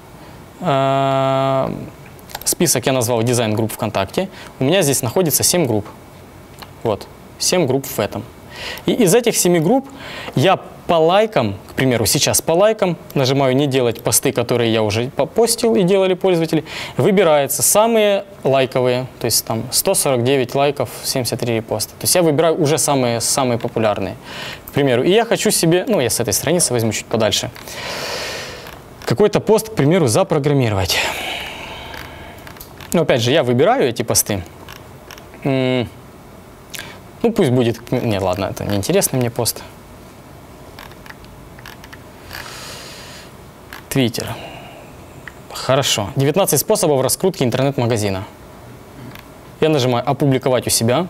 Список я назвал дизайн групп ВКонтакте. У меня здесь находится семь групп. Вот, семь групп в этом. И из этих семи групп я по лайкам, к примеру, сейчас по лайкам, нажимаю «Не делать посты», которые я уже попостил и делали пользователи, выбирается самые лайковые, то есть там сто сорок девять лайков, семьдесят три репоста. То есть я выбираю уже самые, самые популярные, к примеру. И я хочу себе, ну я с этой страницы возьму чуть подальше, какой-то пост, к примеру, запрограммировать. Но опять же, я выбираю эти посты. Ну пусть будет, нет, ладно, это неинтересный мне пост. Твиттер. Хорошо. девятнадцать способов раскрутки интернет-магазина. Я нажимаю «Опубликовать у себя».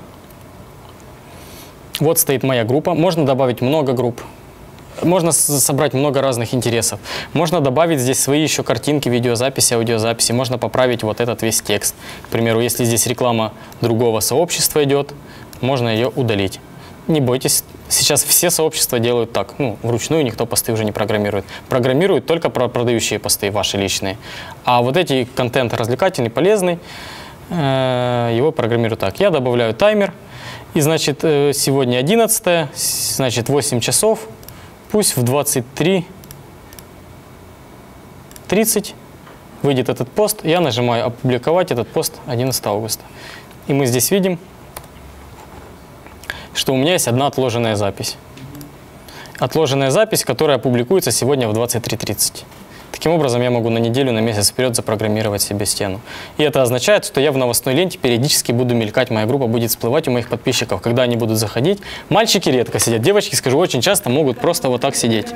Вот стоит моя группа. Можно добавить много групп. Можно собрать много разных интересов. Можно добавить здесь свои еще картинки, видеозаписи, аудиозаписи. Можно поправить вот этот весь текст. К примеру, если здесь реклама другого сообщества идет, можно ее удалить. Не бойтесь, сейчас все сообщества делают так. Ну, вручную никто посты уже не программирует. Программируют только про продающие посты, ваши личные. А вот эти контент развлекательный, полезный, его программирую так. Я добавляю таймер. И, значит, сегодня одиннадцатое, значит, восемь часов. Пусть в двадцать три тридцать выйдет этот пост. Я нажимаю «Опубликовать этот пост» одиннадцатого августа. И мы здесь видим, что у меня есть одна отложенная запись. Отложенная запись, которая публикуется сегодня в двадцать три тридцать. Таким образом, я могу на неделю, на месяц вперед запрограммировать себе стену. И это означает, что я в новостной ленте периодически буду мелькать, моя группа будет всплывать у моих подписчиков, когда они будут заходить. Мальчики редко сидят, девочки, скажу, очень часто могут просто вот так сидеть.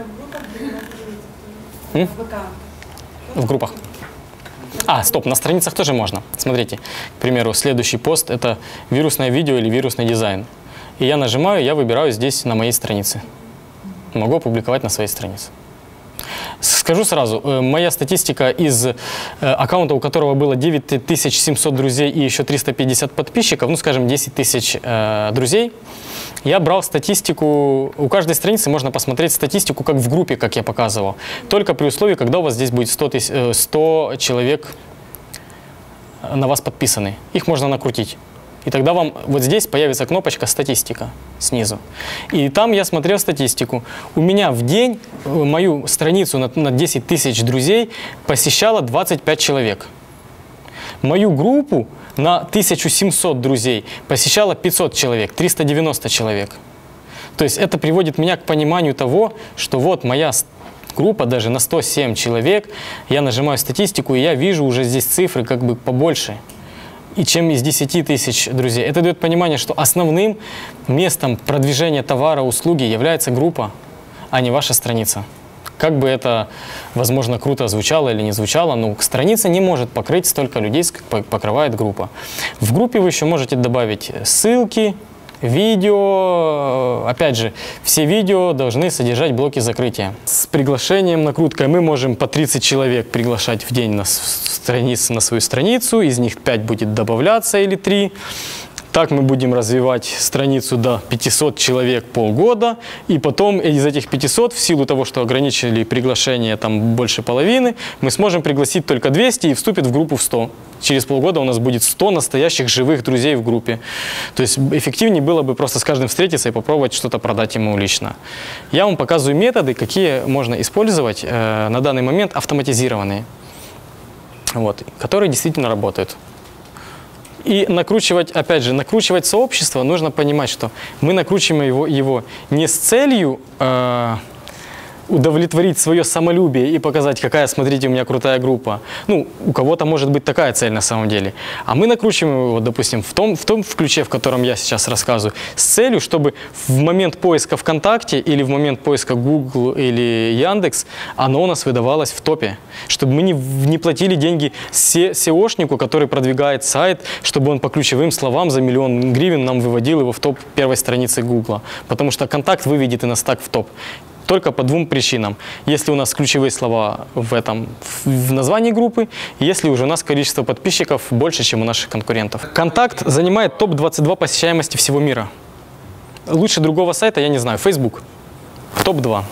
М? В группах. А, стоп, на страницах тоже можно. Смотрите, к примеру, следующий пост – это вирусное видео или вирусный дизайн. И я нажимаю, я выбираю здесь на моей странице. Могу опубликовать на своей странице. Скажу сразу, моя статистика из аккаунта, у которого было девять тысяч семьсот друзей и еще триста пятьдесят подписчиков, ну, скажем, десять тысяч э, друзей, я брал статистику, у каждой страницы можно посмотреть статистику, как в группе, как я показывал, только при условии, когда у вас здесь будет сто, тысяч, сто человек на вас подписаны. Их можно накрутить. И тогда вам вот здесь появится кнопочка «Статистика» снизу. И там я смотрел статистику. У меня в день мою страницу на, на десять тысяч друзей посещало двадцать пять человек. Мою группу на тысячу семьсот друзей посещало пятьсот человек, триста девяносто человек. То есть это приводит меня к пониманию того, что вот моя группа даже на сто семь человек, я нажимаю статистику, и я вижу уже здесь цифры как бы побольше. И чем из десяти тысяч друзей. Это дает понимание, что основным местом продвижения товара, услуги является группа, а не ваша страница. Как бы это, возможно, круто звучало или не звучало, но страница не может покрыть столько людей, как покрывает группа. В группе вы еще можете добавить ссылки, видео. Опять же, все видео должны содержать блоки закрытия. С приглашением, накруткой мы можем по тридцать человек приглашать в день на, страниц, на свою страницу, из них пять будет добавляться или три. Так мы будем развивать страницу до пятисот человек полгода, и потом из этих пятисот, в силу того, что ограничили приглашение там больше половины, мы сможем пригласить только двести и вступит в группу в сто. Через полгода у нас будет сто настоящих живых друзей в группе. То есть эффективнее было бы просто с каждым встретиться и попробовать что-то продать ему лично. Я вам показываю методы, какие можно использовать э, на данный момент автоматизированные, вот, которые действительно работают. И накручивать, опять же, накручивать сообщество, нужно понимать, что мы накручиваем его, его не с целью э, удовлетворить свое самолюбие и показать, какая, смотрите, у меня крутая группа. Ну, у кого-то может быть такая цель на самом деле. А мы накручиваем его, допустим, в том, в том ключе, в котором я сейчас рассказываю, с целью, чтобы в момент поиска ВКонтакте или в момент поиска Google или Яндекс, оно у нас выдавалось в топе. Чтобы мы не, не платили деньги сеошнику, который продвигает сайт, чтобы он по ключевым словам за миллион гривен нам выводил его в топ первой страницы Google. Потому что контакт выведет и нас так в топ. Только по двум причинам. Если у нас ключевые слова в этом в названии группы, если уже у нас количество подписчиков больше, чем у наших конкурентов. Контакт занимает топ двадцать два посещаемости всего мира. Лучше другого сайта я не знаю. Facebook. топ два.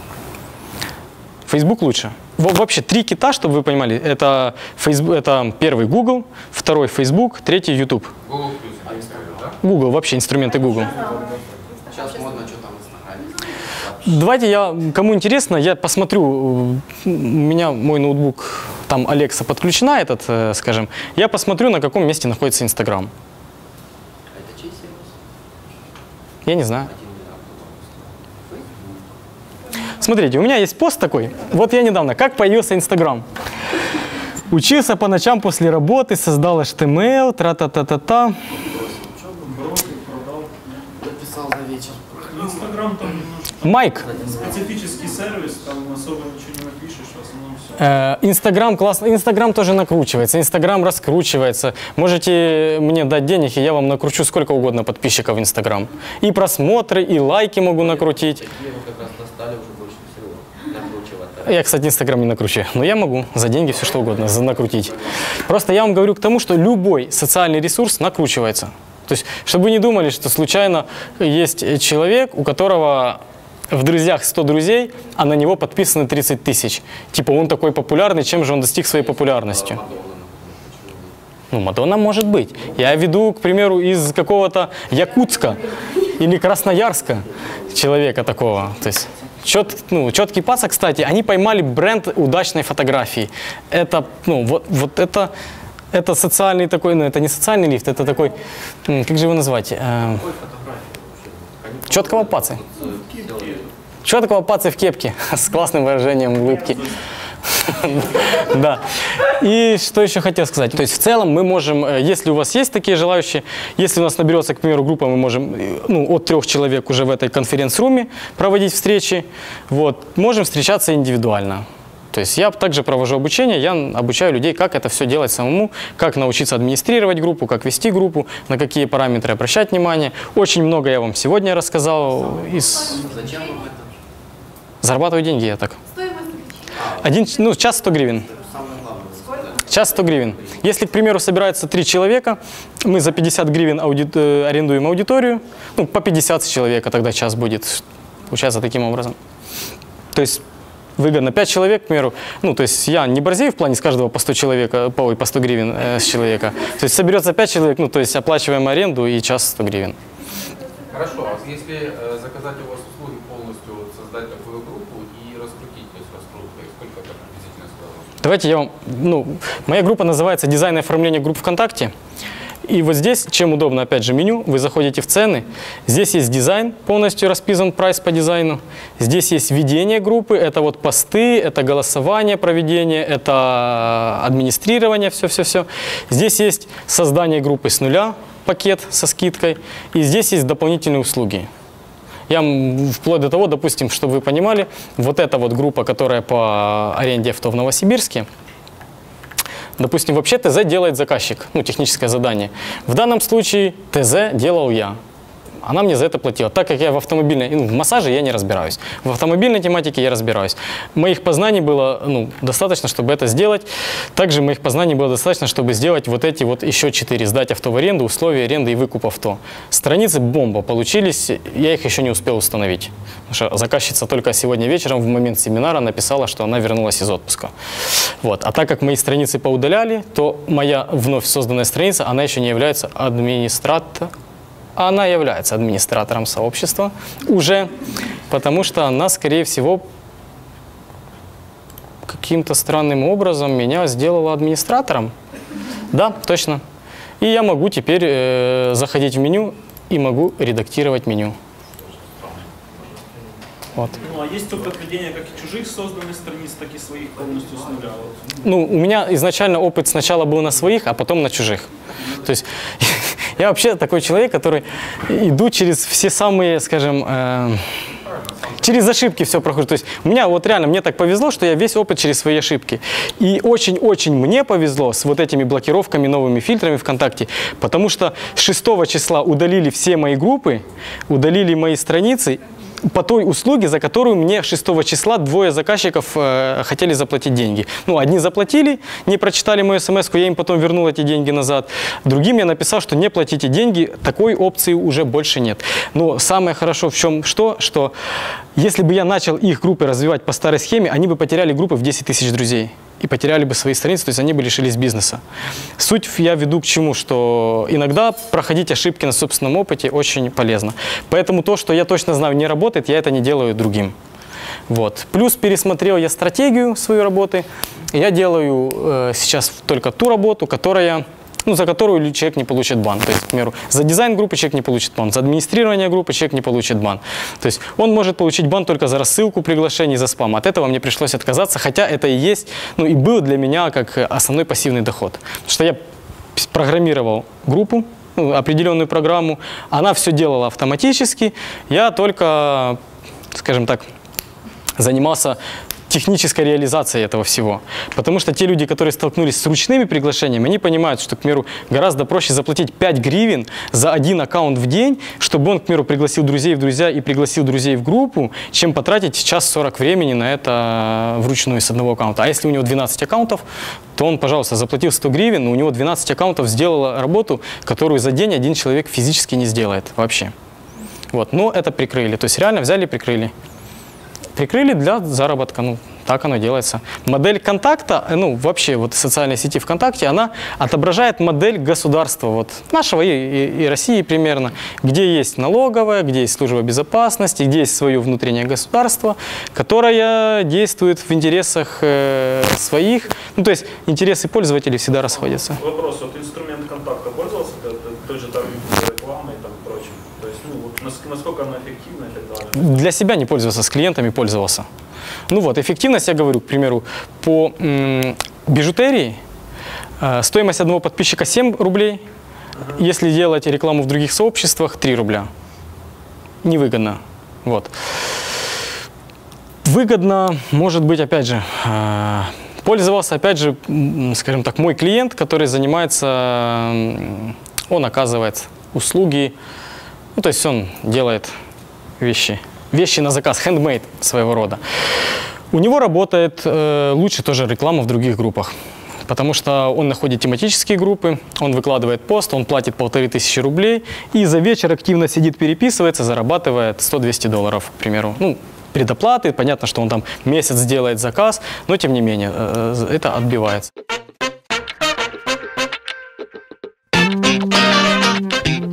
Facebook лучше. Вообще три кита, чтобы вы понимали, это, Facebook, это первый Google, второй Facebook, третий YouTube. Google плюс, а Instagram, да? Google, вообще инструменты Google. Сейчас модно что там в Давайте я, кому интересно, я посмотрю, у меня мой ноутбук, там Alexa подключена, этот, скажем, я посмотрю, на каком месте находится Instagram. А это чей сервис? Я не знаю. Смотрите, у меня есть пост такой, вот я недавно, как появился Instagram. Учился по ночам после работы, создал эйч ти эм эл, тра-та-та-та-та. Написал за вечер. Инстаграм там немножко Майк. специфический сервис, там особо ничего не напишешь, в основном все. Инстаграм классно, Инстаграм тоже накручивается, Инстаграм раскручивается. Можете мне дать денег, и я вам накручу сколько угодно подписчиков в Инстаграм. И просмотры, и лайки могу накрутить. Такие вы как раз достали уже больше всего. Накручивать. Я, кстати, Инстаграм не накручу, но я могу за деньги все что угодно накрутить. Просто я вам говорю к тому, что любой социальный ресурс накручивается. То есть, чтобы вы не думали, что случайно есть человек, у которого в друзьях сто друзей, а на него подписаны тридцать тысяч. Типа он такой популярный, чем же он достиг своей популярностью? Ну, Мадонна может быть. Я веду, к примеру, из какого-то Якутска или Красноярска человека такого. То есть, чет, ну, четкий паца, кстати, они поймали бренд удачной фотографии. Это, ну, вот, вот это... Это социальный такой, ну это не социальный лифт, это такой, как же его назвать? Э, четкого пацы. Четкого пацы в кепке с классным выражением улыбки. Да. И что еще хотел сказать. То есть в целом мы можем, если у вас есть такие желающие, если у нас наберется, к примеру, группа, мы можем ну, от трех человек уже в этой конференц-руме проводить встречи. Вот. Можем встречаться индивидуально. То есть я также провожу обучение, я обучаю людей, как это все делать самому, как научиться администрировать группу, как вести группу, на какие параметры обращать внимание. Очень много я вам сегодня рассказал. Из... Зачем вам это? Зарабатываю деньги я так. Один, ну, час сто гривен. Час сто гривен. Если, к примеру, собирается три человека, мы за пятьдесят гривен ауди... арендуем аудиторию, ну, по пятьдесят с человека тогда час будет учаться таким образом. То есть выгодно пять человек, к примеру, ну, то есть я не борзею в плане с каждого по сто человека, по, ой, по сто гривен э, с человека. То есть соберется пять человек, ну, то есть оплачиваем аренду и час сто гривен. Хорошо, а если э, заказать у вас услуги полностью, вот, создать такую группу и раскрутить, то есть раскруткой, сколько это приблизительно стоит? Давайте я вам, ну, моя группа называется «Дизайн и оформление групп ВКонтакте». И вот здесь, чем удобно, опять же, меню, вы заходите в цены, здесь есть дизайн, полностью расписан прайс по дизайну, здесь есть ведение группы, это вот посты, это голосование, проведение, это администрирование, все-все-все. Здесь есть создание группы с нуля, пакет со скидкой, и здесь есть дополнительные услуги. Я вплоть до того, допустим, чтобы вы понимали, вот эта вот группа, которая по аренде авто в Новосибирске, допустим, вообще ТЗ делает заказчик, ну, техническое задание. В данном случае ТЗ делал я. она мне за это платила. Так как я в автомобильной, ну, в массаже я не разбираюсь, в автомобильной тематике я разбираюсь. Моих познаний было, ну, достаточно, чтобы это сделать. Также моих познаний было достаточно, чтобы сделать вот эти вот еще четыре. Сдать авто в аренду, условия аренды и выкуп авто. Страницы бомба получились, я их еще не успел установить. Потому что заказчица только сегодня вечером в момент семинара написала, что она вернулась из отпуска. Вот. А так как мои страницы поудаляли, то моя вновь созданная страница, она еще не является администратором. Она является администратором сообщества уже, потому что она, скорее всего, каким-то странным образом меня сделала администратором. Да, точно. И я могу теперь э, заходить в меню и могу редактировать меню. Вот. Ну, а есть опыт ведения как и чужих созданных страниц, так и своих полностью с нуля? Ну, у меня изначально опыт сначала был на своих, а потом на чужих. То есть я вообще такой человек, который иду через все самые, скажем, э, через ошибки все проходит. То есть у меня вот реально, мне так повезло, что я весь опыт через свои ошибки. И очень-очень мне повезло с вот этими блокировками, новыми фильтрами ВКонтакте, потому что с шестого числа удалили все мои группы, удалили мои страницы, по той услуге, за которую мне шестого числа двое заказчиков э, хотели заплатить деньги. Ну, одни заплатили, не прочитали мою смс-ку, я им потом вернул эти деньги назад. Другим я написал, что не платите деньги, такой опции уже больше нет. Но самое хорошо в чем что, что если бы я начал их группы развивать по старой схеме, они бы потеряли группы в десять тысяч друзей. И потеряли бы свои страницы, то есть они бы лишились бизнеса. Суть я веду к чему, что иногда проходить ошибки на собственном опыте очень полезно. Поэтому то, что я точно знаю не работает, я это не делаю другим. Вот. Плюс пересмотрел я стратегию своей работы. Я делаю э, сейчас только ту работу, которая... Ну, за которую человек не получит бан. То есть, к примеру, за дизайн группы человек не получит бан, за администрирование группы человек не получит бан. То есть он может получить бан только за рассылку приглашений, за спам. От этого мне пришлось отказаться, хотя это и есть, ну и был для меня как основной пассивный доход. Потому что я программировал группу, ну, определенную программу, она все делала автоматически, я только, скажем так, занимался технической реализации этого всего. Потому что те люди, которые столкнулись с ручными приглашениями, они понимают, что, к примеру, гораздо проще заплатить пять гривен за один аккаунт в день, чтобы он, к примеру, пригласил друзей в друзья и пригласил друзей в группу, чем потратить час сорок времени на это вручную с одного аккаунта. А если у него двенадцать аккаунтов, то он, пожалуйста, заплатил сто гривен, но у него двенадцать аккаунтов сделало работу, которую за день один человек физически не сделает вообще. Вот. Но это прикрыли. То есть реально взяли и прикрыли. Прикрыли для заработка, ну, так оно делается. Модель контакта, ну, вообще, вот социальной сети ВКонтакте, она отображает модель государства, вот, нашего и, и, и России примерно, где есть налоговая, где есть служба безопасности, где есть свое внутреннее государство, которое действует в интересах э, своих, ну, то есть интересы пользователей всегда расходятся. Вопрос, вот инструмент контакта пользовался той же там рекламой и там прочим? То есть, ну, вот, насколько она эффективна и так далее? Для себя не пользовался, с клиентами пользовался. Ну вот, эффективность, я говорю, к примеру, по м, бижутерии э, стоимость одного подписчика семь рублей, uh-huh. Если делать рекламу в других сообществах, три рубля. Невыгодно. Вот. Выгодно, может быть, опять же, э, пользовался, опять же, скажем так, мой клиент, который занимается, он оказывает услуги, ну, то есть он делает вещи. Вещи на заказ, handmade своего рода. У него работает э, лучше тоже реклама в других группах, потому что он находит тематические группы, он выкладывает пост, он платит полторы тысячи рублей и за вечер активно сидит, переписывается, зарабатывает сто-двести долларов, к примеру. Ну, предоплаты, понятно, что он там месяц делает заказ, но тем не менее э, это отбивается.